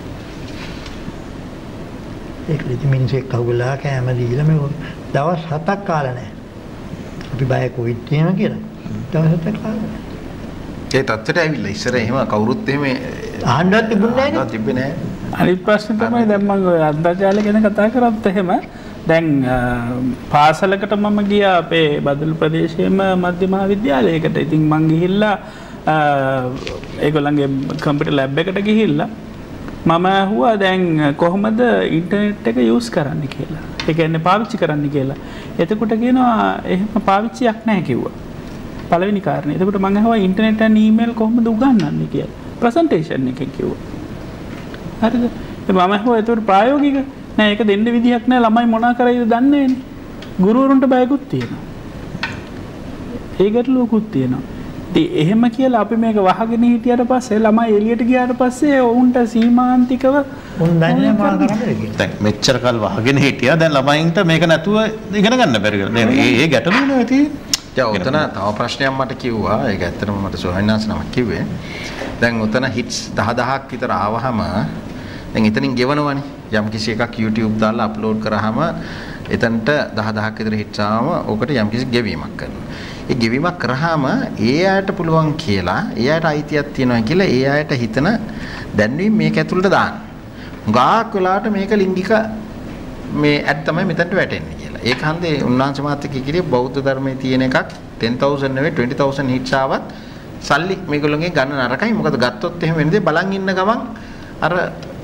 ඒක ඉතින් මිනිස්සෙක් කවුලා කෑම දීලා මේ දවස් 7ක් කාලා නැහැ. අපි බය කොවිඩ් තියෙනවා කියලා. දවස් 7ක් කාලා නැහැ. ඒ තත්ත්වයට ඇවිල්ලා ඉස්සර එහෙම කවුරුත් එහෙම ආණ්ඩුවක් තිබුණේ නැහැ. තිබ්බේ නැහැ. අනිත් ප්‍රශ්නේ තමයි දැන් මම ඔය අන්තර්ජාලය ගැන කතා කරත් එහෙම දැන් පාසලකට මම ගියා අපේ බදලු ප්‍රදේශයේම මධ්‍ය මහා විද්‍යාලයකට. ඉතින් මං ගිහිල්ලා ඒගොල්ලන්ගේ කම්පියුටර් ලැබ් එකට ගිහිල්ලා මම ඇහුවා දැන් කොහොමද ඉන්ටර්නෙට් එක යූස් කරන්න කියලා. ඒ කියන්නේ පාවිච්චි කරන්න කියලා. එතකොට කියනවා එහෙම පාවිච්චියක් නැහැ කිව්වා. පළවෙනි කාරණේ. එතකොට මම ඇහුවා ඉන්ටර්නෙට් and ඊමේල් කොහොමද උගන්වන්නේ කියලා. ප්‍රසන්ටේෂන් එකෙන් කිව්වා. හරිද? මම ඇහුවා එතකොට ප්‍රායෝගික නෑ ඒක දෙන්න විදිහක් නෑ ළමයි මොනා කරයිද දන්නේ නෑනේ. ගුරුවරුන්ට බයකුත් තියෙනවා. ඒ ගැටලුවකුත් තියෙනවා. ඉතින් එහෙම කියලා අපි මේක වහගෙන හිටියට පස්සේ ළමයි එළියට ගියාට පස්සේ ඔවුන්ට සීමාන්තිකව උන් දන්නේ මොනවා කරන්නද කියලා. දැන් මෙච්චර කල් වහගෙන හිටියා දැන් ළමයින්ට මේක නැතුව ඉගෙන ගන්න බැරි කියලා. දැන් ඒ ගැටලුව නේ තියෙන්නේ. දැන් උතන තව ප්‍රශ්නයක් මට කිව්වා. ඒක ඇත්තටම මට සෝහනාස් නමක් කිව්වේ. දැන් උතන හිට්ස් 10000ක් විතර ආවහම දැන් එතනින් ගෙවනවනේ. යම් කිසි එකක් YouTube දාලා අප්ලෝඩ් කරාම එතනට 10000ක් විතර හිට්ස් ආවම ඕකට යම් කිසි ගෙවීමක් කරනවා. ඒ ගෙවීමක් කරාම ඒ අයට පුළුවන් කියලා ඒ අයට අයිතියක් තියෙනවා කියලා ඒ අයට හිතන දැන්වීම මේක ඇතුළට දාන්න. ගාක් වෙලාවට මේක ලිංගික මේ ඇඩ් තමයි මෙතනට වැටෙන්නේ කියලා. ඒක හන්දේ උන්වහන්සේ මාත් එක්ක කිව්වේ බෞද්ධ ධර්මයේ තියෙන එකක් 10000 නෙවෙයි 20000 හිට්ස් ආවත් සල්ලි මේගොල්ලෝගේ ගන්න නරකයි. මොකද ගත්තොත් එහෙම වෙනදී බලන් ඉන්න ගමන් අර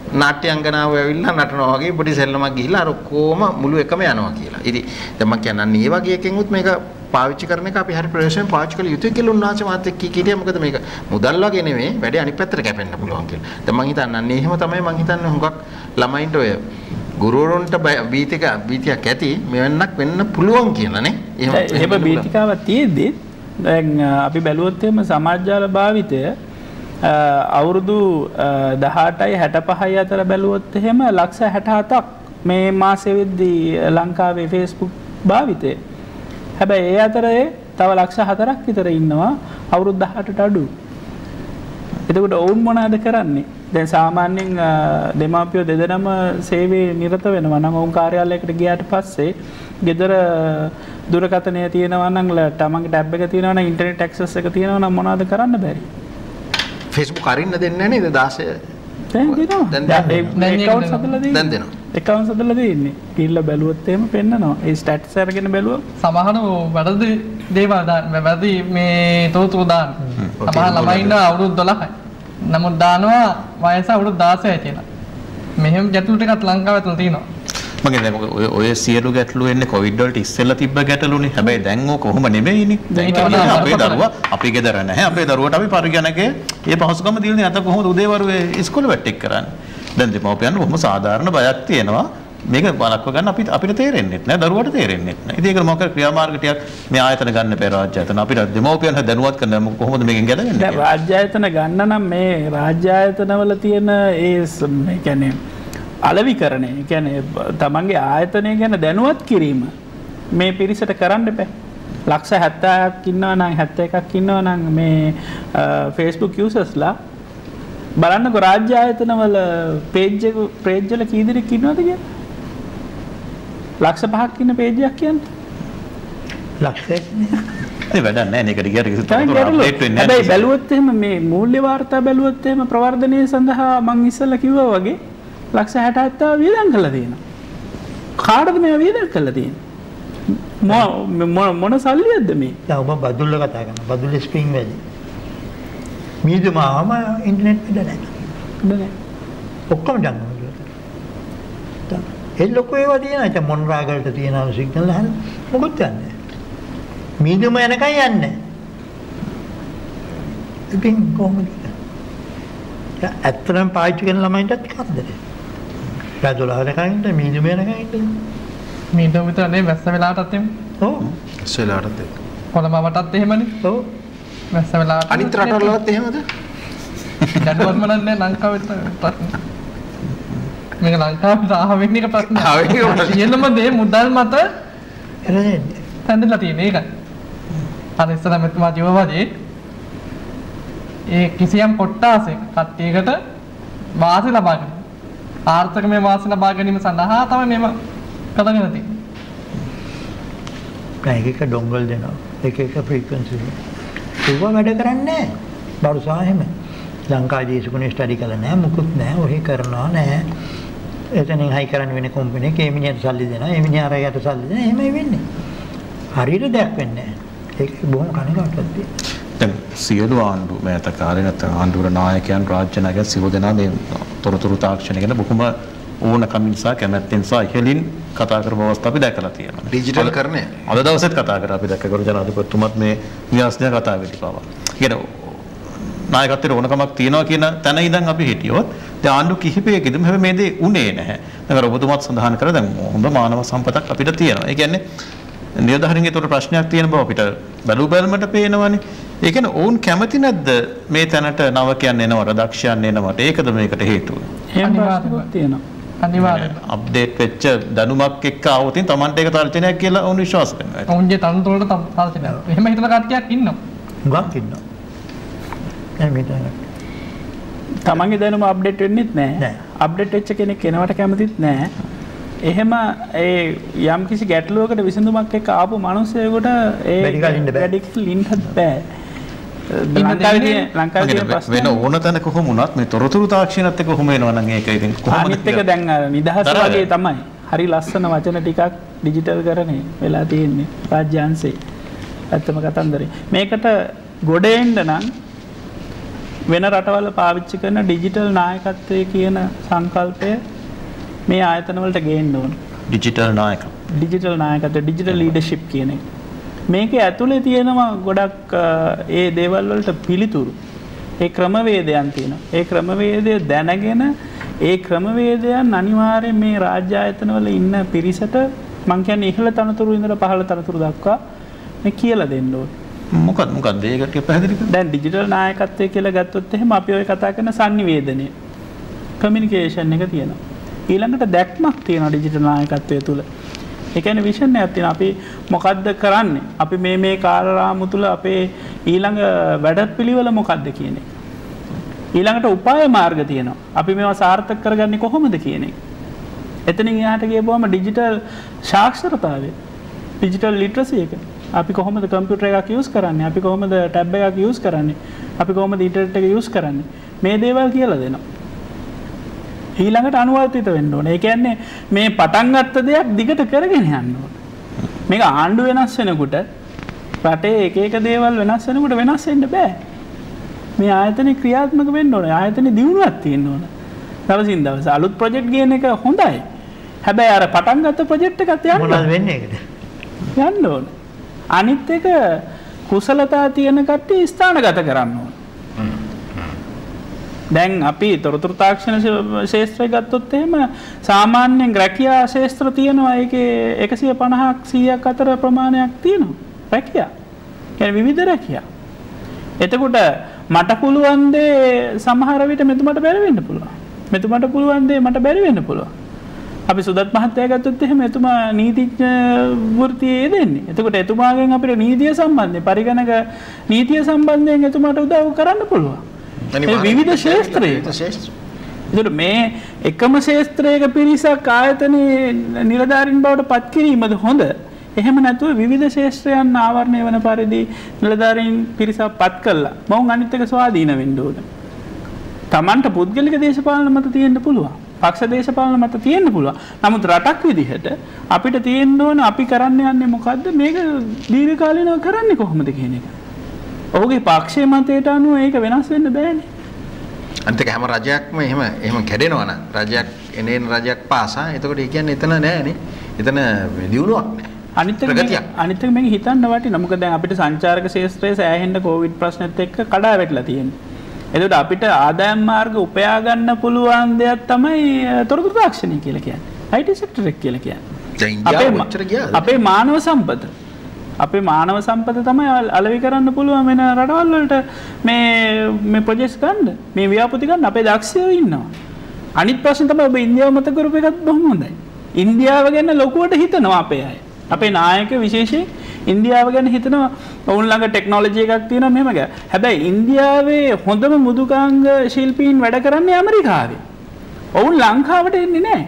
නාට්‍ය අංගනාව ඇවිල්ලා නටනවා වගේ පොඩි සෙල්ලමක් ගිහිල්ලා අර කොහොම මුළු එකම යනවා කියලා. ඉතින් දැන් මම කියන්නේ මේ වගේ එකෙන්වත් මේක පාවිච්චි කරන එක අපි හරි ප්‍රවේශයෙන් පාවිච්චි කළ යුතුයි කියලා උන්වහන්සේ මාත් එක්ක කීකිටියා. මොකද මේක මුදල් වගේ නෙමෙයි වැඩි අනිත් පැත්තට කැපෙන්න පුළුවන් කියලා. දැන් මම හිතන්නේ එහෙම තමයි මම හිතන්නේ හුඟක් ළමයින්ට ඔය ගුරුවරුන්ට බීතියක් ඇති මෙවන්නක් වෙන්න පුළුවන් කියලා නේ. එහෙම බීතිකාවක් තියෙද්දි දැන් අපි බැලුවොත් එහෙම සමාජ භාවිතය අවුරුදු 18යි 65යි අතර බැලුවොත් එහෙම ලක්ෂ 67ක් මේ මාසෙ වෙද්දී ලංකාවේ Facebook භාවිතය. හැබැයි ඒ අතරේ තව ලක්ෂ 4ක් විතර ඉන්නවා අවුරුදු 18ට අඩු. එතකොට ඔවුන් මොනවද කරන්නේ? දැන් සාමාන්‍යයෙන් දෙමාපියෝ දෙදෙනාම සේවයේ නිරත වෙනවා නම් ඔවුන් කාර්යාලයකට ගියාට පස්සේ ගෙදර දුරකථනය තියෙනවා නම් තමන්ගේ ටැබ් එක තියෙනවා නම් ඉන්ටර්නෙට් ඇක්සස් එක තියෙනවා නම් මොනවද කරන්න බැරි? Facebook අරින්න දෙන්නේ නැහැ නේද 16 දැන් දෙනවා. දැන් account හදලා දෙන්නේ. දැන් දෙනවා. account හදලා දෙන්නේ. කියලා බැලුවොත් එහෙම පෙන්නනවා. ඒ stats අරගෙන බැලුවොත් සමහරව වැරදි දේවල් දාන්න වැරදි මේ තොරතුරු දාන්න. සමහර ළමයින්ට අවුරුදු 12යි. නමුත් දානවා වයස අවුරුදු 16යි කියලා. මෙහෙම ගැටලු ටිකක් ලංකාවේ තුල තියෙනවා. මගේ දැන් ඔය සියලු ගැටලු එන්නේ කොවිඩ් වලට ඉස්සෙල්ලා තිබ්බ ගැටලුනේ. හැබැයි දැන් ඕක කොහොම නෙමෙයිනේ. දැන් අපේ දරුවා අපි ගෙදර නැහැ. අපේ දරුවට අපි පරිගණකයේ මේ පහසුකම දීලා නැත කොහොමද උදේවරුේ ඉස්කෝලේ වැටෙක් කරන්නේ. දැන් දෙමව්පියන් බොහොම සාධාරණ බයක් තියෙනවා. මේක බලක්ව ගන්න අපිට තේරෙන්නේ නැහැ. දරුවට තේරෙන්නේ නැහැ. ඉතින් ඒක මොකද ක්‍රියාමාර්ග ටිකක් මේ ආයතන ගන්න පෙර රාජ්‍ය ආයතන අපිට දෙමව්පියන් දැනුවත් කරන්න කොහොමද මේකෙන් ගැලවෙන්නේ? දැන් රාජ්‍ය ආයතන ගන්න නම් මේ රාජ්‍ය ආයතනවල තියෙන ඒ කියන්නේ අලවිකරණය කියන්නේ තමන්ගේ ආයතනය ගැන දැනුවත් කිරීම මේ පිරිසට කරන්න බෑ. ලක්ෂ 70ක් ඉන්නවා නම් 71ක් ඉන්නවා නම් මේ Facebook users ලා බලන්නකො රාජ්‍ය ආයතනවල page වල කී දෙනෙක් ඉන්නවද කියලා? ලක්ෂ 5ක් ඉන්න page එකක් කියන්නේ. ලක්ෂයක් නේ. ඒ වැඩක් නැහැ නේ. ඒකට ගියට කිසිම තොරතුරු අප්ඩේට් වෙන්නේ නැහැ. හැබැයි බැලුවොත් එහෙම මේ මූල්‍ය වාර්තා බැලුවොත් එහෙම ප්‍රවර්ධනය සඳහා මම ඉස්සෙල්ලා කිව්වා වගේ ලක්ෂ 67ක් වියදම් කළා තියෙනවා. කාටද මේ වියදම් කළා තියෙන්නේ? මොන සල්ලියක්ද මේ? දැන් ඔබ බදුල්ල කතා කරනවා. බදුල්ල ස්ප්‍රින්ග් වැලි. මීදුමාම ඉන්ටර්නෙට් පිට නැහැ. ඔක්කොම ජංගම. ඒ ලොකෝ ඒවා තියෙනවා. දැන් මොන්රාගල්ට තියෙනවා සිග්නල් අහන්න. මොකද යන්නේ? මීදුම යනකම් යන්නේ. ඉතින් කොහොමද? ඇත්තටම පාවිච්චි කරන ළමයින්ටත් කරදරේ. රාජ් 12 වෙනකන් ඉන්න මීදුම වෙනකන් ඉන්න. මීදුම විතරනේ වැස්ස වෙලාවටත් එහෙම. ඔව්. වැස්ස වෙලාවටත් ඒක. කොළඹවටත් එහෙමනේ. ඔව්. වැස්ස වෙලාවට. අනිත් රටවලත් එහෙමද? දැනුවත්ම නැහැ ලංකාවේ ප්‍රශ්න. මේක ලංකාවට ආවෙන්න එක ප්‍රශ්න. සියලුම දේ මුදල් මත හැදෙලා තියෙන එකයි. අර ඉස්සරහ මෙතුමා ජීවවදී ඒ කිසියම් කොට්ටාසයක කට්ටියකට වාසි ලබා ගැනීම ආර්ථිකමය වාසි ලබා ගැනීම සඳහා තමයි මේව කරගෙන තියෙන්නේ. එක ඩොංගල් දෙනවා. එක ෆ්‍රීකවන්සි. ඒක වැඩ කරන්නේ නැහැ. බරුසා එහෙම. ලංකාවේ දේශගුණ ස්ටඩි කළා නැහැ. මුකුත් නැහැ. ඔහි කරනවා නැහැ. එතනින් හයි කරන්න වෙන කම්පැනි එකේ මිනිහට සල්ලි දෙනවා. ඒ මිනිහා අරයට සල්ලි දෙනවා. එහෙමයි වෙන්නේ. හරියට දෙයක් වෙන්නේ නැහැ. ඒක බොහොම කනගාටුවක් තියෙනවා. දැන් සියලු ආණ්ඩු මෑත කාලේ නැත්නම් ආණ්ඩුවර නායකයන් රාජ්‍ය නායකයන් සියලු දෙනා මේ තොරතුරු තාක්ෂණය ගැන බොහොම ඕනකමින් සහ කැමැත්තෙන් සහ ඉහළින් කතා කරපු අවස්ථා අපි දැකලා තියෙනවා. ඩිජිටල් කරන්නේ. අද දවසෙත් කතා කරා අපි දැක්ක ගරු ජනාධිපතිතුමත් මේ ව්‍යාසය කතා වෙලි පාවා. කියන්නේ නායකත්වයට ඕනකමක් තියනවා කියන තැන ඉඳන් අපි හිටියොත් දැන් ආණ්ඩු කිහිපයකදීම හැබැයි මේ දේ උනේ නැහැ. දැන් ඔබතුමාත් සඳහන් කරා දැන් හොඳ මානව සම්පතක් අපිට තියෙනවා. ඒ කියන්නේ නියෝධාරින්ගේ උතර ප්‍රශ්නයක් තියෙන බව අපිට බැලු බැලමට පේනවනේ. ඒ කියන්නේ ඔවුන් කැමති නැද්ද මේ තැනට නවකයන් එනවට දක්ෂයන් එනවට? ඒකද මේකට හේතුව? අනිවාර්යයෙන්ම තියෙනවා. අනිවාර්යයෙන්. අප්ඩේට් වෙච්ච දැනුමක් එක්ක ආවොත් තමන්ට ඒක තර්ජනයක් කියලා ඔවුන් විශ්වාස කරනවා. ඔවුන්ගේ තනතුරට තර්ජනයක්. එහෙම හිතන කට්ටියක් ඉන්නවා. හුඟක් ඉන්නවා. තමන්ගේ දැනුම අප්ඩේට් වෙන්නෙත් නැහැ. අප්ඩේට් වෙච්ච කෙනෙක් එනවට කැමතිත් නැහැ. එහෙම ඒ යම් කිසි ගැටලුවකට විසඳුමක් එක්ක ආපු මිනිස්සෙකුට ඒ වැඩිකල් ඉන්නත් බෑ. ලංකාවේ ප්‍රශ්න වෙන ඕන තැනක කොහොම වුණත් මේ තොරතුරු තාක්ෂණයත් එක්ක කොහොම වෙනවා නම් ඒක ඉතින් කොහොමද? අනිත් එක දැන් නිදහස වගේ තමයි. හරි ලස්සන වචන ටිකක් ඩිජිටල් කරන්නේ වෙලා තියෙන්නේ රාජ්‍යාංශේ. ඇත්තම කතන්දරේ. මේකට ගොඩ එන්න නම් වෙන රටවල පාවිච්චි කරන ඩිජිටල් නායකත්වය කියන සංකල්පය මේ ආයතන වලට ගේන්න ඕන. ඩිජිටල් නායකත්වය. ඩිජිටල් නායකත්වය, ඩිජිටල් ලීඩර්ෂිප් කියන එක. මේකේ ඇතුලේ තියෙනවා ගොඩක් ඒ දේවල් වලට පිළිතුරු. ඒ ක්‍රමවේදයන් තියෙනවා. ඒ ක්‍රමවේදය දැනගෙන ඒ ක්‍රමවේදයන් අනිවාර්යයෙන් මේ රාජ්‍ය ආයතන වල ඉන්න පිරිසට මං කියන්නේ ඉහළ තනතුරු ඉඳලා පහළ තනතුරු දක්වා මේ කියලා දෙන්න ඕනේ. මොකක්ද ඒකට පැහැදිලි කරන්න. දැන් ඩිජිටල් නායකත්වය කියලා ගත්තොත් එහෙම අපි ඔය කතා කරන sannivedanaye කමියුනිකේෂන් එක තියෙනවා. ඊළඟට දැක්මක් තියෙනවා ඩිජිටල් නායකත්වය තුල. ඒ කියන්නේ විෂන් එකක් තියෙනවා. අපි මොකද්ද කරන්නේ? අපි මේ කාර්යරාමු තුල අපේ ඊළඟ වැඩපිළිවෙල මොකද්ද කියන එක. ඊළඟට උපාය මාර්ග තියෙනවා. අපි මේවා සාර්ථක කරගන්නේ කොහොමද කියන එක. එතනින් එහාට ගියපුවම ඩිජිටල් සාක්ෂරතාවය, ඩිජිටල් ලිටරසි එක. අපි කොහොමද කම්පියුටර් එකක් යූස් කරන්නේ? අපි කොහොමද ටැබ් එකක් යූස් කරන්නේ? අපි කොහොමද ඉන්ටර්නෙට් එක යූස් කරන්නේ? මේ දේවල් කියලා දෙනවා. ඊළඟට අනුවර්තිත වෙන්න ඕනේ. ඒ කියන්නේ මේ පටන් ගත්ත දෙයක් දිගට කරගෙන යන්න ඕනේ. මේක ආණ්ඩු වෙනස් වෙනකොට රටේ එක දේවල් වෙනස් වෙනකොට වෙනස් වෙන්න බෑ. මේ ආයතනේ ක්‍රියාත්මක වෙන්න ඕනේ. ආයතනේ දියුණුවක් තියෙන්න ඕනේ. දවසින් දවස අලුත් ප්‍රොජෙක්ට් ගේන එක හොඳයි. හැබැයි අර පටන් ගත්ත ප්‍රොජෙක්ට් එකත් යන්න මොනවද වෙන්නේ ඒකද? යන්න ඕනේ. අනිත් එක කුසලතා තියෙන කට්ටිය ස්ථානගත කරන්න ඕනේ. දැන් අපි තොරතුරු තාක්ෂණ ශාස්ත්‍රය ගත්තොත් එහෙම සාමාන්‍යයෙන් රැකියා ශාස්ත්‍ර තියෙනවා. ඒකේ 150ක් 100ක් අතර ප්‍රමාණයක් තියෙනවා රැකියා. කියන්නේ විවිධ රැකියා. එතකොට මට පුළුවන් දේ සමහර විට මෙතුමට බැරි වෙන්න පුළුවන්. මෙතුමට පුළුවන් දේ මට බැරි වෙන්න පුළුවන්. අපි සුදත් මහත්තයා ගත්තොත් එහෙම එතුමා නීතිඥ වෘත්තියේ දෙන්නේ. එතකොට එතුමාගෙන් අපිට නීතිය සම්බන්ධයෙන් පරිගණක නීතිය සම්බන්ධයෙන් එතුමාට උදව් කරන්න පුළුවන්. විවිධ ශාස්ත්‍රයේ. ඒකට මේ එකම ශාස්ත්‍රයක පිරිසක් ආයතනයේ නිලධාරීන් බවට පත් කිරීමද හොඳ? එහෙම නැතුව විවිධ ශාස්ත්‍රයන් ආවරණය වන පරිදි නිලධාරීන් පිරිසක් පත් කළා. මොවුන් අනිත් එක ස්වාධීන වෙන්න ඕන. Tamanට පුද්ගලික දේශපාලන මත තියෙන්න පුළුවන්. පක්ෂ දේශපාලන මත තියෙන්න පුළුවන්. නමුත් රටක් විදිහට අපිට තියෙන්න ඕන අපි කරන්න යන්නේ මොකද්ද? මේක දීර්ඝකාලීනව කරන්නේ කොහොමද කියන එක. ඔහුගේ පක්ෂයේ මතයට අනුව ඒක වෙනස් වෙන්න බෑනේ. අනිත් එක හැම රජයක්ම එහෙම කැඩෙනවා නම් රජයක් එනේන රජයක් පාසා එතකොට ඒ කියන්නේ එතන නෑනේ. එතන දියුණුවක් නෑ. අනිත් එක මේක හිතන්න වටිනවා. මොකද දැන් අපිට සංචාරක ශාස්ත්‍රයේ සෑහෙන්න කොවිඩ් ප්‍රශ්නෙත් එක්ක කඩා වැටලා තියෙන්නේ. එතකොට අපිට ආදායම් මාර්ග උපයා ගන්න පුළුවන් දෙයක් තමයි තොරතුරු තාක්ෂණය කියලා කියන්නේ. IT සෙක්ටර් එක කියලා කියන්නේ. අපේ මානව සම්පත. අපේ මානව සම්පත තමයි අලෙවි කරන්න පුළුවන් වෙන රටවල් වලට මේ ප්‍රොජෙක්ට්ස් ගන්න. මේ ව්‍යාපෘති ගන්න අපේ දක්ෂයෝ ඉන්නවා. අනිත් ප්‍රශ්නේ තමයි ඔබ ඉන්දියාව මත කරපු එකත් බොහොම හොඳයි. ඉන්දියාව ගැන ලොකුවට හිතනවා අපේ අය. අපේ නායක විශේෂයෙන් ඉන්දියාව ගැන හිතනවා. ඔවුන් ළඟ ටෙක්නොලොජි එකක් තියෙනවා මෙහෙම ගා. හැබැයි ඉන්දියාවේ හොඳම මෘදුකාංග ශිල්පීන් වැඩ කරන්නේ ඇමරිකාවේ. ඔවුන් ලංකාවට එන්නේ නැහැ.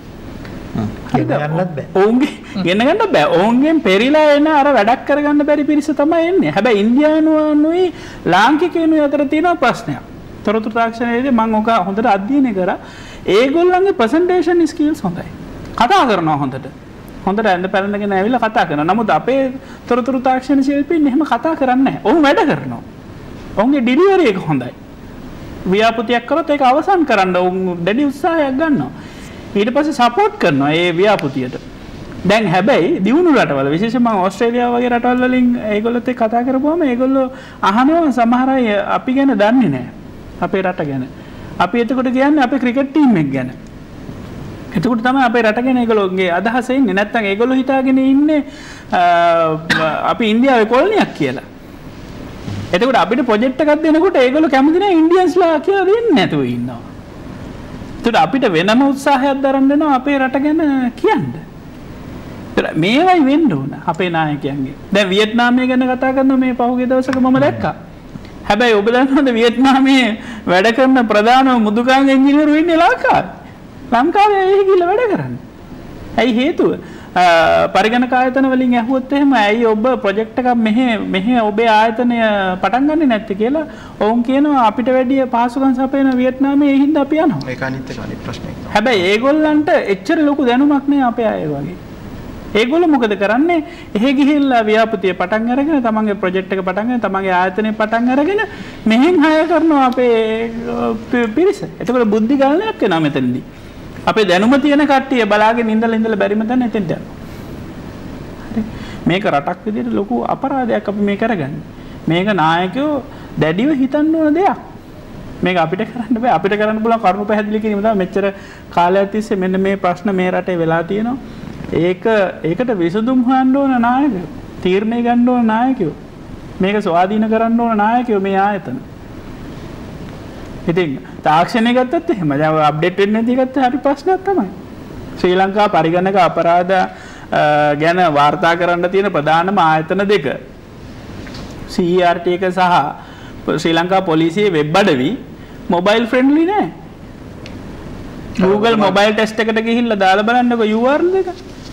ඔවුන්ගේ ගෙන්න ගන්න බෑ. ඔවුන්ගෙන් පෙරිලා එන අර වැඩක් කරගන්න බැරි පිරිස තමයි එන්නේ. හැබැයි ඉන්දියානුවනුයි ලාංකිකයනුයි අතර තියෙන ප්‍රශ්නයක්. තොරතුරු තාක්ෂණයේදී මම ඔක හොඳට අධ්‍යයනය කරා. ඒගොල්ලන්ගේ ප්‍රසන්ටේෂන් ස්කිල්ස් හොඳයි. කතා කරනවා හොඳට. හොඳට ඇඳ පැළඳගෙන ඇවිල්ලා කතා කරනවා. නමුත් අපේ තොරතුරු තාක්ෂණ ශිල්පීන් එහෙම කතා කරන්නේ නැහැ. ඔවුන් වැඩ කරනවා. ඔවුන්ගේ ඩිලිවරි එක හොඳයි. ව්‍යාපෘතියක් කරොත් ඒක අවසන් කරන්න ඔවුන් දැඩි උත්සාහයක් ගන්නවා. ඊට පස්සේ සපෝට් කරනවා ඒ ව්‍යාපෘතියට. දැන් හැබැයි දියුණු රටවල විශේෂයෙන්ම ඕස්ට්‍රේලියාව වගේ රටවල් වලින් ඒගොල්ලොත් එක්ක කතා කරපුවම ඒගොල්ලෝ අහනවා සමහර අය අපි ගැන දන්නේ නැහැ. අපේ රට ගැන. අපි එතකොට කියන්නේ අපේ ක්‍රිකට් ටීම් එක ගැන. එතකොට තමයි අපේ රට ගැන ඒගොල්ලෝගේ අදහස එන්නේ. නැත්නම් ඒගොල්ලෝ හිතාගෙන ඉන්නේ අපි ඉන්දියාවේ කොලනියක් කියලා. එතකොට අපිට ප්‍රොජෙක්ට් එකක් දෙනකොට ඒගොල්ලෝ කැමති නැහැ ඉන්දියන්ස්ලා කියලා දෙන්නේ නැතුව ඉන්නවා. එතකොට අපිට වෙනම උත්සාහයක් දරන්න වෙනවා අපේ රට ගැන කියන්න. මේවයි වෙන්න ඕන අපේ නායකයන්ගේ. දැන් වියට්නාමය ගැන කතා කරනවා මේ පහුගිය දවසක මම දැක්කා. හැබැයි ඔබ දන්නවද වියට්නාමයේ වැඩ කරන ප්‍රධාන මෘදුකාංග ඉංජිනේරු ඉන්නේ ලංකාවේ ගිහිල්ලා වැඩ කරන්නේ. ඇයි හේතුව? පරිගණක ආයතන වලින් ඇහුවොත් එහෙම ඇයි ඔබ ප්‍රොජෙක්ට් එකක් මෙහෙ ඔබේ ආයතනය පටන් ගන්නේ නැත්තේ කියලා ඔවුන් කියනවා අපිට වැඩිය පහසුකම් සපයන වියට්නාමයේ ඒ හින්දා අපි යනවා. ඒක අනිත් ප්‍රශ්නයක්. හැබැයි ඒගොල්ලන්ට එච්චර ලොකු දැනුමක් නෑ අපේ අය වගේ. ඒගොල්ලෝ මොකද කරන්නේ? එහෙ ගිහිල්ලා ව්‍යාපෘතිය පටන් අරගෙන තමන්ගේ ප්‍රොජෙක්ට් එක පටන් ගන්න තමන්ගේ ආයතනය පටන් අරගෙන මෙහෙන් හය කරනවා අපේ පිරිස. එතකොට බුද්ධි ගණනයක් වෙනවා මෙතනදී. අපේ දැනුම තියෙන කට්ටිය බලාගෙන ඉඳලා බැරිම තැන එතෙන්ට යනවා. හරි. මේක රටක් විදිහට ලොකු අපරාධයක් අපි මේ කරගන්නේ. මේක නායකයෝ දැඩිව හිතන්න ඕන දෙයක්. මේක අපිට කරන්න බෑ. අපිට කරන්න පුළුවන් කරුණු පැහැදිලි කිරීම තමයි මෙච්චර කාලයක් තිස්සේ මෙන්න මේ ප්‍රශ්න මේ රටේ වෙලා තියෙනවා. ඒකට විසඳුම් හොයන්න ඕන නායකයෝ. තීරණය ගන්න ඕන නායකයෝ. මේක ස්වාධීන කරන්න ඕන නායකයෝ මේ ආයතන. ඉතින් තාක්ෂණය ගත්තත් එහෙම. දැන් අප්ඩේට් වෙන්නේ නැති එකත් හරි ප්‍රශ්නයක් තමයි. ශ්‍රී ලංකා පරිගණක අපරාධ ගැන වාර්තා කරන්න තියෙන ප්‍රධානම ආයතන දෙක CERT එක සහ ශ්‍රී ලංකා පොලිසියේ වෙබ් අඩවි මොබයිල් ෆ්‍රෙන්ඩ්ලි නෑ. Google මොබයිල් ටෙස්ට් එකට ගිහිල්ලා දාලා බලන්නකො URL එක.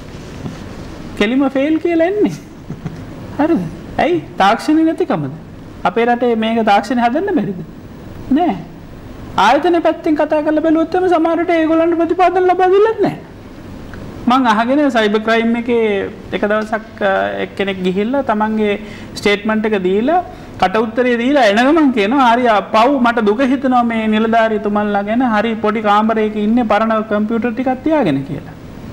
කෙලිම ෆේල් කියලා එන්නේ. හරිද? ඇයි? තාක්ෂණය නැතිකමද? අපේ රටේ මේක තාක්ෂණය හදන්න බැරිද? නෑ. ආයතන පැත්තෙන් කතා කරලා බැලුවොත් තමයි සමහරට ඒගොල්ලන්ට ප්‍රතිපාදන ලබා දෙන්නත් නෑ. මං අහගෙන සයිබර් ක්‍රයිම් එකේ එක දවසක් එක්කෙනෙක් ගිහිල්ලා තමන්ගේ ස්ටේට්මන්ට් එක දීලා කට උත්තරේ දීලා එන ගමන් කියනවා හරි පව් මට දුක හිතෙනවා මේ නිලධාරීතුමන්ලා ගැන හරි පොඩි කාමරයක ඉන්නේ පරණ කම්පියුටර් ටිකක් තියාගෙන කියලා.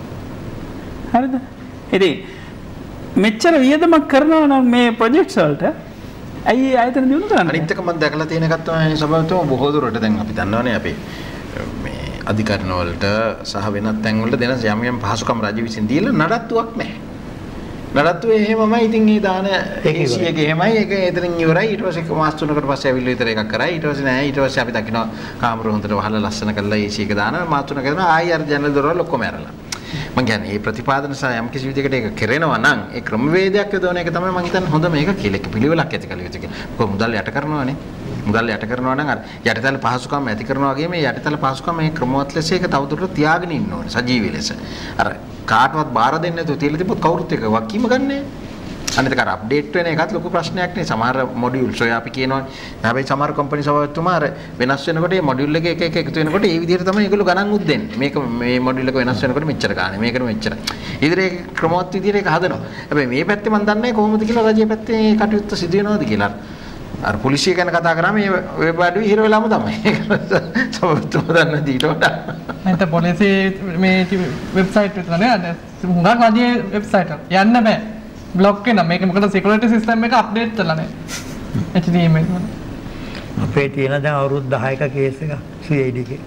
හරිද? ඉතින් මෙච්චර වියදමක් කරනවා නම් මේ ප්‍රොජෙක්ට්ස් වලට ඇයි ආයතන දිනු කරන්නේ? අනිත් එක මම දැකලා තියෙන එකක් තමයි සභාවතුමා බොහෝ දුරට දැන් අපි දන්නවනේ අපි මේ අධිකරණ වලට සහ වෙනත් තැන් වලට දෙන යම් පහසුකම් රජ විසින් දීලා නඩත්තුවක් නැහැ. නඩත්තුවේ එහෙමමයි ඉතින් ඒ දාන ඒකේ එහෙමයි ඒක එතනින් ඉවරයි ඊට පස්සේ මාස 3කට පස්සේ ඇවිල්ලා විතර එකක් කරා ඊට පස්සේ නෑ ඊට පස්සේ අපි දකිනවා කාමර හොඳට වහලා ලස්සන කරලා AC එක දානවා මාස 3ක කරනවා ආයි අර ජනරල් දොරවල් ඔක්කොම ඇරලා මම කියන්නේ මේ ප්‍රතිපාදන සහ යම් කිසි විදිහකට ඒක කරනවා නම් ඒ ක්‍රමවේදයක් යොදවන එක තමයි මම හිතන්නේ හොඳ මේක කියලා එක පිළිවෙලක් ඇති කළ යුතුයි කියලා. මොකද මුදල් යට කරනවානේ. මුදල් යට කරනවා නම් අර යටිතල පහසුකම් ඇති කරනවා වගේ මේ යටිතල පහසුකම් මේ ක්‍රමවත් ලෙස ඒක තවදුරටත් තියාගෙන ඉන්න ඕනේ සජීවී ලෙස. අර කාටවත් බාර දෙන්නේ නැතුව තියලා තිබ්බොත් කවුරුත් ඒක වකීම ගන්නෑ. අනිත් එක අප්ඩේට් වෙන එකත් ලොකු ප්‍රශ්නයක් නේ. සමහර මොඩියුල්ස් ඔය අපි කියනවා. හැබැයි සමහර කම්පැනි සභාවතුමා අර වෙනස් වෙනකොට මේ මොඩියුල් එක එක එකතු වෙනකොට ඒ විදිහට තමයි ඒගොල්ලෝ ගණන් උත් දෙන්නේ. මේක මේ මොඩියුල් එක වෙනස් වෙනකොට මෙච්චර ගන්න. මේකට මෙච්චර. ඉදිරියේ ක්‍රමවත් විදිහට ඒක හදනවා. හැබැයි මේ පැත්තේ මම දන්නේ කොහොමද කියලා රජයේ පැත්තේ කටයුත්ත සිදු වෙනවද කියලා. අර පොලිසිය ගැන කතා කරාම මේ වෙබ් අඩුවේ හිර වෙලාම තමයි. සභාවතුමා දන්න දීට වඩා. නැත්නම් පොලිසිය මේ වෙබ්සයිට් එක නේ අද හුඟක් රජයේ වෙබ්සයිට් එක යන්න බෑ. බ්ලොක් වෙනවා. මේක මොකද සිකියුරිටි සිස්ටම් එක අප්ඩේට් කරලා නැහැ. HTML එක. අපේ තියෙන දැන් අවුරුදු 10ක කේස් එක CID එකේ.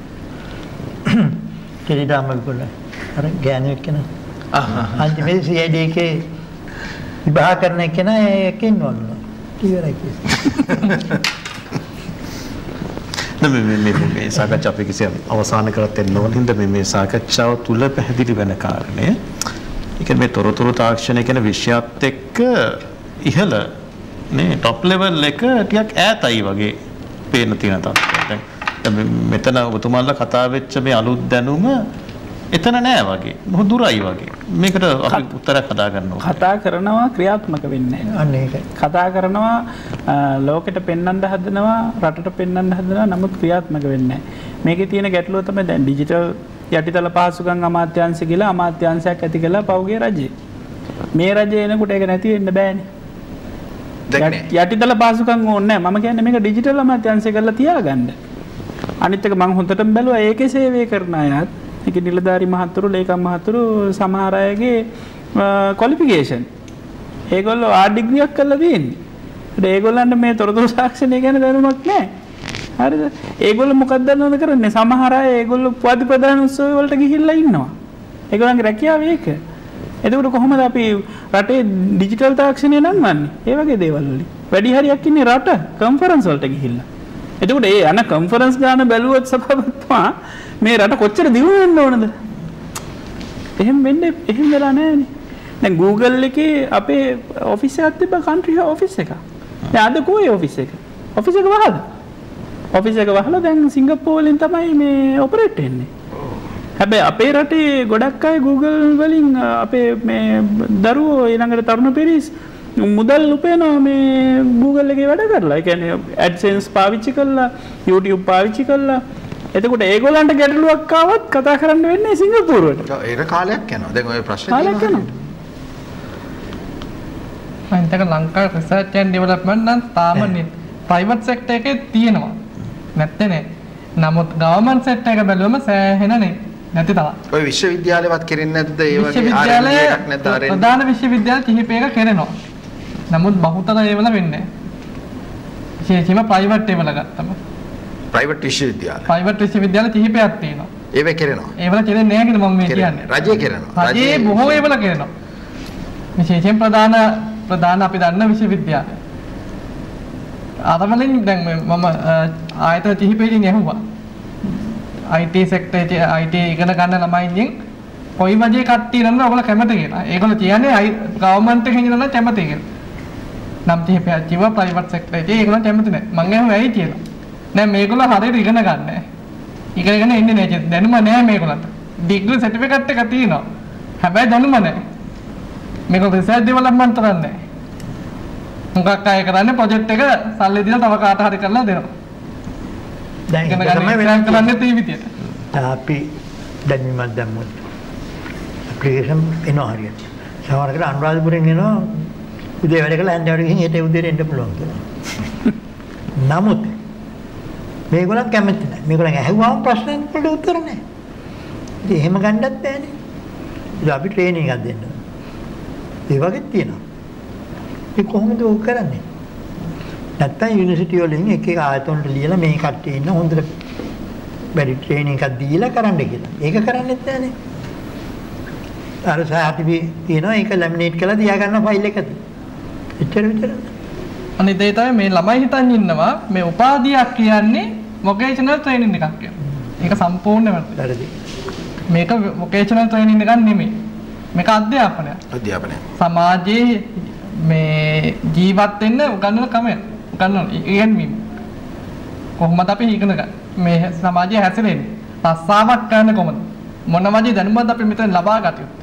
කෙලිදාම විකුණන. අර ගෑනුවෙක් කෙනා. අන්තිමේ CID එකේ විභාග කරන කෙනා ඒකේ ඉන්නවලු. ඉවරයි කේස්. මේ සාකච්ඡාව අපි කිසියම් අවසන් කරත් එන්න ඕන හින්දා මේ සාකච්ඡාව තුල පැහැදිලි වෙන කාරණේ ඒක මේ තොරතුරු තාක්ෂණය කියන විෂයත් එක්ක ඉහළ නේ টপ ලෙවල් එක ටිකක් ඈතයි වගේ පේන තියෙන තත්ත්වයක්. දැන් මෙතන ඔබතුමාලා කතා වෙච්ච මේ අලුත් දැනුම එතන නෑ වගේ. මොහොත දුරයි වගේ. මේකට අපි උත්තරයක් හදා ගන්නවා. කතා කරනවා ක්‍රියාත්මක වෙන්නේ නැහැ. අන්න ඒකයි. කතා කරනවා ලෝකෙට පෙන්වන්න හදනවා රටට පෙන්වන්න හදනවා නමුත් ක්‍රියාත්මක වෙන්නේ නැහැ. මේකේ තියෙන ගැටලුව තමයි දැන් ඩිජිටල් යටිතල පහසුකම් අමාත්‍යාංශ කියලා අමාත්‍යාංශයක් ඇති කළා පෞගේ රජේ. මේ රජේ එනකොට ඒක නැති වෙන්න බෑනේ. යටිතල පහසුකම් ඕනේ නැහැ. මම කියන්නේ මේක ඩිජිටල් අමාත්‍යාංශය කරලා තියාගන්න. අනිත් එක මම හොඳටම බැලුවා ඒකේ සේවය කරන අයත් ඒකේ නිලධාරි මහතුරු ලේකම් මහතුරු සමහර අයගේ ක්වොලිෆිකේෂන් ඒගොල්ලෝ ආ ඩිග්‍රියක් කරලා තියෙන්නේ. ඒත් ඒගොල්ලන්ට මේ තොරතුරු සාක්ෂණය ගැන දැනුමක් නැහැ. හරිද? ඒගොල්ලෝ මොකක්ද දන්නවද කරන්නේ? සමහර අය ඒගොල්ලෝ පොඩි ප්‍රධාන උත්සව වලට ගිහිල්ලා ඉන්නවා. ඒගොල්ලන්ගේ රැකියාව ඒක. එතකොට කොහොමද අපි රටේ ඩිජිටල් තාක්ෂණය නංවන්නේ? ඒ වගේ දේවල් වලින්. වැඩි හරියක් ඉන්නේ රට කන්ෆරන්ස් වලට ගිහිල්ලා. එතකොට ඒ අන කන්ෆරන්ස් ගාන බැලුවොත් සභාපතිතුමා මේ රට කොච්චර දියුණු වෙන්න ඕනද? එහෙම වෙලා නැහැනේ. දැන් Google එකේ අපේ ඔෆිස් එකක් තිබ්බා කන්ට්‍රි ඔෆිස් එකක්. දැන් අද කොහේ ඔෆිස් එක? ඔෆිස් එක වහලා. ඔෆිස් එක වහලා දැන් සිංගප්පූරු වලින් තමයි මේ ඔපරේට් වෙන්නේ. හැබැයි අපේ රටේ ගොඩක් අය Google වලින් අපේ මේ දරුවෝ ඊළඟට තරුණ පිරිස් මුදල් උපයනවා මේ Google එකේ වැඩ කරලා. ඒ කියන්නේ AdSense පාවිච්චි කරලා, YouTube පාවිච්චි කරලා. එතකොට ඒගොල්ලන්ට ගැටලුවක් ආවත් කතා කරන්න වෙන්නේ සිංගප්පූරුවට. ඒක කාලයක් යනවා. දැන් ඔය ප්‍රශ්නේ කාලයක් යනවා. අනිත් එක ලංකාවේ රිසර්ච් ඇන්ඩ් ඩෙවලොප්මන්ට් නම් තාම ප්‍රයිවට් සෙක්ටර් එකේ තියෙනවා. නැත්තේ නේ. නමුත් ගවර්න්මන්ට් සෙක්ටර් එක බැලුවම සෑහෙන නැති තරම්. ඔය විශ්වවිද්‍යාලෙවත් කරන්නේ නැද්ද ඒ වගේ විශ්වවිද්‍යාල එකක් නැද්ද ආරෙන්? ප්‍රධාන විශ්වවිද්‍යාල කිහිපයක කරනවා. නමුත් බහුතර ඒවල වෙන්නේ නැහැ. විශේෂයෙන්ම ප්‍රයිවට් ඒවල ගත්තම. ප්‍රයිවට් විශ්වවිද්‍යාල. ප්‍රයිවට් විශ්වවිද්‍යාල කිහිපයක් තියෙනවා. ඒව කරනවා. ඒවල කරන්නේ නැහැ කියලා මම මේ කියන්නේ. රජය කරනවා. රජයේ බොහෝ ඒවල කරනවා. විශේෂයෙන් ප්‍රධාන අපි දන්න විශ්වවිද්‍යාල. අරවලින් දැන් මම ආයතන කිහිපයකින් ඇහුවා. IT සෙක්ටර් එකේ IT ඉගෙන ගන්න ළමයින්ගෙන් කොයි වගේ කට්ටිය ඉන්නවද ඔයගොල්ලෝ කැමති කියලා. ඒගොල්ලෝ කියන්නේ ගවර්න්මන්ට් එකෙන් ඉන්නවද කැමති කියලා. නම් කිහිපයක් කිව්වා ප්‍රයිවට් සෙක්ටර් එකේ ඒගොල්ලෝ කැමති නැහැ. මං ඇහුවා ඇයි කියලා. නෑ මේගොල්ලෝ හරියට ඉගෙන ගන්න නැහැ. ඉගෙනගෙන ඉන්නේ නැහැ. දැනුම නැහැ මේගොල්ලන්ට. ඩිග්‍රී සර්ටිෆිකේට් එක තියෙනවා. හැබැයි දැනුම නැහැ. මේක රිසර්ච් ඩෙවලොප්මන්ට් කරන්නේ. මොකක් අය කරන්නේ ප්‍රොජෙක්ට් එක සල්ලි දීලා තව කාට හරි කරලා දෙනවා. දැන් ඉගෙන ගන්න වෙනස් කරන්නේ තේ විදියට. අපි දැනුමක් දැම්මොත් ඇප්ලිකේෂන් එනවා හරියට. සමහරකට අනුරාධපුරෙන් එනවා උදේ වැඩ කළා හන්දෑවට ගිහින් හෙට උදේට එන්න පුළුවන් කියලා. නමුත් මේගොල්ලන් කැමති නැහැ. මේගොල්ලන් ඇහුවාම ප්‍රශ්න වලට උත්තර නැහැ. ඉතින් එහෙම ගන්නත් බෑනේ. ඉතින් අපි ට්‍රේනින් එකක් දෙන්න. ඒ වගේ තියෙනවා. ඒ කොහොමද ඔක් කරන්නේ? නැත්තම් යුනිවර්සිටි වලින් එක එක ආයතන වලට ලියලා මේ කට්ටිය ඉන්න හොඳට බැරි ට්‍රේනින් එකක් දීලා කරන්න කියලා. ඒක කරන්නේත් නැහනේ. අර සාහිතිවි තියෙනවා ඒක ලැමිනේට් කරලා තියා ගන්න ෆයිල් එකද. එච්චර විතරයි. අනිත් ඒ තමයි මේ ළමයි හිතන් ඉන්නවා මේ උපාධියක් කියන්නේ වොකේෂනල් ට්‍රේනින් එකක් කියලා. ඒක සම්පූර්ණ වැරදි. මේක වොකේෂනල් ට්‍රේනින් එකක් නෙමෙයි. මේක අධ්‍යාපනයක්. අධ්‍යාපනයක්. සමාජයේ මේ ජීවත් වෙන්න උගන්වන ක්‍රමයක්. උගන්වන ඉගෙනීම. කොහොමද අපි ඉගෙන ගන්න? මේ සමාජයේ හැසිරෙන්නේ. රස්සාවක් කරන්න කොහොමද? මොන වගේ දැනුමක්ද අපි මෙතන ලබා ගත යුත්තේ?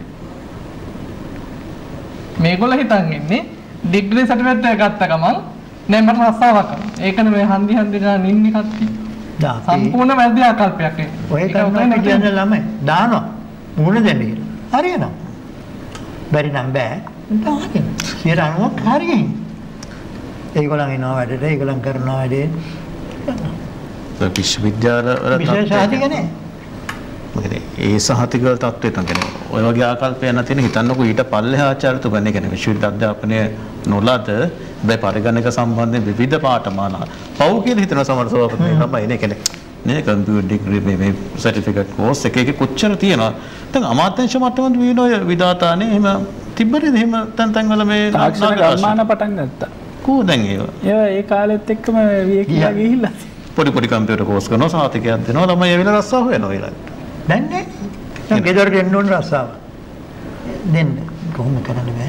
මේගොල්ලෝ හිතන් ඉන්නේ ඩිග්‍රී සර්ටිෆිකේට් එක ගත්ත ගමන් නෑ මට රස්සාවක් කරන්න. ඒකනේ මේ හන්දි ගන්න ඉන්නේ කට්ටිය. සම්පූර්ණ වැරදි ආකල්පයක් ඒක. ඔය කරන්නේ කියන්නේ ළමයි දානවා. මොන දෙන්නේ? හරියනවා. බැරි නම් බෑ. දාගෙන. 90ක් හරියින්. ඒගොල්ලන් එනවා වැඩට, ඒගොල්ලන් කරනවා වැඩේ. විශ්වවිද්‍යාල වල විශේෂාධිකනේ. මොකද ඒ සහතික තත්ත්වය තමයි ඔය වගේ ආකල්පයක් නැතින හිතන්නකෝ ඊට පල්ලෙහා ආචාර්යතුමනි කියන්නේ විශ්වවිද්‍යාල අධ්‍යාපනය නොලද බෑ පරිගණක සම්බන්ධයෙන් විවිධ පාඨමාලා පව් කියලා හිතන සමහර සභාපති තමයි නේ කියන්නේ නේ කම්පියුටර් ඩිග්‍රී මේ සර්ටිෆිකේට් කෝස් එක කොච්චර තියෙනවා දැන් අමාත්‍යාංශ මට්ටමේ විනෝය විදාතානේ එහෙම තිබ්බනේ එහෙම තැන් වල මේ තාක්ෂණ ගම්මාන පටන් ගත්තා කෝ දැන් ඒ කාලෙත් එක්කම වියකියා ගිහිල්ලා පොඩි කම්පියුටර් කෝස් කරනවා සහතිකයක් දෙනවා ළමයි ඇවිල්ලා රස්සාව හොයනවා ඊළඟට දැන් නේ දැන් ගෙදරට එන්න ඕන රස්සාව දෙන්න කොහොම කරන්න බෑ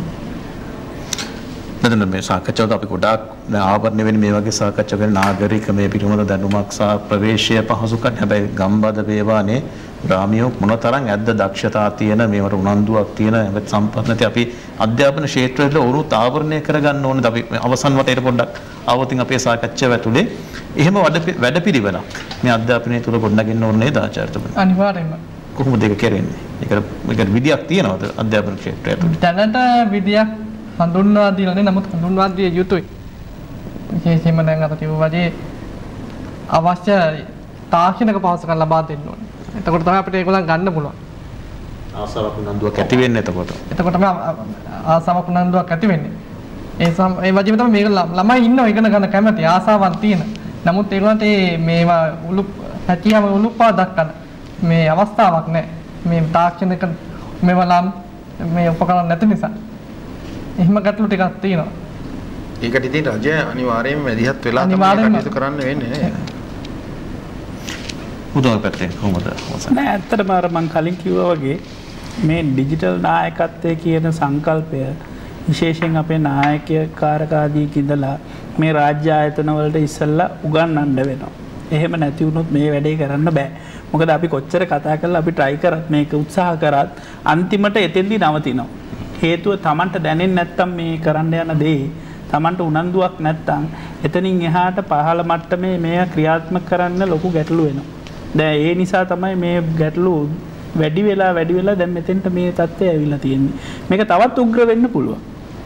නේද මේ සාකච්ඡාවද අපි ගොඩාක් ආවරණය වෙන්නේ මේ වගේ සාකච්ඡා කරන නාගරික මේ පිළිමද දැනුමක් සහ ප්‍රවේශය පහසුකම් හැබැයි ගම්බද වේවානේ ග්‍රාමියෝ මොනතරම් ඇද්ද දක්ෂතා තියෙන මේවට උනන්දුවක් තියෙන සම්පත් නැති අපි අධ්‍යාපන ක්ෂේත්‍රවල උරුත් ආවරණය කරගන්න ඕනද අපි අවසන් වටේට පොඩ්ඩක් ආවොතින් අපේ සාකච්ඡාව ඇතුලේ එහෙම වැඩපිළිවෙලක් මේ අධ්‍යාපනය තුල ගොඩනගන්න ඕනේ නේද ආචාර්යතුමනි අනිවාර්යයෙන්ම කොහොමද ඒක කරන්නේ ඒකට විදියක් තියෙනවද අධ්‍යාපන ක්ෂේත්‍රය ඇතුලේ දැනට විදියක් හඳුන්වා දීලා නේ නමුත් හඳුන්වා දිය යුතුයි විශේෂයෙන්ම දැන් අර කිව්ව වගේ අවශ්‍ය තාක්ෂණික පහසුකම් ලබා දෙන්න ඕනේ එතකොට තමයි අපිට ඒගොල්ලන් ගන්න පුළුවන් ආසාවක් උනන්දුවක් ඇති වෙන්නේ එතකොට තමයි ආසාවක් උනන්දුවක් ඇති වෙන්නේ ඒ වගේම තමයි මේක ළමයි ඉන්නවා ඉගෙන ගන්න කැමති ආසාවක් තියෙන නමුත් ඒගොල්ලන්ට මේවා හැකියාව උලුප්පා දක්වන්න මේ අවස්ථාවක් නැහැ මේ තාක්ෂණික මේවලම් මේ උපකරණ නැති නිසා එහෙම ගැටලු ටිකක් තියෙනවා ඒකට ඉතින් රජය අනිවාර්යයෙන්ම මැදිහත් වෙලා තමයි කටයුතු කරන්න වෙන්නේ නේ උදව් පැත්තෙන් කොහොමද නෑ ඇත්තටම අර මම කලින් කිව්වා වගේ මේ ඩිජිටල් නායකත්වයේ කියන සංකල්පය විශේෂයෙන් අපේ නායකකාරකාදීක ඉඳලා මේ රාජ්‍ය ආයතන වලට ඉස්සෙල්ලා උගන්වන්න වෙනවා. එහෙම නැති වුණොත් මේ වැඩේ කරන්න බෑ. මොකද අපි කොච්චර කතා කරලා අපි try කරත් මේක උත්සාහ කරත් අන්තිමට එතෙන්දී නවතිනවා. හේතුව Tamanට දැනෙන්නේ නැත්තම් මේ කරන්න යන දේ Tamanට උනන්දුවක් නැත්තම් එතනින් එහාට පහළ මට්ටමේ මේ ක්‍රියාත්මක කරන්න ලොකු ගැටලු වෙනවා. දැන් ඒ නිසා තමයි මේ ගැටලු වැඩි වෙලා දැන් මෙතෙන්ට මේ තත්ත්වය ඇවිල්ලා තියෙන්නේ. මේක තවත් උග්‍ර වෙන්න පුළුවන්.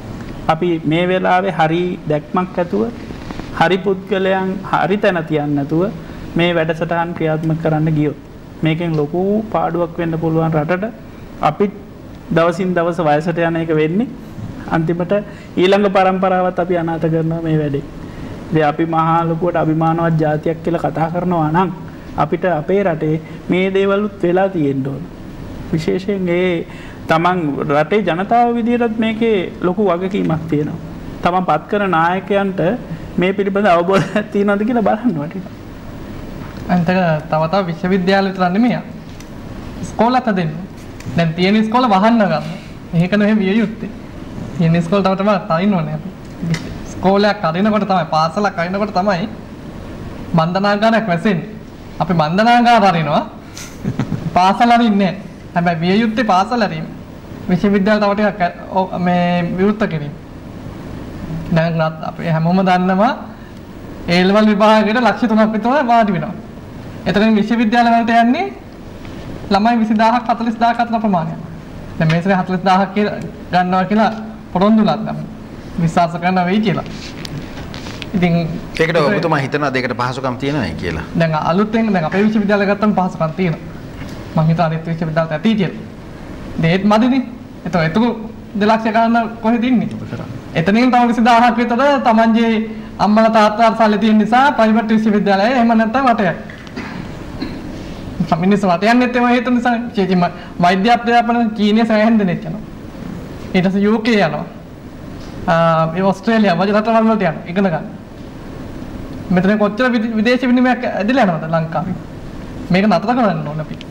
අපි මේ වෙලාවේ හරි දැක්මක් ඇතුව හරි පුද්ගලයන් හරි තැන තියන්න නැතුව මේ වැඩසටහන් ක්‍රියාත්මක කරන්න ගියොත් මේකෙන් ලොකු පාඩුවක් වෙන්න පුළුවන් රටට. අපි දවසින් දවස වයසට යන එක වෙන්නේ අන්තිමට ඊළඟ පරම්පරාවත් අපි අනාථ කරනවා මේ වැඩේ. ඉතින් අපි මහා ලොකුවට අභිමානවත් ජාතියක් කියලා කතා කරනවා නම් අපිට අපේ රටේ මේ දේවලුත් වෙලා තියෙන්න ඕන. විශේෂයෙන් ඒ තමන් රටේ ජනතාව විදිහටත් මේකේ ලොකු වගකීමක් තියෙනවා. තමන් පත් කරන නායකයන්ට මේ පිළිබඳ අවබෝධයක් තියෙනවද කියලා බලන්න වටිනවා. අන්තක තව තව විශ්වවිද්‍යාල විතර නෙමෙයි. ඉස්කෝලත් හදන්න. දැන් තියෙන ඉස්කෝල වහන්න ගන්න. මේක නෙවෙයි විය යුත්තේ. තියෙන ඉස්කෝල තව තනින්න ඕනේ අපි. ඉස්කෝලයක් අරිනකොට තමයි පාසලක් අරිනකොට තමයි බන්ධනාගාරයක් වැසෙන්නේ. අපි බන්ධනාගාර අරිනවා. පාසල අරින්නේ නැහැ. හැබැයි විය යුත්තේ පාසල අරීම. විශ්වවිද්‍යාල තව ටිකක් මේ විවෘත කිරීම. දැන් අපි හැමෝම දන්නවා ඒ ලෙවල් විභාගයට ලක්ෂ 3ක් විතර වාඩි වෙනවා. එතනින් විශ්වවිද්‍යාල වලට යන්නේ ළමයි 20000ක් 40000ක් අතර ප්‍රමාණයක්. දැන් මේ සැරේ 40000ක් කියලා ගන්නවා කියලා පොරොන්දුලක් ගන්න. විශ්වාස කරන්න වෙයි කියලා. ඉතින් ඒකට ඔබතුමා හිතනවා දෙකට පහසුකම් තියෙනවයි කියලා. දැන් අලුතෙන් දැන් අපේ විශ්වවිද්‍යාලය ගත්තම පහසුකම් තියෙනවා. මම හිතනවා අනිත් විශ්වවිද්‍යාලට ඇති කියලා. දෙහෙත් මදිනේ. එතකොට 2 ලක්ෂ ගන්න කොහෙද ඉන්නේ? එතනින් තව 20000ක් විතර තමන්ගේ අම්මලා තාත්තාලා සල්ලි තියෙන නිසා ප්‍රයිවට් විශ්වවිද්‍යාලය එහෙම නැත්නම් වටයක්. මිනිස්සු වට යන්නෙත් ඒවා හේතු නිසා විශේෂයෙන්ම වෛද්‍ය අධ්‍යාපන චීනයේ සෑහෙන දෙනෙක් යනවා. ඊට පස්සේ UK යනවා. ඒ ඕස්ට්‍රේලියාව වගේ රටවල් වලට යනවා ඉගෙන ගන්න. මෙතන කොච්චර විදේශ විනිමයක් ඇදලා යනවද ලංකාවේ? මේක නතර කරන්න ඕන අපි.